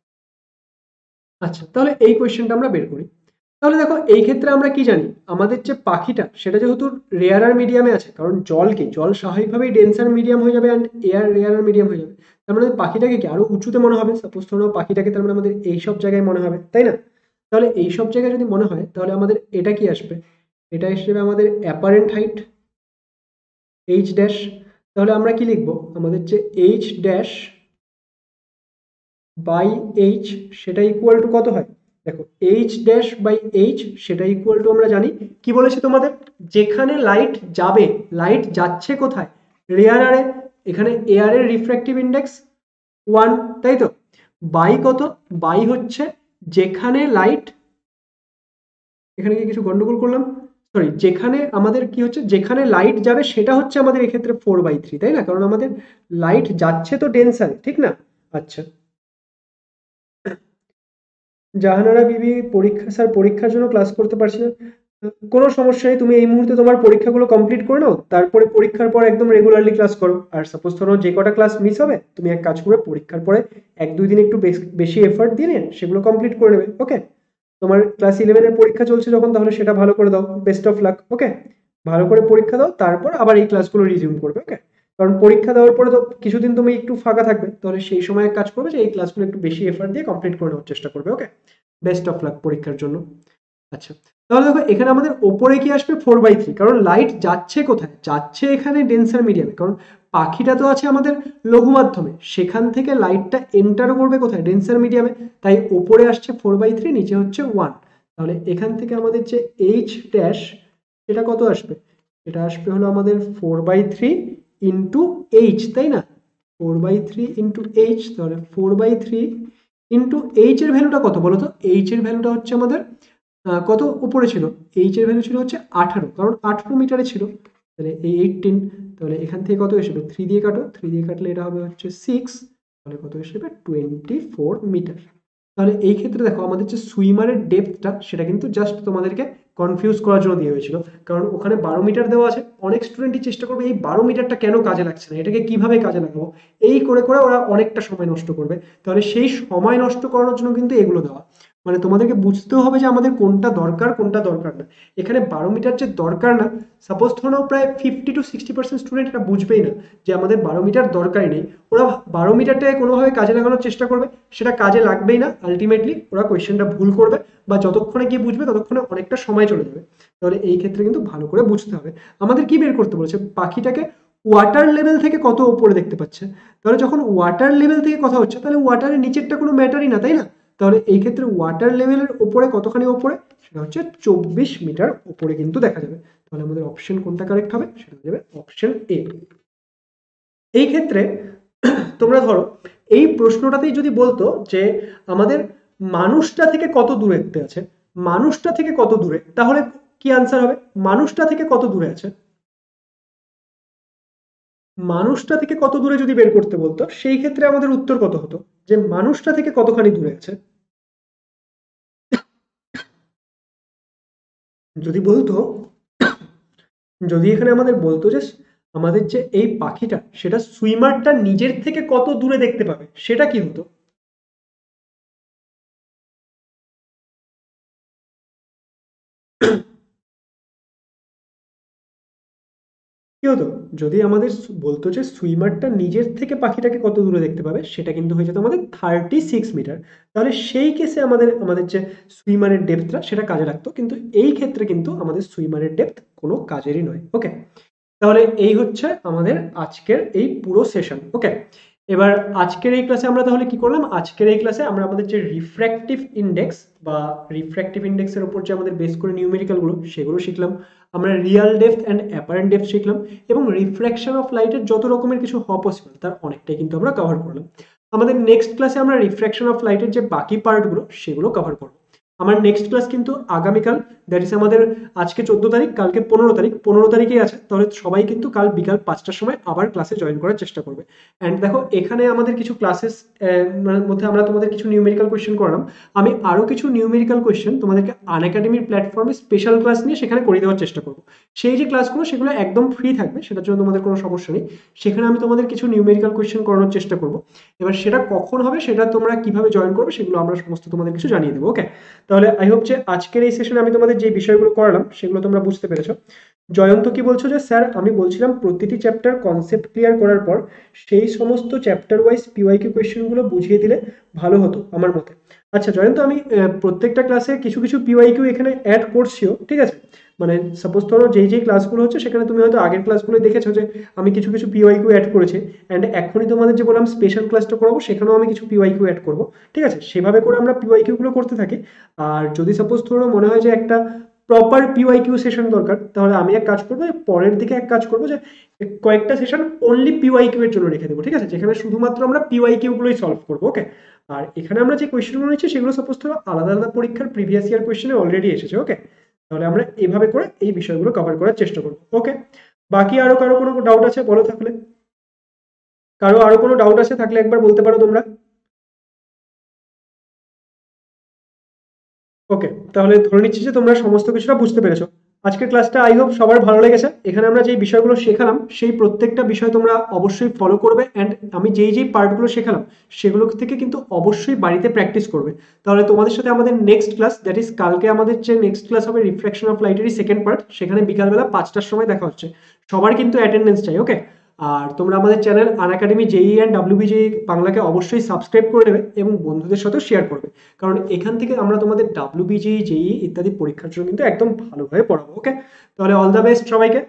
আচ্ছা তাহলে এই কোয়েশ্চেনটা আমরা বের করি। তাহলে দেখো এই ক্ষেত্রে আমরা কি জানি, আমাদের যে পাখিটা সেটা যেহেতু রেয়ারার মিডিয়ামে আছে, কারণ জল কি জল স্বাভাবিকভাবেই ডেন্সার মিডিয়াম হয়ে যাবে অ্যান্ড এয়ার রেয়ারার মিডিয়াম হয়ে যাবে। তার মানে পাখিটাকে কি আরো উঁচুতে মনে হবে, সাপোজ ধরো পাখিটাকে তার মানে আমাদের এইসব জায়গায় মনে হবে, তাই না? তাহলে এইসব জায়গায় যদি মনে হয় তাহলে আমাদের এটা কি আসবে, এটা হিসেবে আমাদের অ্যাপারেন্ট হাইট এইচ ড্যাশ। তাহলে আমরা কি লিখবো, আমাদের যে এইচ ড্যাশ বাই এইচ সেটা ইকুয়াল টু কত হয়, দেখো এইচ ড্যাশ বাই এইচ সেটা ইকুয়াল টু আমরা জানি কি বলেছে তোমাদের, যেখানে লাইট যাবে, লাইট যাচ্ছে কোথায়, রেয়ার আরে, এখানে এয়ারের রিফ্র্যাক্টিভ ইন্ডেক্স ওয়ান, তাই তো, বাই কত, বাই হচ্ছে যেখানে লাইট, এখানে কি কিছু গন্ডগোল করলাম, সরি, যেখানে আমাদের কি হচ্ছে, যেখানে লাইট যাবে সেটা হচ্ছে আমাদের এক্ষেত্রে ফোর বাই থ্রি, তাই না, কারণ আমাদের লাইট যাচ্ছে তো ডেন্সারে, ঠিক না। আচ্ছা, জাহানারা বিবি পরীক্ষা, স্যার পরীক্ষার জন্য ক্লাস করতে পারছি না, কোনো সমস্যা নেই, তুমি এই মুহূর্তে তোমার পরীক্ষাগুলো কমপ্লিট করে নাও, তারপরে পরীক্ষার পর একদম রেগুলারলি ক্লাস করো। আর সাপোজ ধরো যে কটা ক্লাস মিস হবে, তুমি এক কাজ করে পরীক্ষার পরে এক দুই দিন একটু বেশি এফর্ট দিয়ে নিয়ে সেগুলো কমপ্লিট করে নেবে। ওকে, তোমার ক্লাস ইলেভেনের পরীক্ষা চলছে যখন, তাহলে সেটা ভালো করে দাও, বেস্ট অফ লাক। ওকে, ভালো করে পরীক্ষা দাও, তারপর আবার এই ক্লাসগুলো রিজিউম করবে। ওকে, কারণ পরীক্ষা দেওয়ার পরে তো কিছুদিন তুমি একটু ফাঁকা থাকবে, তাহলে সেই সময় কাজ করবে যে এই ক্লাসগুলো একটু বেশি এফর্ট দিয়ে কমপ্লিট করে নেওয়ার চেষ্টা করবে। ওকে, বেস্ট অফ লাক পরীক্ষার জন্য। আচ্ছা, তাহলে দেখো এখানে আমাদের ওপরে কি আসবে, ফোর বাই থ্রি, কারণ লাইট যাচ্ছে কোথায়, যাচ্ছে এখানে ডেন্সার মিডিয়ামে, কারণ পাখিটা তো আছে আমাদের লঘু মাধ্যমে, সেখান থেকে লাইটটা এন্টার করবে কোথায়, ডেন্সার মিডিয়ামে, তাই ওপরে আসছে ফোর বাই থ্রি, নিচে হচ্ছে ওয়ান। তাহলে এখান থেকে আমাদের যে এইচ ড্যাশ এটা কত আসবে, এটা আসবে হলো আমাদের four by three into h, তাই না, four by three into h, তাহলে four by three into h এর ভ্যালুটা কত বলো তো, এইচ এর ভ্যালুটা হচ্ছে আমাদের কত উপরে ছিল, এইচ এর ভ্যালু ছিল হচ্ছে আঠারো, কারণ আঠারো মিটারে ছিল, তাহলে এই এইটিন, তাহলে এখান থেকে কত এসেবে, থ্রি দিয়ে কাটো, থ্রি দিয়ে কাটলে এটা হবে হচ্ছে সিক্স, তাহলে কত এসেবে টোয়েন্টি ফোর মিটার। তাহলে এই ক্ষেত্রে দেখো আমাদের যে সুইমারের ডেপথটা সেটা কিন্তু জাস্ট তোমাদেরকে কনফিউজ করার জন্য দিয়ে হয়েছিল, কারণ ওখানে বারো মিটার দেওয়া আছে, অনেক স্টুডেন্টই চেষ্টা করবে এই বারো মিটারটা কেন কাজে লাগছে না, এটাকে কিভাবে কাজে লাগাবো, এই করে করে ওরা অনেকটা সময় নষ্ট করবে। তাহলে সেই সময় নষ্ট করানোর জন্য কিন্তু এগুলো দেওয়া, মানে তোমাদেরকে বুঝতেও হবে যে আমাদের কোনটা দরকার কোনটা দরকার না। এখানে বারো মিটার যে দরকার না, সাপোজ ধরো প্রায় fifty to sixty percent student এটা বুঝবেই না যে আমাদের বারো মিটার দরকারই নেই, ওরা বারো মিটারটাকে কোনোভাবে কাজে লাগানোর চেষ্টা করবে, সেটা কাজে লাগবেই না, আলটিমেটলি ওরা কোয়েশ্চেনটা ভুল করবে, বা যতক্ষণে গিয়ে বুঝবে ততক্ষণে অনেকটা সময় চলে যাবে। তাহলে এই ক্ষেত্রে কিন্তু ভালো করে বুঝতে হবে। আমাদের কি বের করতে বলেছে, পাখিটাকে ওয়াটার লেভেল থেকে কত উপরে দেখতে পাচ্ছে, তাহলে যখন ওয়াটার লেভেল থেকে কথা হচ্ছে, তাহলে ওয়াটারের নিচেরটা কোনো ম্যাটারই না, তাই না, তাহলে এই ক্ষেত্রে ওয়াটার লেভেলের উপরে কতখানি উপরে, সেটা হচ্ছে চব্বিশ মিটার উপরে কিন্তু দেখা যাবে। তাহলে আমাদের অপশন কোনটা কারেক্ট হবে, সেটা হয়ে যাবে অপশন এ। এই ক্ষেত্রে তোমরা ধরো এই প্রশ্নটাতেই যদি বলতো যে আমাদের মানুষটা থেকে কত দূরত্বে আছে, মানুষটা থেকে কত দূরে, তাহলে কি আনসার হবে, মানুষটা থেকে কত দূরে আছে, মানুষটা থেকে কত দূরে যদি বের করতে বলতো, সেই ক্ষেত্রে আমাদের উত্তর কত হতো, যে মানুষটা থেকে কতখানি দূরে আছে। যদি বলতো, যদি এখানে আমাদের বলতো যে আমাদের যে এই পাখিটা সেটা সুইমারটা নিজের থেকে কত দূরে দেখতে পাবে, সেটা কি হতো, কি হতো, যদি আমাদের বলতো যে সুইমারটা নিজের থেকে পাখিটাকে কত দূরে দেখতে পাবে, সেটা কিন্তু হয়ে যেত আমাদের থার্টি সিক্স মিটার। তাহলে সেই কেসে আমাদের আমাদের যে সুইমারের ডেপথটা সেটা কাজে লাগতো, কিন্তু এই ক্ষেত্রে কিন্তু আমাদের সুইমারের ডেপথ কোনো কাজেরই নয়। ওকে, তাহলে এই হচ্ছে আমাদের আজকের এই পুরো সেশন। ওকে, এবার আজকের এই ক্লাসে আমরা তাহলে কি করলাম, আজকের এই ক্লাসে আমরা আমাদের যে রিফ্র্যাক্টিভ ইন্ডেক্স বা রিফ্র্যাক্টিভ ইন্ডেক্সের উপর যে আমাদের বেস করে নিউমেরিক্যালগুলো সেগুলো শিখলাম, আমরা real depth and apparent depth শিখলাম, এবং রিফ্র্যাকশন অফ লাইটের যত রকমের কিছু হওয়া পসিবল তার অনেকটাই কিন্তু আমরা কভার করলাম। আমাদের নেক্সট ক্লাসে আমরা রিফ্র্যাকশন অফ লাইটের যে বাকি পার্টগুলো সেগুলো কভার করবো। আমার নেক্সট ক্লাস কিন্তু আগামীকাল, দ্যাট ইস আমাদের আজকে চোদ্দ তারিখ, কালকে পনেরো তারিখ, পনেরো তারিখেই আছে, তাহলে সবাই কিন্তু কাল বিকাল পাঁচটার সময় আবার ক্লাসে জয়েন করার চেষ্টা করবে। অ্যান্ড দেখো এখানে আমাদের কিছু ক্লাসেস মধ্যে আমরা তোমাদের কিছু নিউমেরিক্যাল কোয়েশ্চেন করলাম, আমি আরো কিছু নিউমেরিক্যাল কোয়েশ্চেন তোমাদেরকে আনএকাডেমির প্ল্যাটফর্মে স্পেশাল ক্লাস নিয়ে সেখানে করে দেওয়ার চেষ্টা করবো। সেই যে ক্লাসগুলো সেগুলো একদম ফ্রি থাকবে, সেটার জন্য তোমাদের কোনো সমস্যা নেই, সেখানে আমি তোমাদের কিছু নিউমেরিক্যাল কোয়েশ্চেন করানোর চেষ্টা করবো। এবার সেটা কখন হবে, সেটা তোমরা কিভাবে জয়েন করবে সেগুলো আমরা সমস্ত তোমাদের কিছু জানিয়ে দেবো। ওকে, তাহলে আই হোপ যে আজকের এই সেশনে আমি তোমাদের যে বিষয়গুলো করালাম সেগুলো তোমরা বুঝতে পেরেছো। জয়ন্ত কি বলছো, যে স্যার আমি বলছিলাম প্রতিটি চ্যাপ্টার কনসেপ্ট ক্লিয়ার করার পর সেই সমস্ত চ্যাপ্টার ওয়াইজ পিওয়াইকিউ কোয়েশ্চেনগুলো বুঝিয়ে দিলে ভালো হতো আমার মতে। আচ্ছা জয়ন্ত, আমি প্রত্যেকটা ক্লাসে কিছু কিছু পিওয়াইকিউ এখানে অ্যাড করছিও, ঠিক আছে, মানে সাপোজ ধরো যেই যেই ক্লাসগুলো হচ্ছে সেখানে তুমি হয়তো আগের ক্লাসগুলো দেখেছো যে আমি কিছু কিছু পিওয়াইকিউ অ্যাড করেছি, অ্যান্ড এখনই তোমাদের যে বললাম স্পেশাল ক্লাসটা করাবো সেখানেও আমি কিছু পিওয়াইকিউ অ্যাড করবো, ঠিক আছে? সেভাবে করে আমরা পিওয়াইকিউ গুলো করতে থাকি। আর যদি সাপোজ ধরো মনে হয় যে একটা প্রপার পিওয়াইকিউ সেশন দরকার, তাহলে আমি এক কাজ করবো, যে পরের দিকে এক কাজ করবো যে কয়েকটা সেশন অনলি পিওয়াইকিউ এর জন্য রেখে দেবো, ঠিক আছে? যেখানে শুধুমাত্র আমরা পিওয়াইকিউ গুলোই সলভ করবো, ওকে? আর এখানে আমরা যে কোয়েশ্চেনগুলো নিচ্ছি সেগুলো সাপোজ ধরো আলাদা আলাদা পরীক্ষার প্রিভিয়াস ইয়ার কোয়েশ্চেনে অলরেডি এসেছে, ওকে? তাহলে আমরা এইভাবে করে এই বিষয়গুলো কভার করার চেষ্টা করবো, ওকে? বাকি আরো কারো কোনো ডাউট আছে বলো থাকলে, কারো আরো কোনো ডাউট আছে থাকলে একবার বলতে পারো তোমরা। ওকে, তাহলে ধরে নিচ্ছি যে তোমরা সমস্ত কিছুটা বুঝতে পেরেছো। আজকের ক্লাসটা আই হোপ সবার ভালো লেগেছে। এখানে আমরা যেই বিষয়গুলো শেখালাম সেই প্রত্যেকটা বিষয় তোমরা অবশ্যই ফলো করবে, অ্যান্ড আমি যেই যেই পার্টগুলো শেখালাম সেগুলো থেকে কিন্তু অবশ্যই বাড়িতে প্র্যাকটিস করবে। তাহলে তোমাদের সাথে আমাদের নেক্সট ক্লাস, দ্যাট ইজ কালকে আমাদের যে নেক্সট ক্লাস হবে রিফ্লেকশন অফ লাইটেরই সেকেন্ড পার্ট, সেখানে বিকালবেলা পাঁচটার সময় দেখা হচ্ছে। সবার কিন্তু অ্যাটেন্ডেন্স চাই, ওকে? আর তোমরা আমাদের channel Unacademy JEE and WBJEE বাংলাকে অবশ্যই সাবস্ক্রাইব করে নেবে এবং বন্ধুদের সাথেও শেয়ার করবে, কারণ এখান থেকে আমরা তোমাদের ডাব্লিউবিজেই জেই ইত্যাদি পরীক্ষার জন্য কিন্তু একদম ভালোভাবে পড়াবো, ওকে? তাহলে অল দ্য বেস্ট সবাইকে।